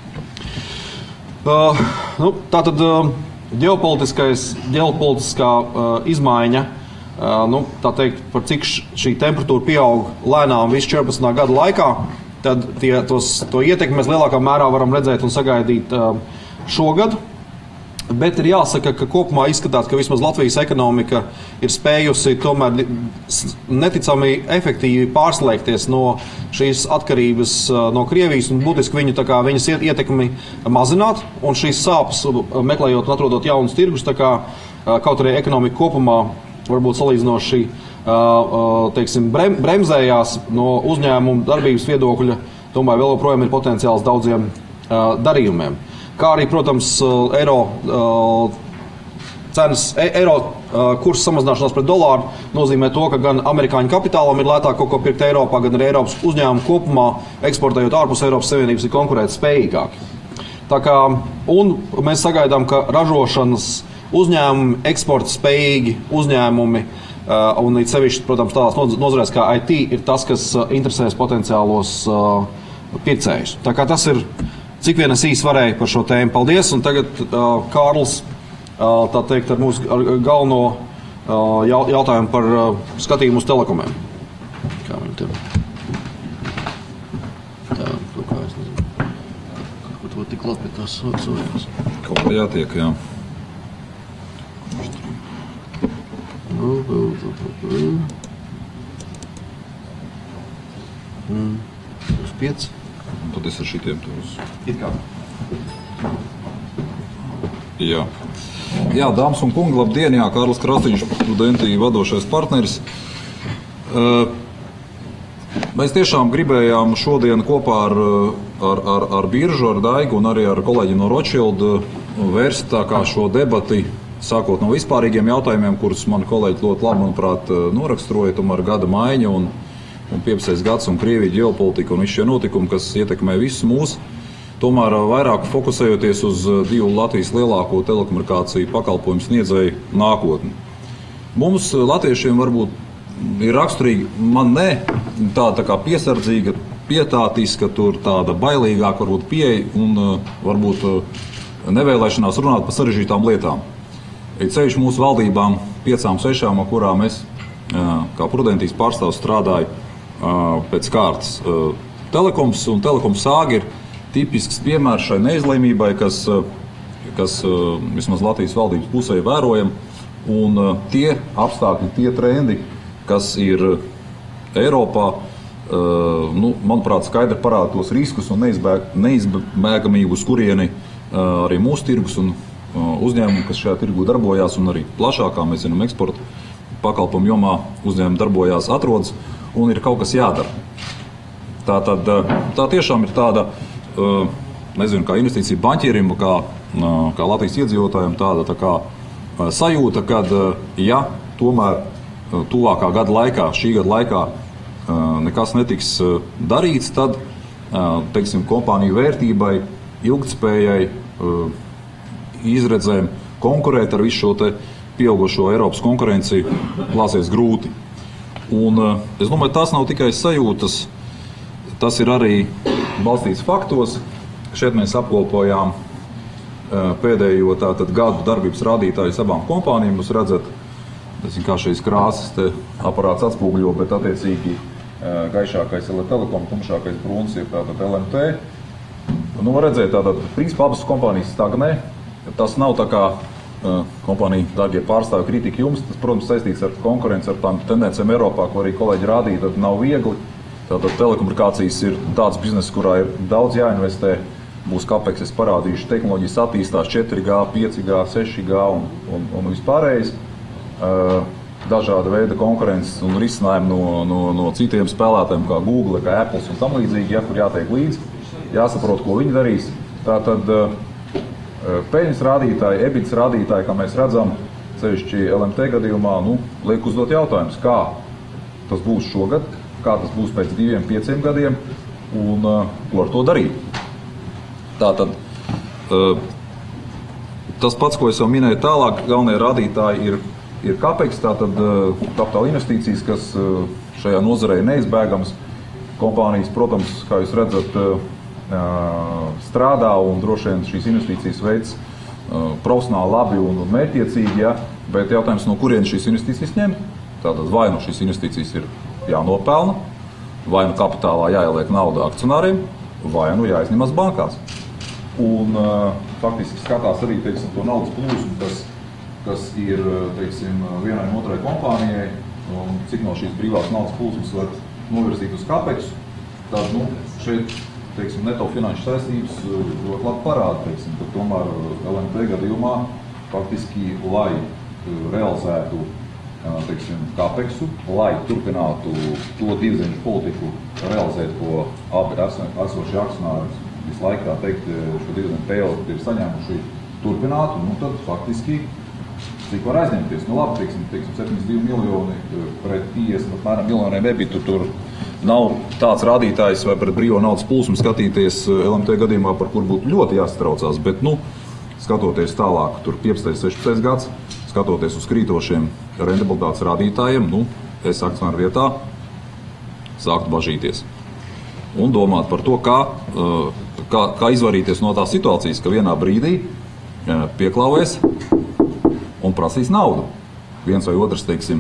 [SPEAKER 8] Uh, nu, tātad uh, ģeopolitiskais, ģeopolitiskā uh, izmaiņa, uh, nu, tā teikt, par cik šī temperatūra pieaug lēnām visu četrpadsmitā gada laikā, tad tie, tos, to ietekmi mēs lielākā mērā varam redzēt un sagaidīt uh, šogad. Bet ir jāsaka, ka kopumā izskatās, ka vismaz Latvijas ekonomika ir spējusi tomēr neticami efektīvi pārslēgties no šīs atkarības no Krievijas un būtiski viņu, tā kā, viņas ietekmi mazināt un šīs sāpes meklējot un atrodot jaunus tirgus, tā kā kaut arī ekonomika kopumā varbūt salīdzinoši teiksim, brem, bremzējās no uzņēmuma darbības viedokļa, tomēr vēl joprojām ir potenciāls daudziem darījumiem. Kā arī, protams, eiro cenas, eiro kursa samazināšanās pret dolāru nozīmē to, ka gan amerikāņu kapitālam ir lētāk kaut ko pirkt Eiropā, gan arī Eiropas uzņēmumu kopumā, eksportējot ārpus Eiropas Savienības, ir konkurēt spējīgāki. Tā kā, un mēs sagaidām, ka ražošanas uzņēmumi, eksporta spējīgi uzņēmumi, un it sevišķi, protams, tādās nozarēs kā I T ir tas, kas interesēs potenciālos pircējus. Tā kā tas ir, cik vien es īsi varēju par šo tēmu. Paldies, un tagad Kārlis, tā teikt, ar mūsu ar galveno jautājumu par skatījumu uz telekomiem. Kā viņi tur? Tā, to kā es nezinu. Kaut ko tik labi pie tās sojās.
[SPEAKER 7] Kaut kā jātiek, jā.
[SPEAKER 8] Uz pieci.
[SPEAKER 7] Un tad es ar šitiem tos.
[SPEAKER 8] It kā.
[SPEAKER 7] Jā. Jā, dāmas un kungi, labdien, jā, Kārlis Krastīņš, Prudentī vadošais partneris. Uh, mēs tiešām gribējām šodien kopā ar, ar, ar, ar biržu, ar Daigu un arī ar kolēģi no Rothschild vērst tā kā šo debati, sākot no vispārīgiem jautājumiem, kurus mani kolēģi ļoti labi, manuprāt, noraksturoja, tomēr gada maiņa un, un piecdesmitais gads un Krievija ģeopolitika un visi šie notikumi, kas ietekmē visus mūs. Tomēr vairāk fokusējoties uz divu Latvijas lielāko telekomunikāciju pakalpojumu sniedzēju nākotni. Mums, latviešiem, varbūt ir raksturīgi, man ne, tāda tā kā piesardzīga, pietātiska, tur tāda bailīgāka varbūt pieeja un varbūt nevēlēšanās runāt par sarežģītām lietām. Ir ceļš mūsu valdībām, piecām, sešām, kurām es kā Prudentīs pārstāvs strādāju pēc kārtas. Telekoms un telekoms sāga ir tipisks piemērs šai neizlēmībai, kas, kas vismaz Latvijas valdības pusē vērojam. Un tie apstākļi, tie trendi, kas ir Eiropā, nu, manuprāt, skaidri parāda tos riskus un neizbēgamību, uz kurieni arī mūsu tirgus un uzņēmumi, kas šajā tirgu darbojās, un arī plašākā, mēs zinām, eksporta pakalpojumu jomā uzņēmumi darbojās, atrodas, un ir kaut kas jādara. Tā, tad, tā tiešām ir tāda, nezinu, kā investīcija banķierim, kā, kā Latvijas iedzīvotājiem, tāda tā kā sajūta, kad, ja tomēr tuvākā gada laikā, šī gada laikā nekas netiks darīts, tad, teiksim, kompāniju vērtībai, ilgtspējai, izredzēm konkurēt ar visu šo te pieaugušo Eiropas konkurenci klāsies grūti. Un es domāju, tas nav tikai sajūtas, tas ir arī balstīts faktos. Šeit mēs apkopojām pēdējo tātad gadu darbības rādītājus abām kompānijām. Jūs redzat, tas ir kā šīs krāsas te aparāts atspoguļo, bet attiecīgi gaišākais L T Telekom, tumšākais brūns ir tātad L M T. Nu, var redzēt, tātad principā abas kompānijas stagnē. Tas nav tā kā kompānija, dārgie pārstāvi, kritika jums. Tas, protams, saistīts ar konkurenci, ar tām tendencēm Eiropā, ko arī kolēģi rādīja, tad nav viegli. Tātad telekomunikācijas ir tāds bizness, kurā ir daudz jāinvestē. Būs kāpēc es parādīšu, tehnoloģijas attīstās četri G, pieci G, seši G un, un, un vispārējais. Dažāda veida konkurences un risinājumi no, no, no citiem spēlētājiem, kā Google, kā Apple un tam līdzīgi, ja, kur jātiek līdzi, jāsaprot, ko viņi darīs. Tātad peļņas rādītāji, EBITDA rādītāji, kā mēs redzam, sevišķi L M T gadījumā, nu, liek uzdot jautājumus, kā tas būs šogad, kā tas būs pēc diviem, pieciem gadiem un uh, ko ar to darīt. Tātad, uh, tas pats, ko es jau minēju tālāk, galvenie rādītāji ir, ir kāpēc, tātad uh, kapitāla investīcijas, kas uh, šajā nozarē ir neizbēgams. Kompānijas, protams, kā jūs redzat, uh, strādā un droši vien šīs investīcijas veids uh, profesionāli labi un, un mērķiecīgi, ja, bet jautājums, no kurien šīs investīcijas ņemt? Tātad vai no šīs investīcijas ir jānopelna, vai nu kapitālā jāieliek nauda akcionāriem, vai nu jāizņemas bankās. Un uh, faktiski skatās arī, teiksim, to naudas plūsmu, kas, kas ir, teiksim, vienai un otrai kompānijai, un cik no šīs brīvās naudas plūsmas var novirzīt uz kāpeksu. Tad, nu, šeit, teiksim, neto finanšu saistības ļoti labi parāda, teiksim, ka tomēr L M T gadījumā faktiski, lai realizētu teiksim, kapeksu, lai turpinātu to dividendu politiku realizēt, ko abi esošie akcionāri visu laiku, tā teikt, šo dividendu payout ir saņēmuši, turpinātu, nu tad faktiski cik var aizņemties. Nu labi, teiksim, teiksim septiņdesmit divi miljoni pret piecdesmit apmēram miljoniem ebitu, tur nav tāds rādītājs vai pret brīvo naudas plūsmu skatīties L M T gadījumā, par kur būtu ļoti jāsatraucās, bet, nu, skatoties tālāk, tur piecpadsmitais, sešpadsmitais gads, skatoties uz krītošiem rentabilitātes rādītājiem, nu, es akcionāru vietā sāktu bažīties. Un domāt par to, kā, kā, kā izvarīties no tās situācijas, ka vienā brīdī pieklāvēs un prasīs naudu. Viens vai otrs, teiksim,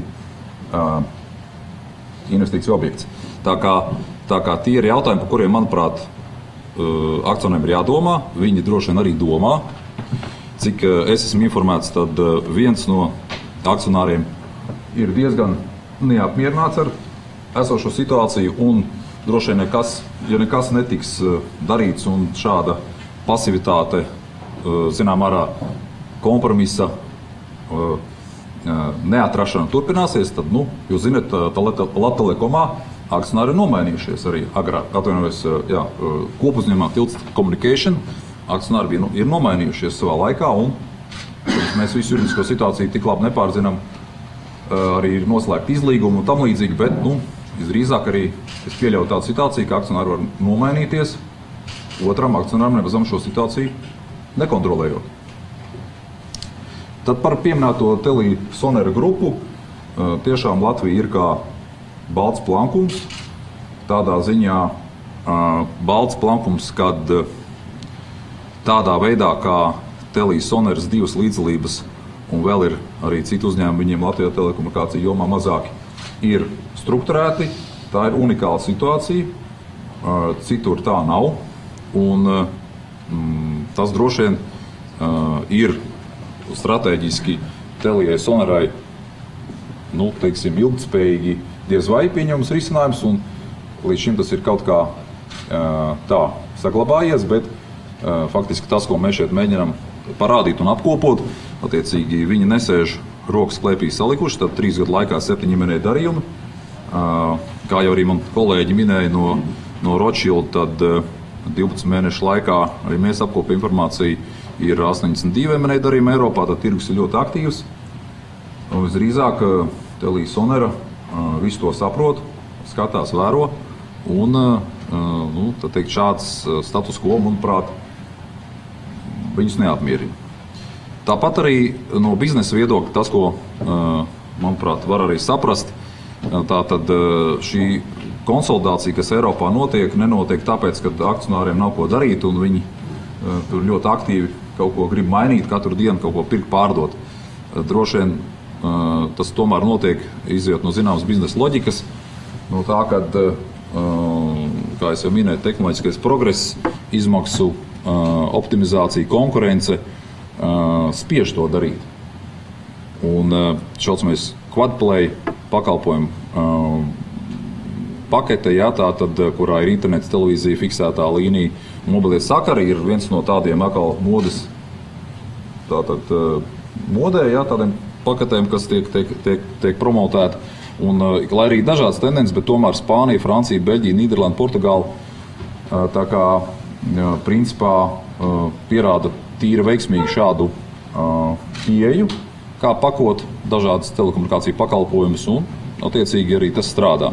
[SPEAKER 7] investīciju objekts. Tā kā, tā kā tie ir jautājumi, par kuriem, manuprāt, akcionāriem ir jādomā, viņi droši vien arī domā. Cik es esmu informēts, tad viens no akcionāriem ir diezgan neapmierināts ar esošo situāciju un droši vien nekas, ja nekas netiks darīts un šāda pasivitāte, zinām, arā kompromisa neatrašana turpināsies, tad, nu, jūs zināt, Latvtelekomā akcionāri ir nomainījušies arī agrāk. Atvainojos, jā, kopuzņēmumā Tilts Communication akcionāri bija, nu, ir nomainījušies savā laikā, un mēs visu juridisko situāciju tik labi nepārzinām, arī ir noslēgt izlīgumu un tam līdzīgi, bet, nu, visdrīzāk arī es pieļauju tādu situāciju, ka akcionāri var nomainīties, otram akcionāram nebazam šo situāciju nekontrolējot. Tad par pieminēto Telī Sonera grupu, tiešām Latvija ir kā balts plankums, tādā ziņā balts plankums, kad tādā veidā, kā Telī Soneras divas līdzdalības, un vēl ir arī citu uzņēmumu, viņiem Latvijā telekomunikāciju jomā mazāki, ir strukturēti, tā ir unikāla situācija, citur tā nav, un mm, tas droši vien ir stratēģiski Telijai Sonerai, nu, teiksim, ilgtspējīgi diez vai pieņemams risinājums, un līdz šim tas ir kaut kā tā saglabājies, bet faktiski tas, ko mēs šeit mēģinām parādīt un apkopot, attiecīgi viņi nesēž rokas klēpī salikuši, tad trīs gadu laikā septiņi minēja darījumi. Kā jau arī man kolēģi minēja no, no Rothschild, tad divpadsmit mēnešu laikā arī mēs apkopam informāciju, ir astoņdesmit divi M and A darījumi Eiropā, tad tirgus ir ļoti aktīvs. Un visdrīzāk Telī Sonera visu to saprot, skatās, vēro, un, nu, tad teikt, šāds status quo, manuprāt, viņus neapmierina. Tāpat arī no biznesa viedokļa tas, ko, manuprāt, var arī saprast, tātad šī konsolidācija, kas Eiropā notiek, nenotiek tāpēc, ka akcionāriem nav ko darīt, un viņi tur ļoti aktīvi kaut ko grib mainīt, katru dienu kaut ko pirkt, pārdot. Droši vien tas tomēr notiek, izjūt no zināmas biznesa loģikas, no tā, kad, kā es jau minēju, tehnoloģiskais progress, izmaksu optimizācija, konkurence spiež to darīt. Un šaucamais quadplay pakalpojumu pakete, jā, tā tad, kurā ir internets, televīzija, fiksētā līnija, mobilie sakari ir viens no tādiem atkal modes, tātad modē, jā, tādiem paketēm, kas tiek, tiek, tiek, tiek promotēti. Un, lai arī dažādas tendences, bet tomēr Spānija, Francija, Beļģija, Nīderlanda, Portugāla, tā kā principā pierāda tīri veiksmīgi šādu pieeju, kā pakot dažādas telekomunikāciju pakalpojumus, un attiecīgi arī tas strādā.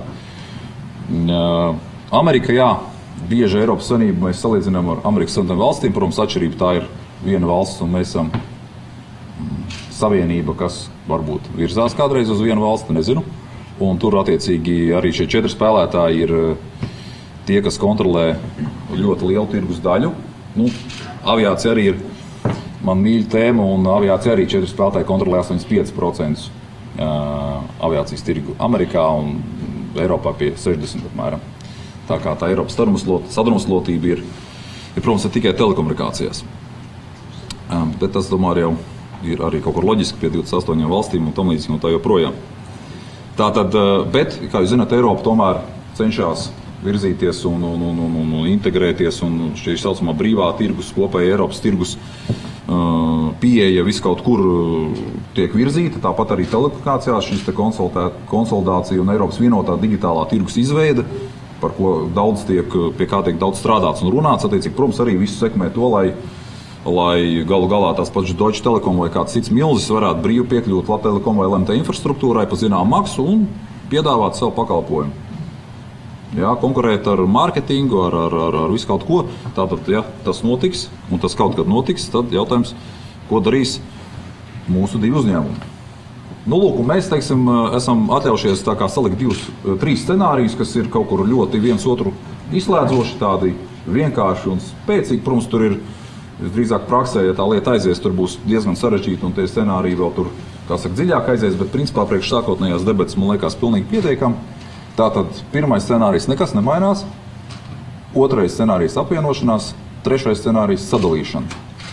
[SPEAKER 7] Amerika, jā, bieži Eiropas Savienību mēs salīdzinām ar Amerikas Savienotām valstīm, protams, atšķirība tā ir viena valsts, un mēs esam savienība, kas varbūt virzās kādreiz uz vienu valsti, nezinu, un tur attiecīgi arī šie četri spēlētāji ir tie, kas kontrolē ļoti lielu tirgus daļu. Nu, aviācija arī ir man mīļa tēma, un aviācija arī četri spēlētāji kontrolē astoņdesmit pieci procenti aviācijas tirgu Amerikā un Eiropā pie sešdesmit apmēram. Tā kā tā Eiropas sadrumstalotība ir, ir, protams, tikai telekomunikācijās. Bet tas, domāju, jau ir arī kaut kur loģiski pie divdesmit astoņām valstīm un tam līdzīgi un tā joprojām. Tātad, bet, kā jūs zināt, Eiropa tomēr cenšas virzīties un, un, un, un, un integrēties, un šī saucamā brīvā tirgus, kopēja Eiropas tirgus pieeja vis kaut kur tiek virzīta, tāpat arī telekomunikācijās šis te konsolidācija un Eiropas vienotā digitālā tirgus izveide, par ko daudz tiek, pie kā tiek daudz strādāts un runāts, attiecīgi, protams, arī visu sekmē to, lai, lai galu galā tās pats Deutsche Telekom vai kāds cits milzis varētu brīvi piekļūt Latvijas Telekom vai L M T infrastruktūrai pa zinām maksu un piedāvāt savu pakalpojumu. Jā, konkurēt ar mārketingu, ar, ar, ar, ar visu kaut ko. Tātad, ja tas notiks, un tas kaut kad notiks, tad jautājums, ko darīs mūsu divi uzņēmumi. Nu, lūk, mēs, teiksim, esam atļaušies tā kā salikt divus, trīs scenārijus, kas ir kaut kur ļoti viens otru izslēdzoši, tādi vienkārši un spēcīgi. Protams, tur ir drīzāk praksē, ja tā lieta aizies, tur būs diezgan sarežģīti, un tie scenāriji vēl tur, kā saka, dziļāk aizies, bet principā priekš sākotnējās debates man liekas pilnīgi pietiekami. Tātad pirmais scenārijs nekas nemainās, otrais scenārijs apvienošanās, trešais scenārijs sadalīšana.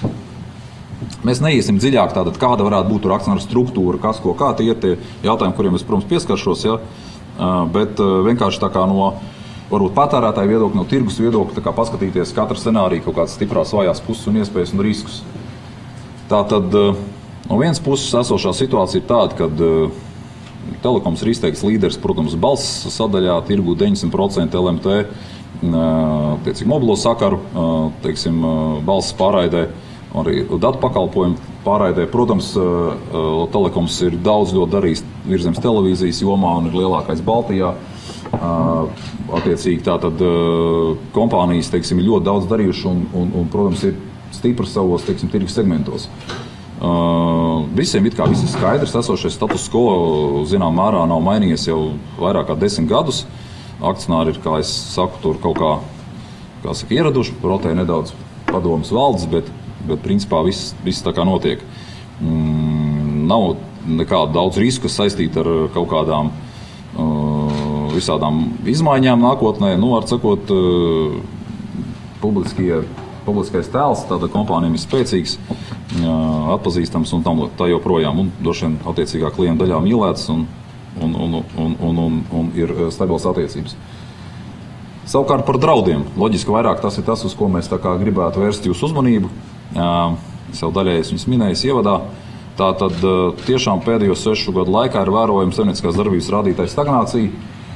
[SPEAKER 7] Mēs neiesim dziļāk, tātad kāda varētu būt tur akcionāra struktūra, kas ko kā, tie ir tie jautājumi, kuriem es, protams, pieskaršos, ja? Bet vienkārši tā kā no varbūt patērētāju viedokļa, no tirgus viedokļa, tā kā paskatīties katru scenāriju kaut kādas stiprās vājās puses un iespējas un riskus. Tātad no vienas puses esošā situācija ir tāda, kad Telekoms ir izteikts līderis, protams, balss sadaļā, tirgu deviņdesmit procenti L M T, tiecīgi mobilo sakaru, teiksim, balss pārraidē, arī datu pakalpojumu pārraidē. Protams, Telekoms ir daudz ļoti darījis virzemes televīzijas jomā un ir lielākais Baltijā. Attiecīgi tātad kompānijas, teiksim, ir ļoti daudz darījuši un, un, un protams, ir stipri savos, teiksim, tirgus segmentos. Uh, visiem it kā viss ir skaidrs, esošais status quo zinām mērā nav mainījies jau vairāk kā desmit gadus. Akcionāri ir, kā es saku, tur kaut kā, kā saka, ieraduši, rotē nedaudz padomas valdes, bet, bet principā viss, viss tā kā notiek. Mm, nav nekāda daudz risku saistīta ar kaut kādām uh, visādām izmaiņām nākotnē. Nu, var sakot, uh, publiskie, publiskais tēls, tāda kompānija ir spēcīgs, atpazīstams un tam tā joprojām. Un droši vien attiecīgā klienta daļā mīlēts un, un, un, un, un, un, un ir stabils attiecības. Savukārt par draudiem. Loģiski vairāk tas ir tas, uz ko mēs tā kā gribētu vērst jūsu uzmanību. Es jau daļēji viņus minējis ievadā. Tātad tiešām pēdējo sešu gadu laikā ir vērojama saimnieciskās darbības rādītāja stagnācija.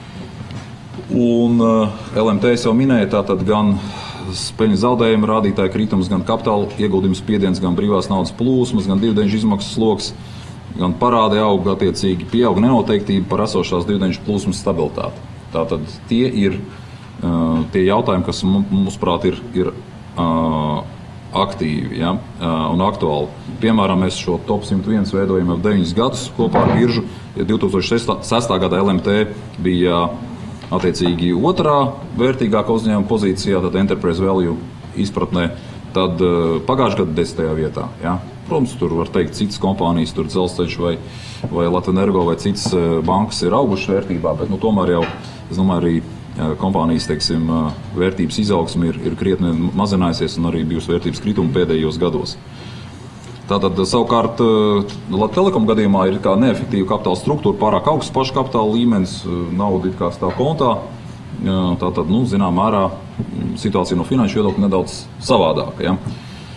[SPEAKER 7] Un L M T jau minēja, tātad gan peļņas zaudējuma rādītāja kritums, gan kapitāla ieguldījums spiediens, gan brīvās naudas plūsmas, gan dividenžu izmaksas sloks, gan parādi aug, attiecīgi pieaug nenoteiktība par esošās dividenžu plūsmas stabilitāti. Tātad tie ir uh, tie jautājumi, kas mūsuprāt ir, ir uh, aktīvi, ja, uh, un aktuāli. Piemēram, mēs šo top simt viens veidojam jau deviņus gadus kopā ar biržu. Ja divi tūkstoši sestā gadā L M T bija uh, attiecīgi otrā vērtīgākā uzņēmuma pozīcijā, tad enterprise value izpratnē, tad uh, pagājušajā gadā desmitajā vietā. Ja? Protams, tur var teikt citas kompānijas, tur Dzelzceļš vai, vai Latvenergo vai citas uh, bankas ir augušas vērtībā, bet nu, tomēr jau, es domāju, arī uh, kompānijas, teiksim, uh, vērtības izaugsme ir, ir krietni mazinājusies un arī bijusi vērtības krituma pēdējos gados. Tātad, savukārt, Latvijas Telekom gadījumā ir kā neefektīva kapitāla struktūra, pārāk augsts pašu kapitāla līmenis, nauda it kā stāv kontā. Tātad, nu, zinām mērā, situācija no finanšu viedokļa nedaudz savādāka. Ja?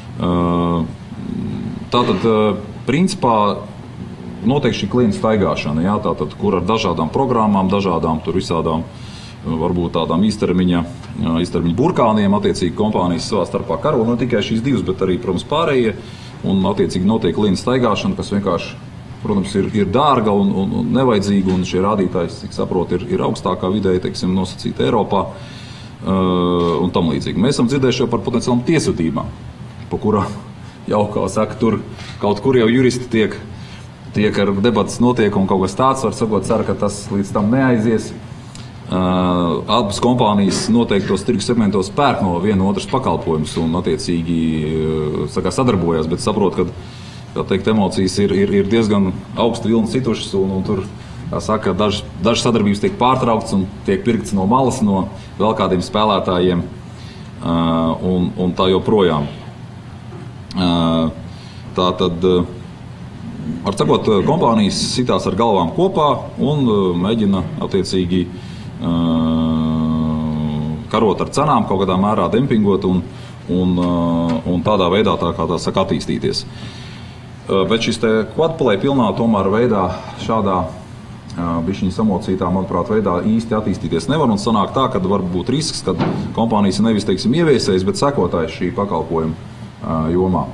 [SPEAKER 7] Tātad, principā, notiek šī klienta staigāšana, ja? Tātad, kur ar dažādām programmām, dažādām tur visādām, varbūt tādām īstermiņa, īstermiņa burkāniem, attiecīgi kompānijas savā starpā karo, ne tikai šīs divas, bet arī, protams, pārējie. Un, attiecīgi, notiek klienta staigāšana, kas vienkārši, protams, ir, ir dārga un, un, un nevajadzīga, un šie rādītāji, cik saprot, ir, ir augstākā vidēji, teiksim, nosacīta Eiropā uh, un tam līdzīgi. Mēs esam dzirdējuši jau par potenciālām tiesvedībām, pa kurām jau, kā saka, tur kaut kur jau juristi tiek, tiek ar debatas notiek un kaut kas tāds, var sakot, cer, ka tas līdz tam neaizies. Uh, abas kompānijas noteiktos tirgus segmentos pērk no viena otras pakalpojumus un attiecīgi uh, sakā, sadarbojās, bet saprot, ka, kā teikt, emocijas ir, ir, ir diezgan augstu vilni situšas un, un tur, kā saka, dažas daž sadarbības tiek pārtraukts un tiek pirkts no malas no vēl kādiem spēlētājiem uh, un, un tā joprojām. Uh, tā tad, uh, var sakot, kompānijas sitās ar galvām kopā un uh, mēģina attiecīgi karot ar cenām, kaut kādā mērā dempingot un, un, un tādā veidā tā kā tā saka attīstīties. Bet šis te quadplay pilnā tomēr veidā šādā bišķiņa samocītā, manuprāt, veidā īsti attīstīties nevar un sanāk tā, ka var būt risks, kad kompānijas nevis, teiksim, ieviesējs, bet sekotājs šī pakalpojuma jomā.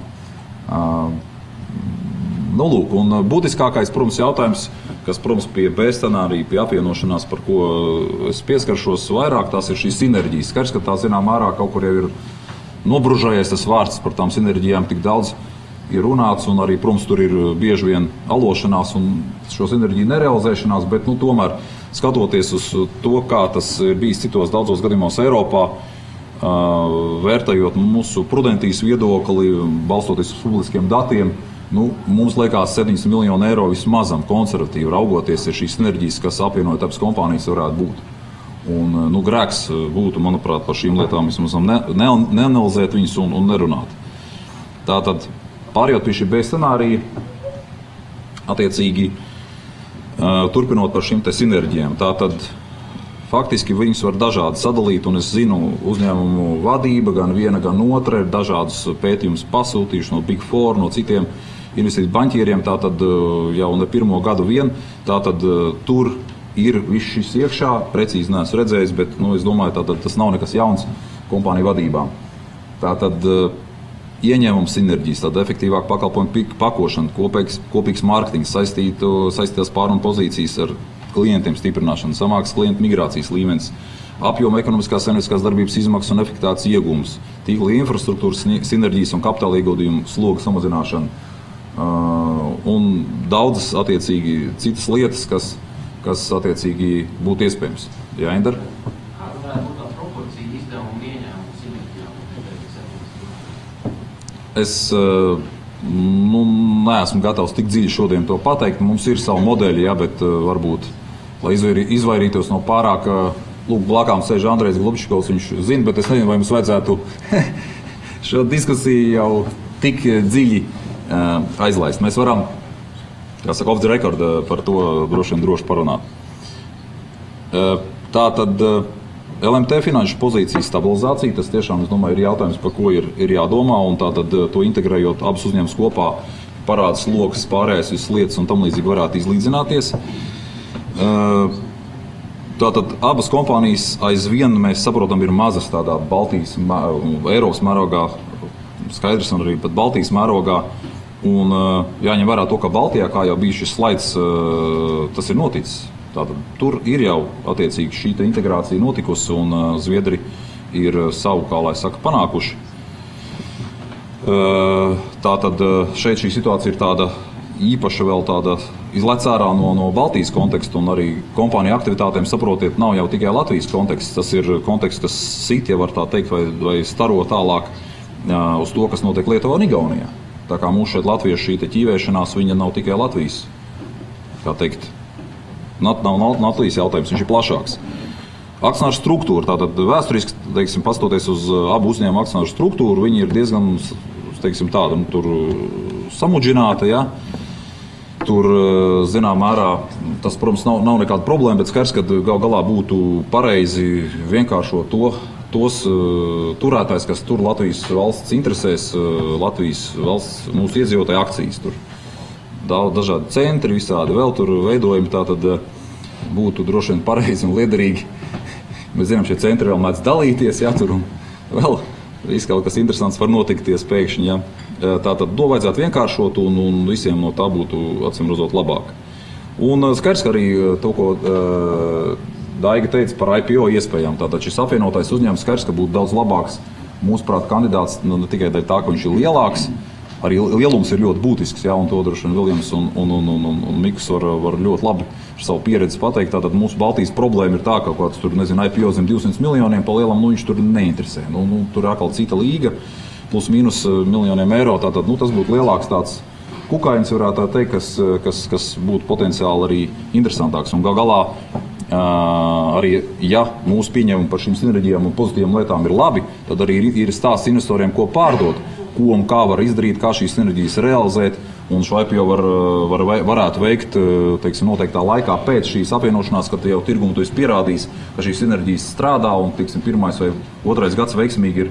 [SPEAKER 7] Nu, lūk, un būtiskākais, protams, jautājums, kas, protams, pie B scenārija, pie apvienošanās, par ko es pieskaršos vairāk, tās ir šīs sinerģijas. Skars, ka tā zinām ārā kaut kur jau ir nobružējies tas vārds par tām sinerģijām tik daudz ir runāts, un arī, protams, tur ir bieži vien alošanās un šo sinerģiju nerealizēšanās, bet, nu, tomēr, skatoties uz to, kā tas ir bijis citos daudzos gadījumos Eiropā, vērtējot mūsu prudentijas viedokli, balstoties uz publiskiem datiem, nu, mums liekas septiņas miljonu eiro vismazam konservatīvi raugoties ir šīs sinerģijas, kas apvienojot abas kompānijas varētu būt. Un, nu, grēks būtu, manuprāt, par šīm lietām vismaz ne, ne, neanalizēt viņas un, un nerunāt. Tātad, pārējot pie šī B scenārija, attiecīgi, uh, turpinot par šīm te sinerģijām, tātad faktiski viņus var dažādi sadalīt, un es zinu, uzņēmumu vadība, gan viena, gan otra, ir dažādus pētījumus pasūtījuši no Big Four, no citiem investīciju baņķieriem, tātad jau ne pirmo gadu vien, tātad tur ir viss šis iekšā, precīzi neesmu redzējis, bet, nu, es domāju, tātad tas nav nekas jauns kompāniju vadībām. Tātad ieņēmums sinerģijas, tāda efektīvāka pakalpojuma pakošana, kopīgs, kopīgs mārketings, saistītās pārunu pozīcijas ar klientiem stiprināšana, samāks klientu migrācijas līmenis, apjoma ekonomiskās saimnieciskās darbības izmaksas un efektivitātes iegūms, tīkla infrastruktūras sinerģijas un kapitāla ieguldījumu sloga samazināšana uh, un daudzas attiecīgi citas lietas, kas, kas attiecīgi būtu iespējams. Jā, Indar?
[SPEAKER 9] Kāda varētu būt tā proporcija izdevumu un ieņēmumu sinerģijām?
[SPEAKER 7] Es uh, nu, neesmu gatavs tik dziļi šodien to pateikt. Mums ir savi modeļi, jā, bet uh, varbūt, lai izvairītos no pārāk, lūk, blakām sēž Andrejs Glubčikovs, viņš zina, bet es nezinu, vai mums vajadzētu šo diskusiju jau tik dziļi uh, aizlaist. Mēs varam, kā saka, off the record uh, par to droši vien droši parunāt. Uh, tā tad uh, L M T finanšu pozīcijas stabilizācija, tas tiešām, es domāju, ir jautājums, par ko ir, ir jādomā, un tātad uh, to integrējot abus uzņēmumus kopā, parāds lokas, pārējais visas lietas un tam līdzīgi varētu izlīdzināties. Tātad abas kompānijas aizvien, mēs saprotam, ir mazas tādā Baltijas, Eiropas mērogā, skaidrs, un arī pat Baltijas mērogā. Un jāņem vērā to, ka Baltijā, kā jau bija šis slaids, tas ir noticis. Tātad tur ir jau attiecīgi šī integrācija notikusi, un Zviedri ir savu, kā lai saka, panākuši. Tātad šeit šī situācija ir tāda īpaša vēl tāda izlec ārā no, no Baltijas konteksta, un arī kompāniju aktivitātēm, saprotiet, nav jau tikai Latvijas konteksts, tas ir konteksts, kas sit, ja var tā teikt, vai, vai staro tālāk jā, uz to, kas notiek Lietuvā un Igaunijā. Tā kā mūs šeit latviešu šī te ķīvēšanās, viņa nav tikai Latvijas, kā teikt, nav, nav, nav Latvijas jautājums, viņš ir plašāks. Akcionāru struktūra, tātad vēsturiski, teiksim, pastoties uz abu uzņēmumu akcionāru struktūru, viņi ir diezgan, teiksim, tāda, nu, tur samudžināta, ja. Tur, zinām, mērā, tas, protams, nav, nav nekāda problēma, bet skars, kad gal galā būtu pareizi vienkāršot to, tos uh, turētājs, kas tur Latvijas valsts interesēs, uh, Latvijas valsts mūsu iedzīvotāju akcijas. Tur daudz dažādi centri, visādi vēl tur veidojumi, tā tad uh, būtu droši vien pareizi un liederīgi. Mēs zinām, šie centri vēl mēdz dalīties, ja, tur un vēl viss kaut kas interesants var notikties pēkšņi, ja. Tātad to vajadzētu vienkāršot un, un visiem no tā būtu, acīm redzot, labāk. Un skaidrs, ka arī to, ko uh, Daiga teica par I P O iespējām, tātad šis apvienotais uzņēmums skaidrs, ka būtu daudz labāks, mūsuprāt, kandidāts, nu, ne tikai dēļ tā, ka viņš ir lielāks, arī lielums ir ļoti būtisks, ja, un to droši vien Viljams un, un, un, un, un Mikus var, var ļoti labi ar savu pieredzi pateikt. Tātad mūsu Baltijas problēma ir tā, ka kāds tur, nezinu, I P O zem divsimt miljoniem pa lielam, nu viņš tur neinteresē. Nu, nu, tur atkal cita līga. Plus mīnus miljoniem eiro, tātad, nu, tas būtu lielāks tāds kukainis, varētu tā teikt, kas, kas, kas būtu potenciāli arī interesantāks. Un gal galā arī, ja mūsu pieņemumi par šīm sinerģijām un pozitīvām lietām ir labi, tad arī ir, ir stāsts investoriem, ko pārdot, ko un kā var izdarīt, kā šīs sinerģijas realizēt, un šo I P O var, var, varētu veikt, teiksim, noteiktā laikā pēc šīs apvienošanās, kad jau tirgumu tu esi pierādījis, ka šīs sinerģijas strādā, un, teiksim, pirmais vai otrais gads veiksmīgi ir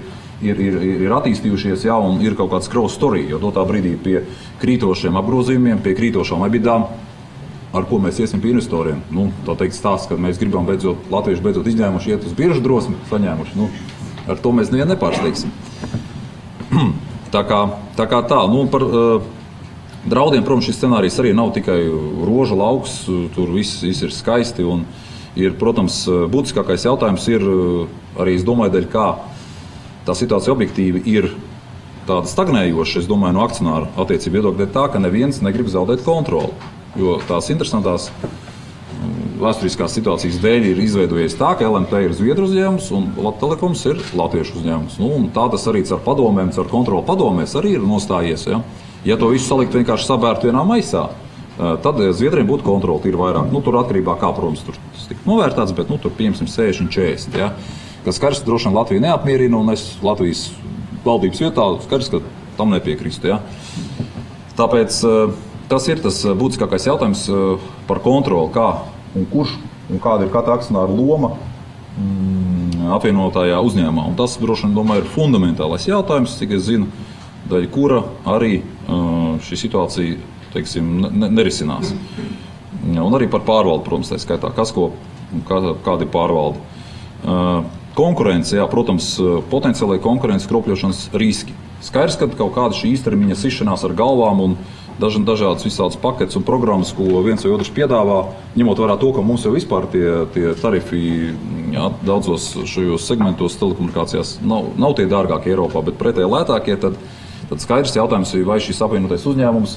[SPEAKER 7] ir, ir, ir attīstījušies, jā, un ir kaut kāds growth story, jo dotā brīdī pie krītošiem apgrozījumiem, pie krītošām ebidām, ar ko mēs iesim pie investoriem. Nu, tā teikt stāsts, ka mēs gribam beidzot, latvieši beidzot izņēmuši, iet uz biržu drosmi, saņēmuši. Nu, ar to mēs nevienu nepārsteigsim. tā, kā, tā kā tā, nu par uh, draudiem, protams, šis scenārijs arī nav tikai roža lauks, tur viss, viss ir skaisti un ir, protams, būtiskākais jautājums ir arī, es domāju, dēļ kā tā situācija objektīvi ir tāda stagnējoša, es domāju, no akcionāru attiecību viedokļa, tā, ka neviens negrib zaudēt kontroli. Jo tās interesantās vēsturiskās situācijas dēļ ir izveidojies tā, ka L M T ir Zviedru uzņēmums un Latvijas Telekoms ir latviešu uzņēmums. Nu, un tā tas arī ar padomēm, ar kontroli padomēs arī ir nostājies. Ja, ja to visu salikt vienkārši sabērt vienā maisā, tad Zviedriem būtu kontroli ir vairāk. Nu, tur atkarībā kā, protams, tur tas tika novērtāts, bet nu, tur pieņemsim sešdesmit četrdesmit. Ja. Kas skaidrs, droši vien Latviju neapmierina, un es Latvijas valdības vietā skaidrs, ka tam nepiekrīstu. Ja. Tāpēc tas ir tas būtiskākais jautājums par kontroli, kā un kurš un kāda ir katra akcionāra loma mm, apvienotājā uzņēmumā. Un tas, droši vien, domāju, ir fundamentālais jautājums, cik es zinu, daļa kura arī šī situācija, teiksim, ne, nerisinās. Un arī par pārvaldu, protams, tā skaitā, kas ko, kā, kāda ir pārvalde. Konkurence, jā, protams, potenciālai konkurences kropļošanas riski. Skaidrs, ka kaut kāda šī īstermiņa sišanās ar galvām un daž, dažādas visādas paketes un programmas, ko viens vai otrs piedāvā, ņemot vērā to, ka mums jau vispār tie, tie tarifi, jā, daudzos šajos segmentos telekomunikācijās nav, nav tie dārgākie Eiropā, bet pretēji lētākie, tad, tad skaidrs jautājums, vai šis apvienotais uzņēmums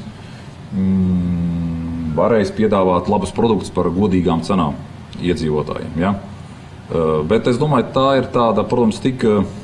[SPEAKER 7] mm, varēs piedāvāt labus produktus par godīgām cenām iedzīvotājiem. Ja? Bet es domāju, tā ir tāda, protams, tik,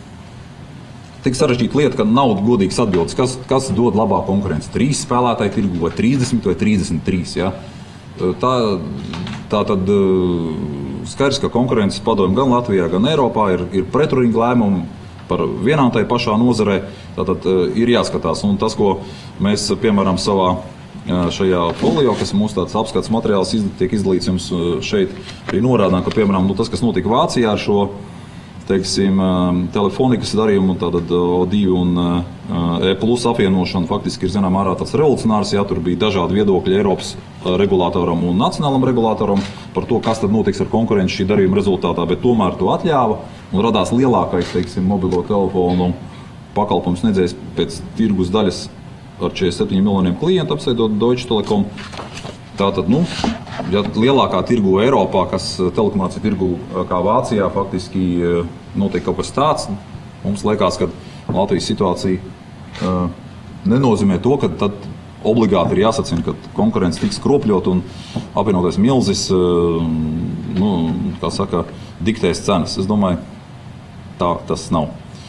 [SPEAKER 7] tik sarežģīta lieta, ka nav godīgas atbildes. Kas, kas dod labāku konkurenci? Trīs spēlētāji tirgu vai trīsdesmit vai trīsdesmit trīs. Ja? Tā, tā tad skaidrs, ka konkurences padomi gan Latvijā, gan Eiropā ir, ir pretrunīgi lēmumi par vienām tai pašā nozarē. Tātad ir jāskatās. Un tas, ko mēs, piemēram, savā šajā folio, kas mūsu tāds apskats materiāls tiek izdalīts jums šeit, arī norādām, ka, piemēram, nu, tas, kas notika Vācijā ar šo, teiksim, telefonikas darījumu, tātad O divi un E plus apvienošanu, faktiski ir, zinām, ārā tāds revolucionārs, jā, tur bija dažādi viedokļi Eiropas regulātoram un nacionālam regulātoram par to, kas tad notiks ar konkurenci šī darījuma rezultātā, bet tomēr to atļāva un radās lielākais, teiksim, mobilo telefonu pakalpojums sniedzējs pēc tirgus daļas ar četrdesmit septiņiem miljoniem klientu apsaidot Deutsche Telekom. Tātad, nu, ja lielākā tirgu Eiropā, kas telekomunikāciju tirgu kā Vācijā, faktiski notiek kaut kas tāds, mums liekas, ka Latvijas situācija uh, nenozīmē to, ka tad obligāti ir jāsacina, ka konkurence tiks kropļot un apvienotais milzis, uh, nu, kā saka, diktēs cenas. Es domāju, tā tas nav.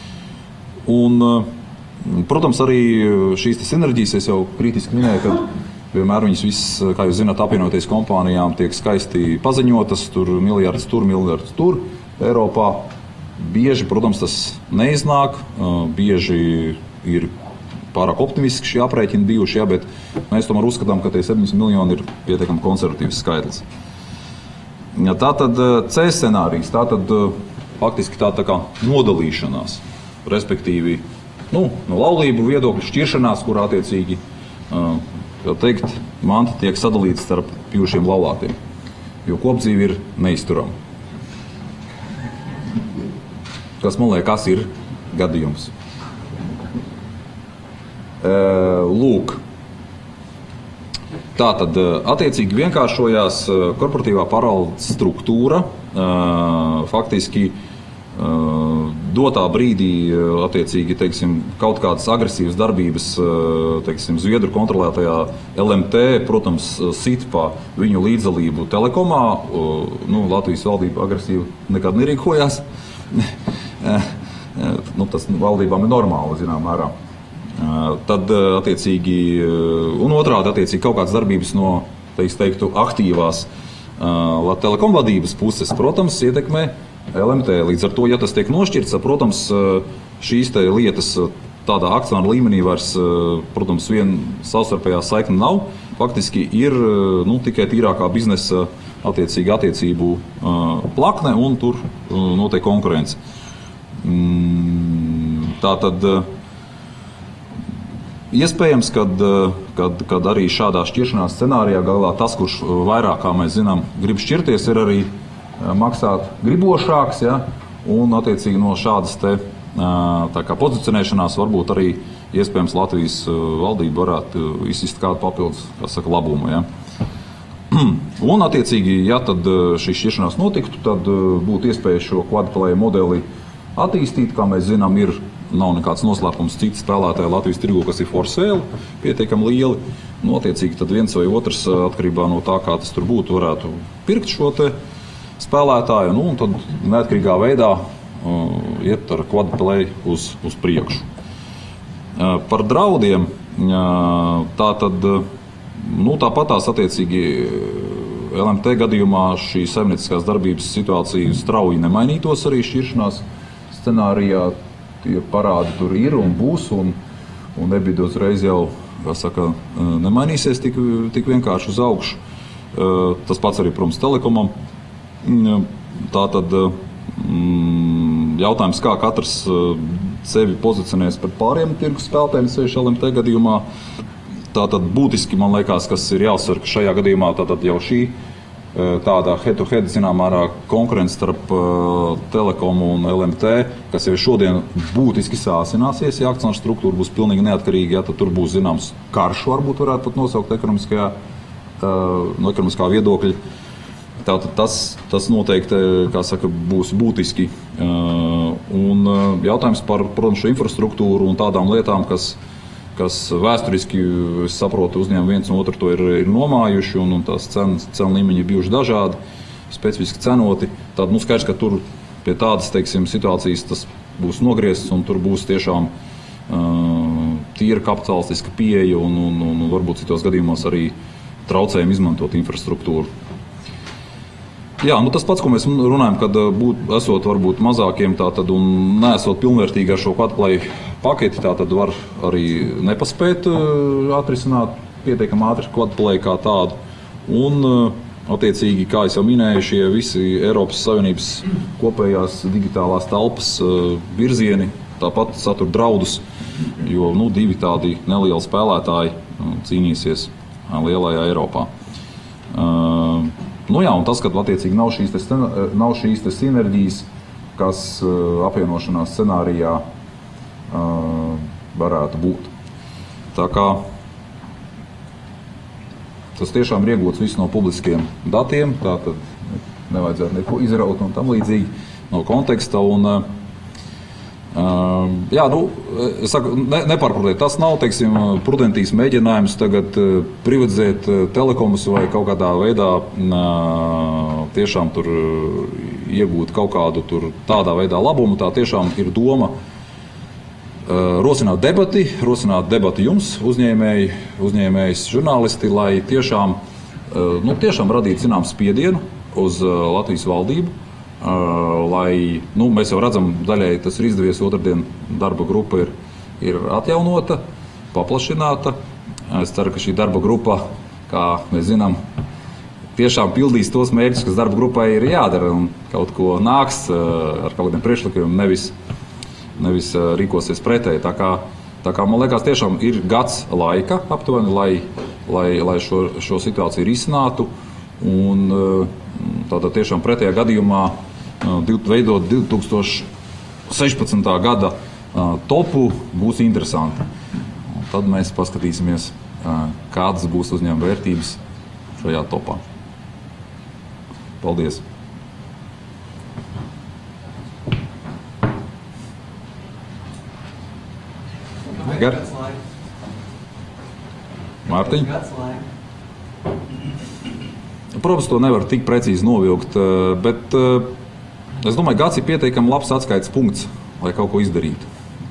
[SPEAKER 7] Un, uh, Protams, arī šīs sinerģijas, es jau kritiski minēju, ka vienmēr viņas viss, kā jūs zināt, apvienoties kompānijām tiek skaisti paziņotas, tur miljards tur, miljards tur. Eiropā bieži, protams, tas neiznāk, bieži ir pārāk optimistiski šie aprēķini bijuši, ja, bet mēs tomēr uzskatām, ka tie septiņdesmit miljoni ir pietiekami konservatīvs skaitlis. Ja, tātad C scenārijs, tātad faktiski tā, tā kā nodalīšanās, respektīvi, nu, no laulību viedokļu šķiršanās, kur attiecīgi, jau teikt, manta tiek sadalīta starp bijušiem laulātiem, jo kopdzīve ir neizturama. Kas man liekas ir gadījums. Lūk, tātad attiecīgi vienkāršojās korporatīvā pārvaldes struktūra, faktiski dotā brīdī, attiecīgi, teiksim, kaut kādas agresīvas darbības, teiksim, Zviedru kontrolētajā L M T, protams, sit pa viņu līdzdalību telekomā. Nu, Latvijas valdība agresīvi nekad nerīkojās. Nu, tas valdībām ir normāli, zinām, mērā. Tad, attiecīgi, un otrādi, attiecīgi, kaut kādas darbības no, teiks, teiktu, aktīvās telekom vadības puses, protams, ietekmē L M T. Līdz ar to, ja tas tiek nošķirts, protams, šīs te lietas tādā akcionāra līmenī vairs, protams, vien savstarpējā saikne nav. Faktiski ir, nu, tikai tīrākā biznesa attiecīgi attiecību plakne un tur notiek konkurence. Tātad iespējams, kad, kad, kad arī šādā šķiršanās scenārijā galā tas, kurš vairāk, kā mēs zinām, grib šķirties, ir arī maksāt gribošāks, ja, un attiecīgi no šādas te tā kā pozicionēšanās varbūt arī iespējams Latvijas valdība varētu izsist kādu papildus, kā saka, labumu. Ja. Un attiecīgi, ja tad šī šķiršanās notiktu, tad būtu iespēja šo quad-play modeli attīstīt, kā mēs zinām, ir nav nekāds noslēpums citi spēlētāji Latvijas tirgu, kas ir for sale, pietiekami lieli. Nu, attiecīgi, tad viens vai otrs, atkarībā no tā, kā tas tur būtu, varētu pirkt šo te spēlētāju, nu, un tad neatkarīgā veidā uh, iet ar quad-play uz, uz priekšu. Uh, par draudiem, uh, tā tad, uh, nu, tāpat tās attiecīgi L M T gadījumā šī saimnieciskās darbības situācija strauji nemainītos arī šķiršanās scenārijā. Tie parādi tur ir un būs, un, un EBITDA uzreiz jau, kā saka, nemainīsies tik, tik vienkārši uz augšu. Tas pats arī, protams, telekomam. Tātad jautājums, kā katrs sevi pozicionēs pret pāriem tirgus spēlētājiem, sevišķi L M T gadījumā. Tātad būtiski, man liekas, kas ir jāuzsver, ka šajā gadījumā tātad jau šī tāda head-to-head, zinām, ārā konkurence starp uh, Telekomu un L M T, kas jau šodien būtiski sāsināsies, ja akcionāru struktūra būs pilnīgi neatkarīga, ja tad tur būs, zināms, karš, varbūt varētu pat nosaukt ekonomiskajā, uh, no ekonomiskā viedokļa. Tātad tas, tas noteikti, kā saka, būs būtiski. Uh, un uh, jautājums par, protams, šo infrastruktūru un tādām lietām, kas kas vēsturiski, es saprotu, uzņēmumi viens un otru to ir, ir nomājuši, un, un tās cenas, cenu līmeņi ir bijuši dažādi, specifiski cenoti. Tad, nu, skaidrs, ka tur pie tādas, teiksim, situācijas tas būs nogriezts, un tur būs tiešām uh, tīra kapitalistiska pieeja, un, un, un, un varbūt citos gadījumos arī traucējumi izmantot infrastruktūru. Jā, nu tas pats, ko mēs runājam, kad būt, esot varbūt mazākiem tātad, un neesot pilnvērtīgi ar šo quad-play paketi, tātad var arī nepaspēt uh, atrisināt pietiekami ātri quad-play kā tādu. Un, uh, attiecīgi, kā es jau minēju, šie visi Eiropas Savienības kopējās digitālās telpas uh, virzieni tāpat satur draudus, jo nu, divi tādi nelieli spēlētāji uh, cīnīsies uh, lielajā Eiropā. Uh, Nu jā, un tas, ka attiecīgi nav šīs, te, nav šīs te sinerģijas, kas uh, apvienošanās scenārijā uh, varētu būt. Tā kā tas tiešām ir iegūts viss no publiskiem datiem, tā tad nevajadzētu neko izraut un tam līdzīgi no konteksta. Un, uh, jā, nu, es saku, ne, nepārprotiet, tas nav, teiksim, prudentīs mēģinājums tagad privatizēt telekomus vai kaut kādā veidā tiešām tur iegūt kaut kādu tur tādā veidā labumu. Tā tiešām ir doma rosināt debati, rosināt debati jums, uzņēmēji, uzņēmējs, žurnālisti, lai tiešām, nu, tiešām radītu zinām spiedienu uz Latvijas valdību. Uh, lai, nu, mēs jau redzam, daļai tas ir izdevies, otrdien darba grupa ir, ir atjaunota, paplašināta. Es ceru, ka šī darba grupa, kā mēs zinām, tiešām pildīs tos mērķus, kas darba grupai ir jādara un kaut ko nāks uh, ar kaut kādiem priekšlikumiem, nevis, nevis uh, rīkosies pretēji. Tā kā, tā kā man liekas, tiešām ir gads laika aptuveni, lai, lai, lai šo, šo situāciju risinātu. Un uh, tātad tiešām pretējā gadījumā veidot divi tūkstoši sešpadsmitā gada uh, topu būs interesanti. Un tad mēs paskatīsimies, uh, kādas būs uzņēmuma vērtības šajā topā. Paldies! Gar? Mārtiņ? Protams, to nevar tik precīzi novilkt, bet es domāju, gads ir pietiekami labs atskaites punkts, lai kaut ko izdarītu.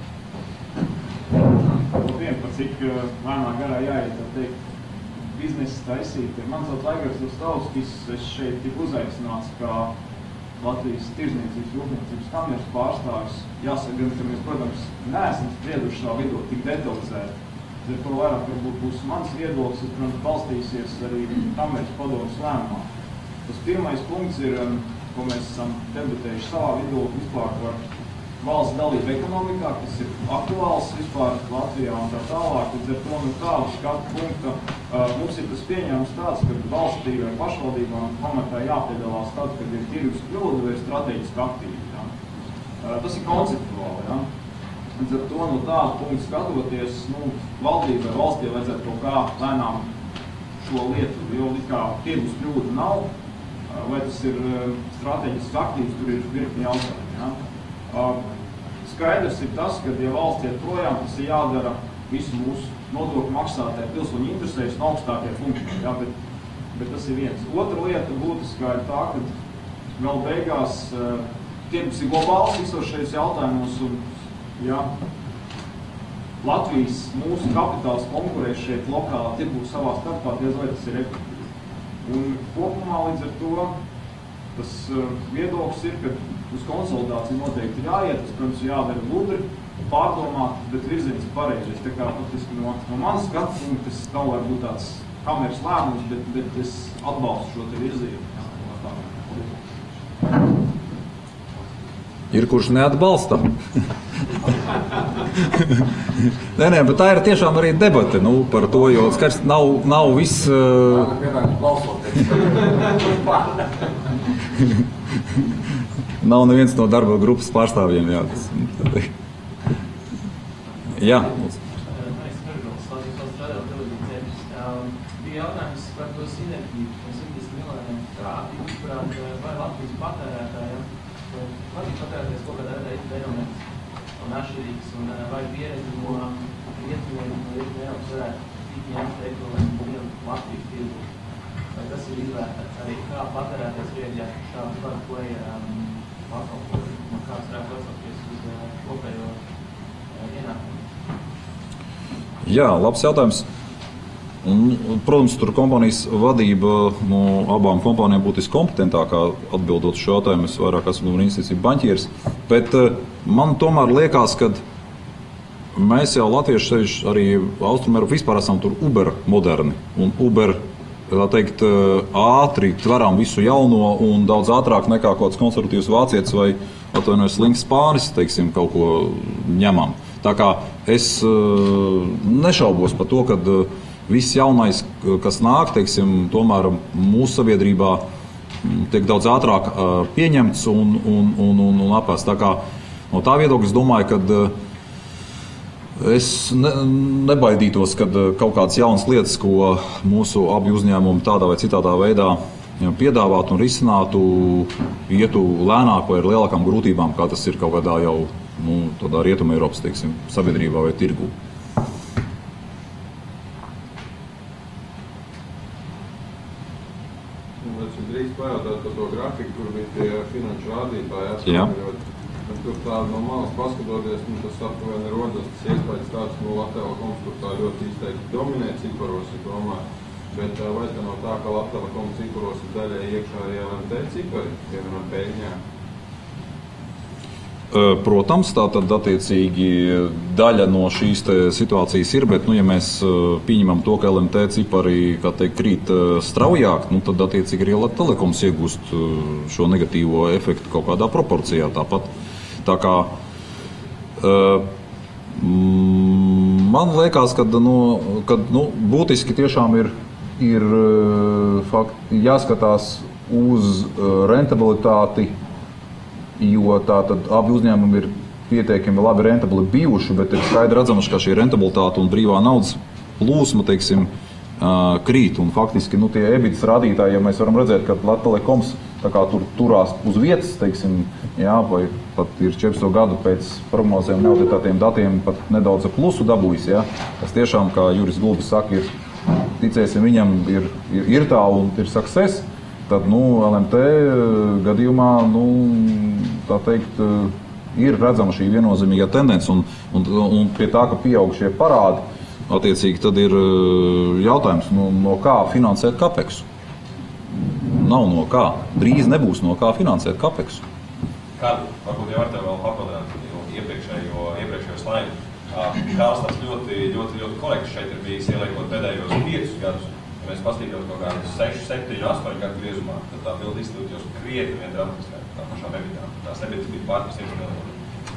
[SPEAKER 5] Vien par cik lēnā garā jāiet, tad teikt, biznesa taisīt. Man sauc Aigars Dostauskis, es šeit tiku uzaicināts kā Latvijas tirzniecības rūpniecības kameras pārstāvis. Jāsaka gan, ka mēs, protams, neesam sprieduši savā vidū tik detalizēti. Ar to vairāk varbūt būs mans viedoklis, un, protams, balstīsies arī kameras padomas lēmumā. Tas pirmais punkts ir, ko mēs esam debatējuši savā vidū vispār par valsts dalība ekonomikā, kas ir aktuāls vispār Latvijā un tā tālāk. Līdz ar to no tādu skatu punkta uh, mums ir tas pieņēmums tāds, ka valstī vai pašvaldībām pamatā jāpiedalās tad, kad ir tirgus kļūda vai strateģiski aktīvi. Ja? Uh, tas ir konceptuāli. Ja? Līdz ar to no tādu punktu skatoties, nu, valdībai, valstī vajadzētu kaut kā lēnām šo lietu, jo kā tirgus kļūda nav, uh, vai tas ir uh, strateģiski aktīvs, tur ir virkni jautājumi. Ja? Uh, skaidrs ir tas, ka, ja valsts iet projām, tas ir jādara visu mūsu nodokļu maksātāju pilsoņu interesēs un augstākie funkciju. Ja, bet, bet tas ir viens. Otra lieta būtiskā ir tā, ka vēl beigās uh, tirgus ir globāls visos šajos jautājumos un ja, Latvijas mūsu kapitāls konkurē šeit lokālā tirgu savā starpā, diez vai tas ir efektīvi. Un kopumā līdz ar to tas uh, viedoklis ir, ka uz konsolidāciju noteikti jāiet, tas, protams, jādara gudri, pārdomāt, bet virziens ir pareizais. Tā kā patiski no, no manas skatu punkta tas nav varbūt tāds kameras lēmums, bet, bet es atbalstu šo te virzienu.
[SPEAKER 7] Ir kurš neatbalsta? nē, nē, bet tā ir tiešām arī debate, nu, par to, jo skars nav, nav viss... Uh... Nav neviens no darba grupas pārstāvjiem, jā. Tas, jā.
[SPEAKER 9] Bija jautājums par to sinerģiju, no septiņdesmit miljoniem trāpi, kurāt vai Latvijas patērētājiem, Latvijas patērētājs kaut kādā veidā un atšķirīgs, un vai pieredzi no rietumiem, no rietumiem Eiropas varētu tik ņemt ekonomiku Latvijas tirgu. Vai tas ir izvērtēts arī kā patērētājs rieģē šādu par player pakalpojumu, kāds varētu atsaukties uz kopējo ienākumu?
[SPEAKER 7] Jā, labs jautājums. Un, protams, tur kompānijas vadība no abām kompānijām būtu viskompetentākā atbildot šo jautājumu. Es vairāk esmu investīciju baņķieris. Bet man tomēr liekas, ka mēs jau latvieši sevišķi arī Austrumēropu vispār esam tur Uber moderni. Un Uber, tā teikt, ātri tveram visu jauno un daudz ātrāk nekā kaut kāds konservatīvs vācietis vai atvainojas slinks spānis, teiksim, kaut ko ņemam. Tā kā es nešaubos par to, ka viss jaunais, kas nāk, teiksim, tomēr mūsu sabiedrībā tiek daudz ātrāk pieņemts un, un, un, un, un apēst. Tā kā no tā viedokļa es domāju, ka es ne, nebaidītos, kad kaut kādas jaunas lietas, ko mūsu abi uzņēmumi tādā vai citādā veidā piedāvātu un risinātu, ietu lēnāk vai ar lielākām grūtībām, kā tas ir kaut kādā jau nu, tādā Rietuma Eiropas, teiksim, sabiedrībā vai tirgū.
[SPEAKER 10] Es drīz pajautāt par to grafiku, kur bija tie finanšu rādītāji atskaņot. Tur tā no malas paskatoties, nu, tas aptuveni rodas tas iespējas tāds, no Latelekoms, kur tā ļoti izteikti dominē ciparos, es domāju. Bet vai tā no tā, ka Latelekoms ciparos ir daļai iekšā arī L M T cipari, piemēram, peļņā?
[SPEAKER 7] Protams, tā tad attiecīgi daļa no šīs situācijas ir, bet, nu, ja mēs pieņemam to, ka L M T cipari, kā teikt, krīt straujāk, nu, tad attiecīgi arī Latelekoms iegūst šo negatīvo efektu kaut kādā proporcijā tāpat. Tā kā man liekas, ka nu, kad, nu, būtiski tiešām ir, ir fakt, jāskatās uz rentabilitāti, jo tātad abi uzņēmumi ir pietiekami labi rentabli bijuši, bet ir skaidri redzams, ka šī rentabilitāte un brīvā naudas plūsma, teiksim, krīt. Un faktiski nu, tie EBITDA rādītāji, ja mēs varam redzēt, ka Latelekoms tā kā tur turās uz vietas, teiksim, jā, vai pat ir četrpadsmit gadu pēc prognozēm neauditātiem datiem pat nedaudz ar plusu dabūjis, jā. Tas tiešām, kā Juris Gulbis saka, ir, ticēsim, viņam ir, ir, ir tā un ir success, tad, nu, L M T gadījumā, nu, tā teikt, ir redzama šī viennozīmīgā tendence un, un, un pie tā, ka pieaug šie parādi, attiecīgi tad ir jautājums, no, no kā finansēt kapeksu. Nav no kā. Drīz nebūs no kā finansēt kapeksu.
[SPEAKER 3] Kādu, varbūt jau var tev vēl papildināt iepriekšējo, iepriekšējo slaidu. Kāds tāds ļoti, ļoti, ļoti korekts šeit ir bijis ieliekot pēdējos piecus gadus. Ja mēs paskatītos kaut kādus seši, septiņi, astoņi gadu griezumā, tad tā bilde izskatījos krietni vien dramatiskāk, tā pašām ebitām. Tās ebitas bija pār par simts miljoniem.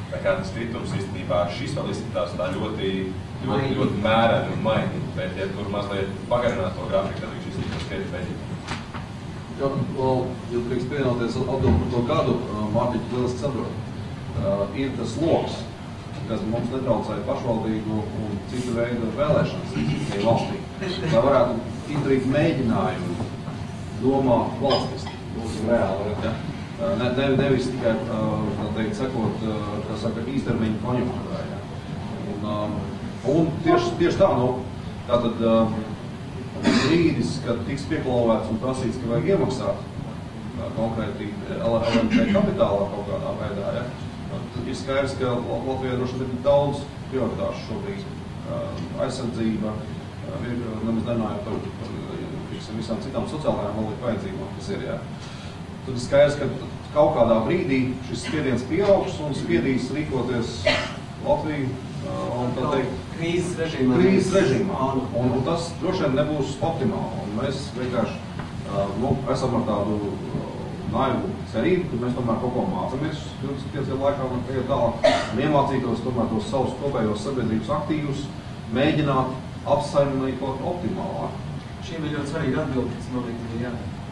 [SPEAKER 3] Tā kā tas kritums īstenībā šis vēl izskatās tā ļoti, ļoti, ļoti mēreni un maigi, bet ja tur mazliet pagarināt to grafiku, tad viņš izskatās krietni beļģi.
[SPEAKER 8] Jā, vēl, ja drīkst pievienoties atbildi par to gadu, Mārtiņš lieliski saprot. Uh, ir tas loks, kas mums netraucēja pašvaldību un citu veidu vēlēšanas valstī. Lai varētu izdarīt mēģinājumu domāt valstiski, būsim reāli. Ja? Ne, ne, nevis tikai, tā teikt, sekot, kā saka, īstermiņu konjunktūrā. Ja? Un, un tieši, tieši tā, nu, tātad brīdis, kad tiks pieklauvēts un prasīts, ka vajag iemaksāt konkrēti L M T kapitālā kaut kādā veidā, ja? Ir skaidrs, ka Latvijā droši ir daudz prioritāšu šobrīd. Aizsardzība, nemaz nenājot par, par visām citām sociālajām vajadzībām, kas ir, jā. Tad ir skaidrs, ka kaut kādā brīdī šis spiediens pieaugs un spiedīs rīkoties Latviju, un tā teikt,
[SPEAKER 9] krīzes režīmā.
[SPEAKER 8] Krīzes režīmā. Un, un tas droši vien nebūs optimāli. Un mēs vienkārši, nu, esam ar tādu naivu cerību, ka mēs tomēr kaut ko mācāmies divdesmit pieci gadu laikā un iet tālāk un iemācītos tomēr tos savus kopējos sabiedrības aktīvus, mēģināt apsaimniekot optimālāk.
[SPEAKER 9] Šī bija ļoti svarīga atbilde, kas noteikti bija jā.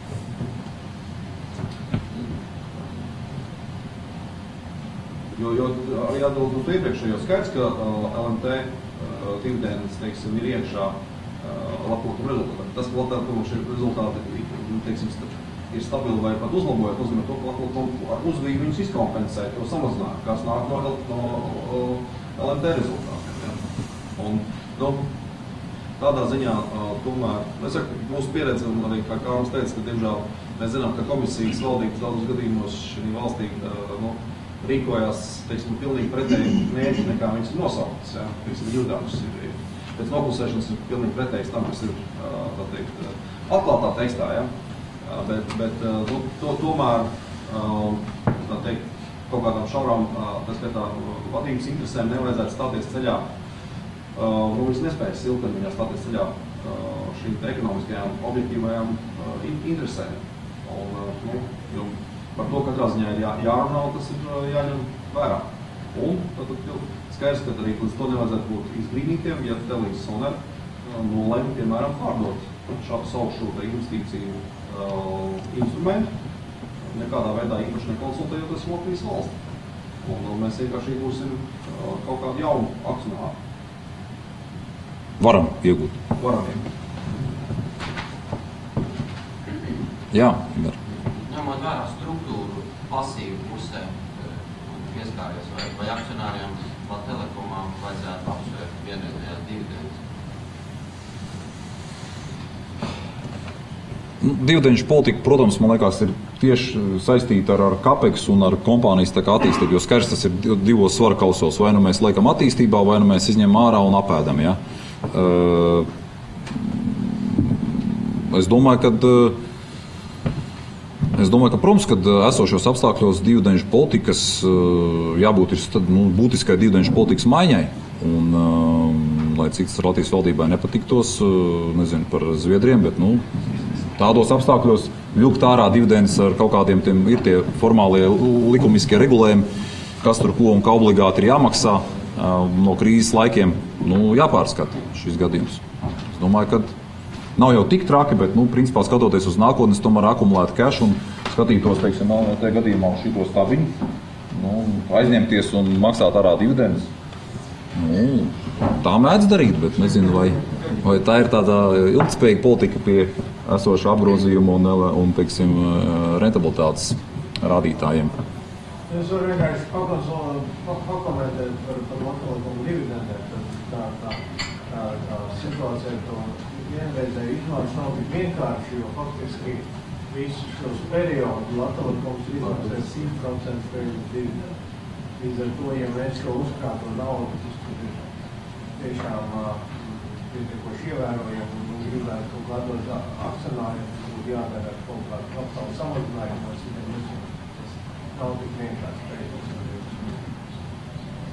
[SPEAKER 8] Jo, jo arī atbilde uz iepriekšējo skaidrs, ka uh, L M T uh, dividendes, teiksim, ir iekšā uh, labklājuma rezultātā. Tas, ka labklājuma šie rezultāti, teiksim, ir stabili vai pat uzlabojot, nozīmē to, ka labklājuma ar uzvīju viņus izkompensē, to samazināt, kas nāk no, no, no L M T rezultātiem. Ja? Un, nu, tādā ziņā uh, tomēr, es saku, mūsu pieredze, un arī, kā Kārlis teica, ka, diemžēl, mēs zinām, ka komisijas valdības daudzos gadījumos šī valstī uh, nu, rīkojās, teiksim, pilnīgi pretēji mērķi, nekā viņas ir nosauktas, ja? Teiksim, jūdāmas ir, pēc noklusēšanas ir pilnīgi pretējs tam, kas ir, uh, tā teikt, atklātā tekstā, ja? Uh, bet, bet uh, nu, to tomēr, uh, tā teikt, kaut kādām šaurām, uh, tas, ka tā vadības interesēm nevajadzētu stāties ceļā. Uh, nu, viņš nespējas ilgtermiņā stāties ceļā uh, šīm ekonomiskajām, objektīvajām uh, interesēm. Un, uh, nu, jo par to katrā ziņā ir jā, jārunā, un tas ir uh, jāņem vērā. Un tad skaidrs, ka arī līdz to nevajadzētu būt izbrīnītiem, ja Telijas Soner uh, nolēma, piemēram, pārdot šādu savu šo investīciju uh, instrumentu, nekādā veidā īpaši nekonsultējoties Latvijas valsti. Un, un mēs vienkārši iegūsim uh, kaut kādu jaunu akcionāru.
[SPEAKER 7] Varam iegūt.
[SPEAKER 8] Varam iegūt.
[SPEAKER 7] Jā, Imer.
[SPEAKER 11] Ņemot vērā struktūru pasīvu pusē, pieskāries, vai, vai akcionāriem Latvijas Telekomā vajadzētu apsvērt vienreizējās dividendes?
[SPEAKER 7] Nu, dividenšu politika, protams, man liekas, ir tieši saistīta ar, ar CAPEX un ar kompānijas attīstību, jo skaidrs tas ir divos svaru kausos. Vai nu mēs liekam attīstībā, vai nu mēs izņemam ārā un apēdam. Ja? Uh, es domāju, ka uh, Es domāju, ka, protams, kad esošos apstākļos dividenšu politikas uh, jābūt ir nu, būtiskai dividenšu politikas maiņai. Un, uh, lai cik tas Latvijas valdībai nepatiktos, uh, nezinu par Zviedriem, bet nu, tādos apstākļos vilkt ārā dividendes ar kaut kādiem tiem ir tie formālie likumiskie regulējumi, kas tur ko un kā obligāti ir jāmaksā uh, no krīzes laikiem, nu, jāpārskata šis gadījums. Es domāju, ka nav jau tik traki, bet, nu, principā skatoties uz nākotnes, tomēr akumulēt cash un skatītos, teiksim, te gadījumā uz šito stabiņu, nu, aizņemties un maksāt ārā dividendes. Nu, tā mēdz darīt, bet nezinu, vai, vai tā ir tāda ilgtspējīga politika pie esoša apgrozījuma un, un teiksim, rentabilitātes rādītājiem.
[SPEAKER 12] Es varu vienkārši pakomentēt par, par Latvijas dividendēm. Tā, tā, tā, tā situācija to vienreizēju izmaksu nav tik vienkārši, jo faktiski visus šos periodus Latvijas izmaksā simt procentu pēc dividendu. Līdz ar to, ja mēs to uzkrāto naudu, tas ir tiešām pietiekoši ievērojami un gribētu kaut kādos akcionāriem, būtu jādara kaut kādu kapitāla samazinājumu, tas nav tik vienkārši periods.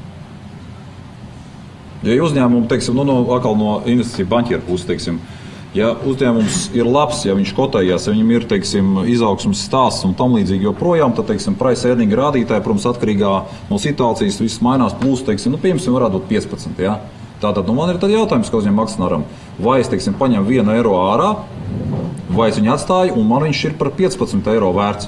[SPEAKER 7] Ja uzņēmumi, teiksim, nu, no, atkal no investīciju banķieru puses, teiksim, Ja uzņēmums ir labs, ja viņš kotējās, ja viņam ir, teiksim, izaugsmes stāsts un tam līdzīgi joprojām, tad, teiksim, price earning rādītāji, protams, atkarīgā no situācijas, viss mainās, plus, teiksim, nu, piemēram, varētu būt piecpadsmit, ja? Tātad, nu, man ir tad jautājums, ka uzņēmuma akcionāram, vai es, teiksim, paņemu vienu eiro ārā, vai es viņu atstāju, un man viņš ir par piecpadsmit eiro vērts.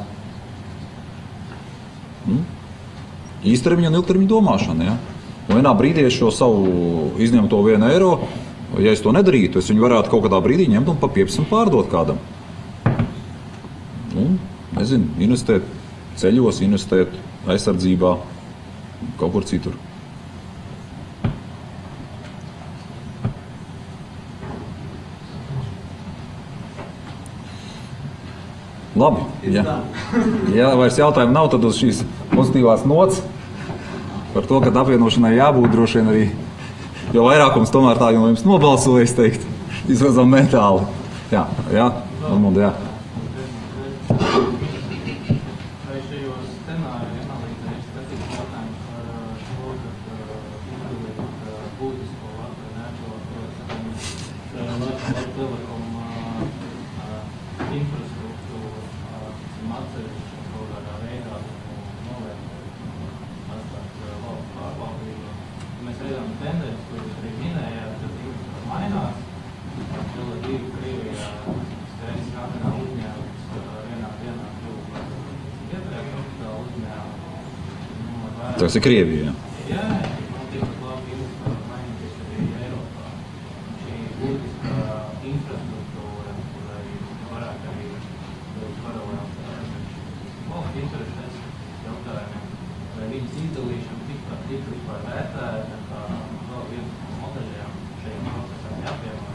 [SPEAKER 7] Nu? Īstermiņa un ilgtermiņa domāšana, ja? Un vienā brīdī es šo savu izņemto vienu eiro, ja es to nedarītu, es viņu varētu kaut kādā brīdī ņemt un pa piecpadsmit pārdot kādam. Nu, nezinu, investēt ceļos, investēt aizsardzībā, kaut kur citur. Labi, ja, ja vairs jautājumu nav, tad uz šīs pozitīvās nots par to, ka apvienošanai jābūt droši vien arī, jo vairākums tomēr tā jums nobalsoja, es teiktu, izvazam mentāli. Jā, jā, Armand, jā.
[SPEAKER 9] Vai šajos scenāriju analīzē ir skatīts jautājums par šo, ka izdarīt būtisko Latviju nēto, Latviju Telekom infrastruktūru, atsevišķi kaut kādā veidā novērtēt, atstāt valsts pārvaldību. Mēs redzam tendenci, ko jūs arī minējāt, ka infrastruktūra mainās. Vēl divi Krievijā stresa kamerā uzņēmums vienā dienā kļuva iepriekš kapitāla uzņēmumu.
[SPEAKER 7] Tas ir Krievija, jā.
[SPEAKER 9] Jā, man tikpat labi infrastruktūra mainīties arī Eiropā. Šī būtiska infrastruktūra, kurai varētu arī būt paralēli valsts intereses jautājumiem, vai viņas izdalīšana tikpat tik vispār vērtēta, kā vēl viens no modeļiem šajiem procesam jāpiemēr.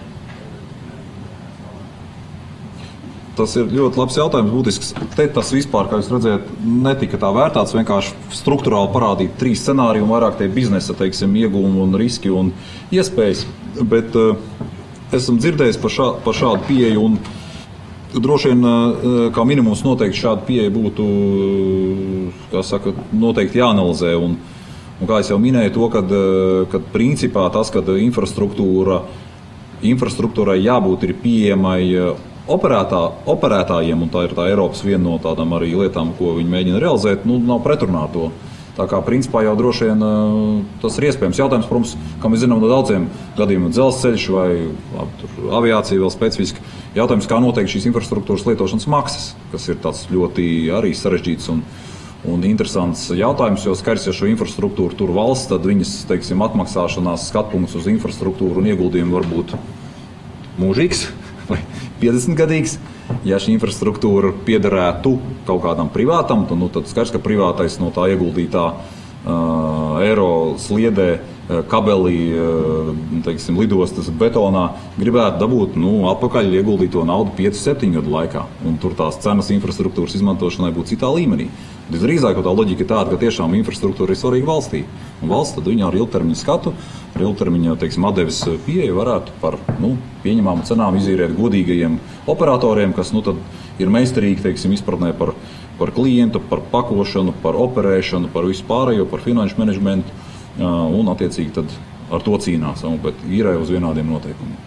[SPEAKER 7] Tas ir ļoti labs jautājums, būtisks. Te tas vispār, kā jūs redzējat, netika tā vērtāts, vienkārši struktūrāli parādīt trīs scenāriju un vairāk tie biznesa, teiksim, iegūmi un riski un iespējas. Bet uh, esam dzirdējis par, šā, par šādu pieeju un droši vien, uh, kā minimums noteikti šāda pieeja būtu, kā saka, noteikti jāanalizē. Un, un kā es jau minēju to, kad, uh, kad principā tas, kad infrastruktūra, infrastruktūrai jābūt ir pieejamai uh, Operētā, operētājiem, un tā ir tā Eiropas viena no tādām arī lietām, ko viņi mēģina realizēt, nu, nav pretrunā to. Tā kā principā jau droši vien tas ir iespējams. Jautājums, protams, kā mēs zinām no daudziem gadījumiem, dzelzceļš vai tur, aviācija vēl specifiski. Jautājums, kā noteikti šīs infrastruktūras lietošanas maksas, kas ir tāds ļoti arī sarežģīts un, un interesants jautājums, jo skaidrs, ja šo infrastruktūru tur valsts, tad viņas, teiksim, atmaksāšanās skatpunkts uz infrastruktūru un ieguldījumu var būt mūžīgs vai piecdesmitgadīgs. Ja šī infrastruktūra piederētu kaut kādam privātam, tad, nu, tad skaidrs, ka privātais no tā ieguldītā uh, eiro sliedē, uh, kabelī, uh, teiksim, lidostas betonā gribētu dabūt nu, atpakaļ ieguldīto naudu piecu septiņu gadu laikā. Un tur tās cenas infrastruktūras izmantošanai būtu citā līmenī. Visdrīzāk, ka tā loģika ir tāda, ka tiešām infrastruktūra ir svarīga valstī. Un valsts tad viņa ar ilgtermiņa skatu, ar ilgtermiņa, teiksim, atdeves pieeju varētu par, nu, pieņemāmu cenām izīrēt godīgajiem operatoriem, kas, nu, tad ir meistarīgi, teiksim, izpratnē par, par klientu, par pakošanu, par operēšanu, par visu pārējo, par finanšu menedžmentu, un, attiecīgi, tad ar to cīnās, bet īrē uz vienādiem noteikumiem.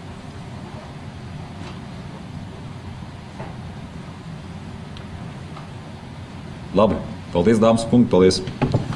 [SPEAKER 7] Labi, paldies, dāmas un kungi, paldies!